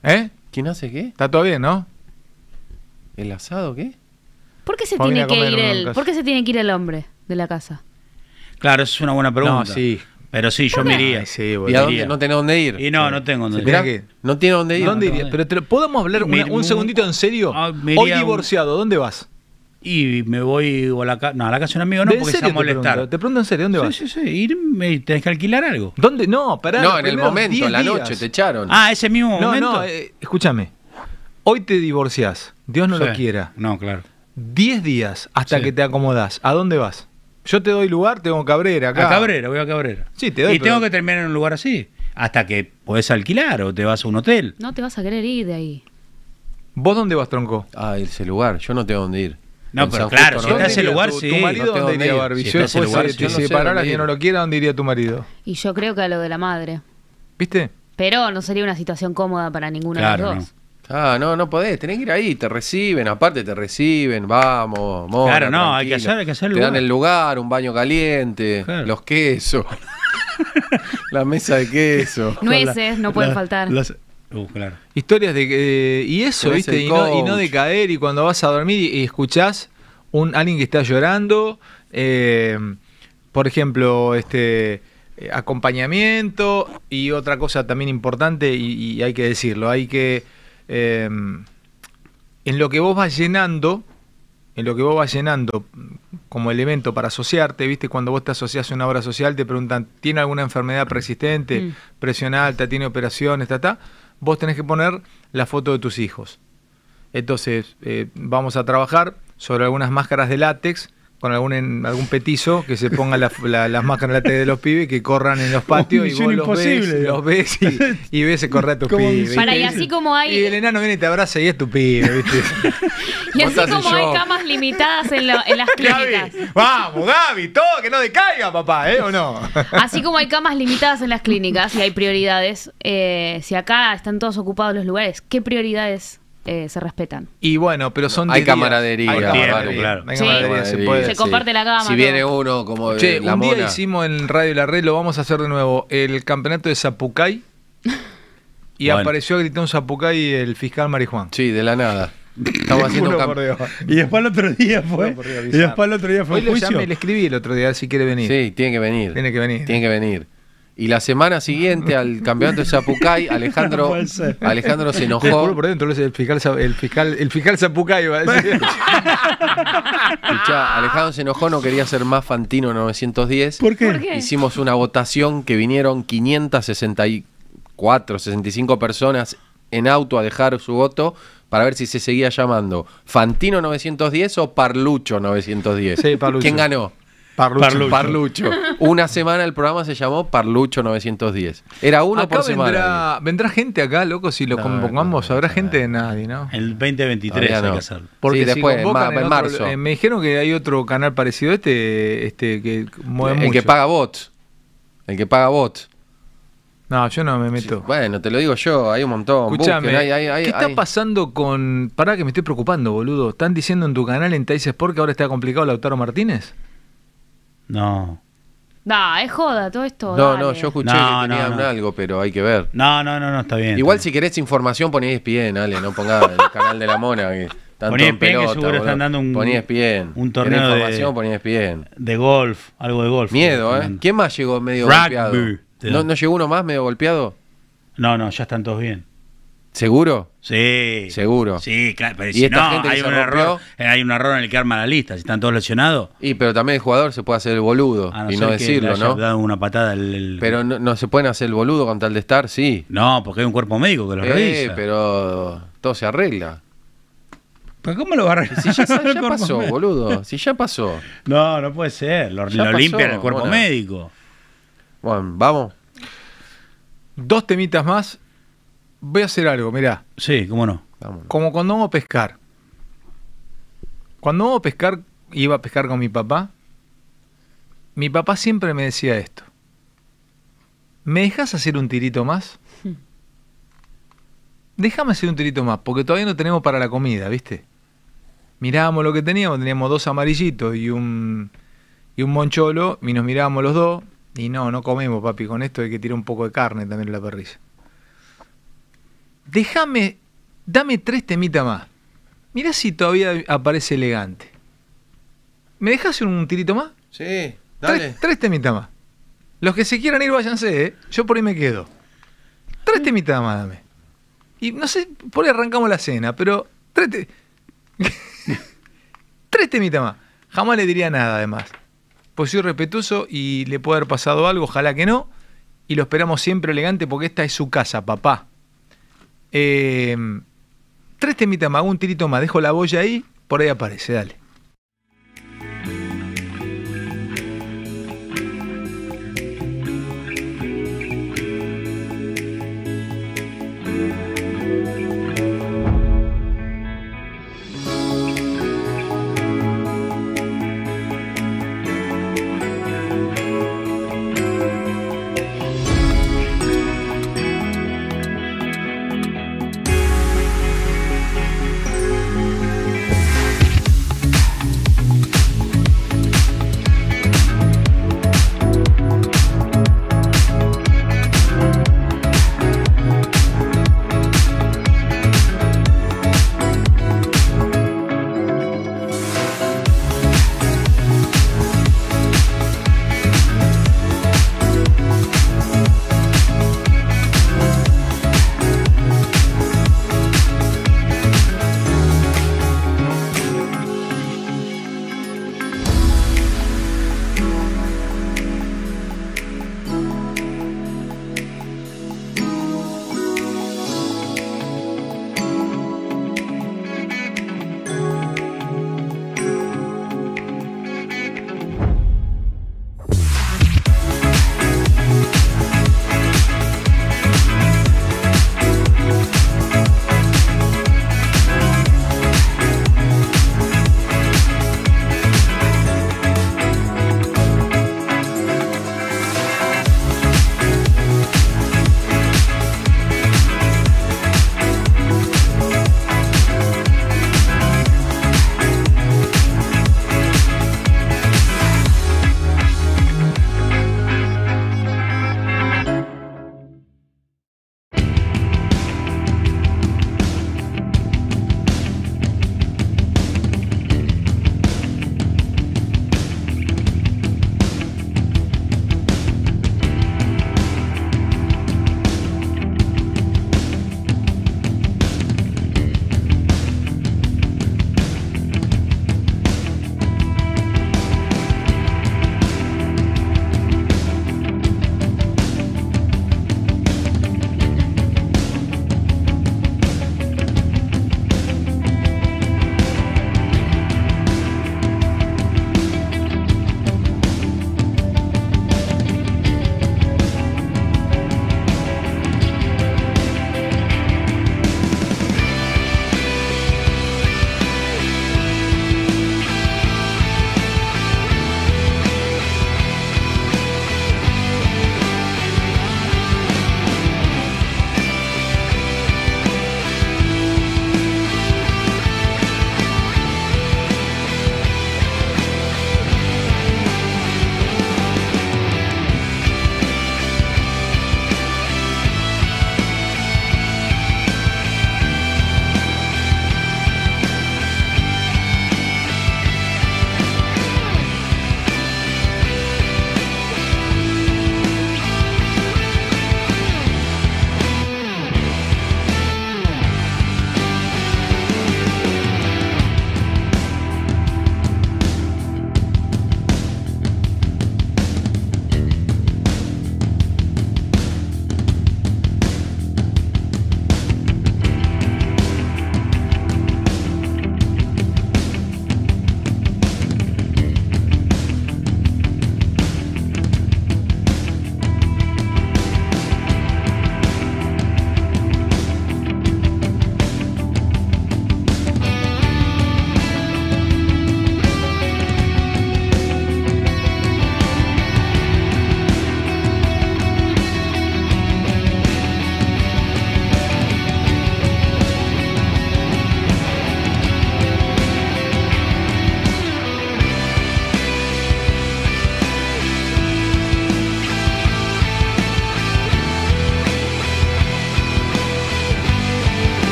¿Eh? ¿Quién hace qué? ¿Está todo bien, no? ¿El asado qué? ¿Por qué se Vamos a tiene ir a que comer ir en una él? casa. ¿Por qué se tiene que ir el hombre de la casa? Claro, esa es una buena pregunta. No, sí. Pero sí, yo me iría. Ay, sí, ¿Y boludo. a dónde? iría. ¿No tenés dónde ir? Y no, no tengo Se dónde tiene ir. que- ¿No tiene dónde ir? ¿Dónde no, irías? no. Pero te lo- ¿podemos hablar Me- una- un me- segundito en serio? Ah, me Hoy iría un- divorciado, ¿dónde vas? Y me voy a la casa. No, a la casa de un amigo no, ¿En porque se va a serio te molestar. pregunto? Te pregunto en serio, ¿dónde vas? Sí, sí, sí. Irme, tenés que alquilar algo. ¿Dónde? No, pará. No, los en el primeros momento, diez en la días. noche te echaron. Ah, ese mismo No, momento. no, eh, escúchame. Hoy te divorciás, Dios no Sí. lo quiera. No, claro. diez días hasta Sí. que te acomodás. ¿A dónde vas? Yo te doy lugar, tengo Cabrera acá. A Cabrera, voy a Cabrera. Sí, te doy, Y pero- tengo que terminar en un lugar así. Hasta que podés alquilar o te vas a un hotel. No te vas a querer ir de ahí. ¿Vos dónde vas, tronco? Ah, ese lugar, yo no tengo dónde ir. No, En pero San claro, Justo si no está hay. ese lugar, tu, sí. ¿Tu marido No tengo dónde dónde iría, ir. Barbie? Si Yo está ese después, lugar, eh, sí. te Yo no sé separara dónde quien ir. no lo quiera, ¿dónde iría tu marido? Y yo creo que a lo de la madre. ¿Viste? Pero no sería una situación cómoda para ninguno Claro, de los dos. Ah, no, no podés, tenés que ir ahí, te reciben, aparte te reciben, vamos, mona, Claro, no, hay que tranquila. hacer- hay que hacer el Te dan lugar. el lugar, un baño caliente, Claro. los quesos, la mesa de queso. Nueces, no pueden La- faltar. las- Uh, claro. Historias de que... y eso, Tenés ¿viste? el Y no, y no coach. de caer y cuando vas a dormir y, y escuchás un, alguien que está llorando, eh, por ejemplo, este eh, acompañamiento y otra cosa también importante y, y hay que decirlo, hay que... eh, en lo que vos vas llenando, en lo que vos vas llenando como elemento para asociarte, ¿viste? Cuando vos te asociás a una obra social te preguntan, ¿tiene alguna enfermedad preexistente? Mm. Presión alta, tiene operaciones, ta, ta. Vos tenés que poner la foto de tus hijos. Entonces, eh, vamos a trabajar sobre algunas máscaras de látex, con algún en- algún petizo que se ponga la- la- las máscaras de látex de los pibes que corran en los patios y Misión Oh, vos los ves, imposible. los ves y, y ves correr a tus Como pibes. Para, ¿viste? y así como hay- Y el enano viene y te abraza y es tu pibe, ¿viste? Y así Vos como haces hay yo. camas limitadas en, lo- en las clínicas. Gaby, vamos, Gaby, todo que no decaiga, papá, ¿eh? ¿O no? Así como hay camas limitadas en las clínicas y hay prioridades, eh, si acá están todos ocupados los lugares, ¿qué prioridades eh, se respetan? Y bueno, pero son Hay diez días. camaradería, Hay Claro, camaradería, claro. hay Sí. camaradería, se Sí. puede. Se comparte la cama, Si todo. viene uno como de Che, la un mona. día hicimos en Radio La Red, lo vamos a hacer de nuevo, el campeonato de Zapucay. Y Bueno. apareció a gritar un Zapucay el fiscal Marijuán. Sí, de la nada. Estamos haciendo un Juro camp- por Dios. Y después el otro día fue. No, por Dios, Y bizarro. después el otro día fue Hoy el lo juicio. llamé, le escribí el otro día, a ver si quiere venir. Sí, tiene que venir. Tiene que venir. Tiene que venir. Y la semana siguiente al campeonato de Zapucay, No Alejandro, puede ser. Alejandro se Te juro enojó. por dentro, el fiscal, Za- el fiscal, el fiscal Zapucay va a decir. Escuchá, Alejandro se enojó, no quería ser más Fantino novecientos diez. ¿Por qué? ¿Por qué? Hicimos una votación que vinieron quinientas sesenta y cuatro, sesenta y cinco personas en auto a dejar su voto para ver si se seguía llamando Fantino novecientos diez o Parlucho novecientos diez. Sí, Parlucho. ¿Quién ganó? Parlucho. Parlucho. Parlucho. Una semana el programa se llamó Parlucho novecientos diez. Era uno Acá por semana. vendrá, vendrá gente acá, loco, si lo No, convocamos, no, habrá no, gente no. de nadie, ¿no? El veinte veintitrés Todavía hay no. que hacerlo. Porque Sí, si después, convocan ma- en otro- marzo. eh, me dijeron que hay otro canal parecido a este, este que mueve El mucho. que paga bots. El que paga bots. No, yo no me meto. Bueno, te lo digo yo, hay un montón. Escuchame, Busquen, hay- hay- hay- ¿qué está hay- pasando con...? Pará que me estoy preocupando, boludo. ¿Están diciendo en tu canal en Tays Sport que ahora está complicado Lautaro Martínez? No. Da, es joda todo esto. No, dale. no, yo escuché No, que no, tenían no. algo, pero hay que ver. No, no, no, no, está bien. Igual está si querés información poné E S P N, Ale, no ponga el canal de la mona que tanto Poné en E S P N, que pelota. seguro boludo. están dando un- Poné E S P N. un ¿Querés torneo de- información, poné E S P N. bien. De golf, algo de golf. Miedo, ¿eh? Están- ¿Quién más llegó medio Rugby. golpeado? Te ¿No, dan. ¿No llegó uno más medio golpeado? No, no, ya están todos bien. ¿Seguro? Sí. Seguro. Sí, claro. Pero ¿Y si esta no, gente que hay se un, rompió? error, eh, hay un error en el que arma la lista. Si están todos lesionados. Y pero también el jugador se puede hacer el boludo A no y ser no que decirlo, le haya ¿no? dado una patada el, el- Pero no, no se pueden hacer el boludo con tal de estar, sí. No, porque hay un cuerpo médico que lo Eh, revisa. pero todo se arregla. ¿Pero cómo lo va a arreglar? Si ya, ya El cuerpo pasó, médico. boludo. Si ya pasó. No, no puede ser. Lo, Ya lo pasó, limpian el cuerpo Mona. médico. Bueno, vamos. Dos temitas más. Voy a hacer algo, mirá. Sí, cómo no. Vámonos. Como cuando vamos a pescar. Cuando vamos a pescar, iba a pescar con mi papá. Mi papá siempre me decía esto. ¿Me dejas hacer un tirito más? Déjame hacer un tirito más, porque todavía no tenemos para la comida, ¿viste? Mirábamos lo que teníamos, teníamos dos amarillitos y un, y un moncholo, y nos mirábamos los dos, y no, no comemos, papi, con esto hay que tirar un poco de carne también en la parrilla. déjame, dame tres temitas más. Mirá si todavía aparece elegante. ¿Me dejás un tirito más? Sí, dale. Tres, tres temitas más. Los que se quieran ir, váyanse, ¿eh? Yo por ahí me quedo. Tres temitas más, dame. Y no sé, por ahí arrancamos la cena, pero tres, te... tres temitas más. Jamás le diría nada, además. Pues soy respetuoso y le puede haber pasado algo, ojalá que no. Y lo esperamos siempre elegante porque esta es su casa, papá. Eh, tres temitas más, un tirito más. Dejo la boya ahí, por ahí aparece, dale.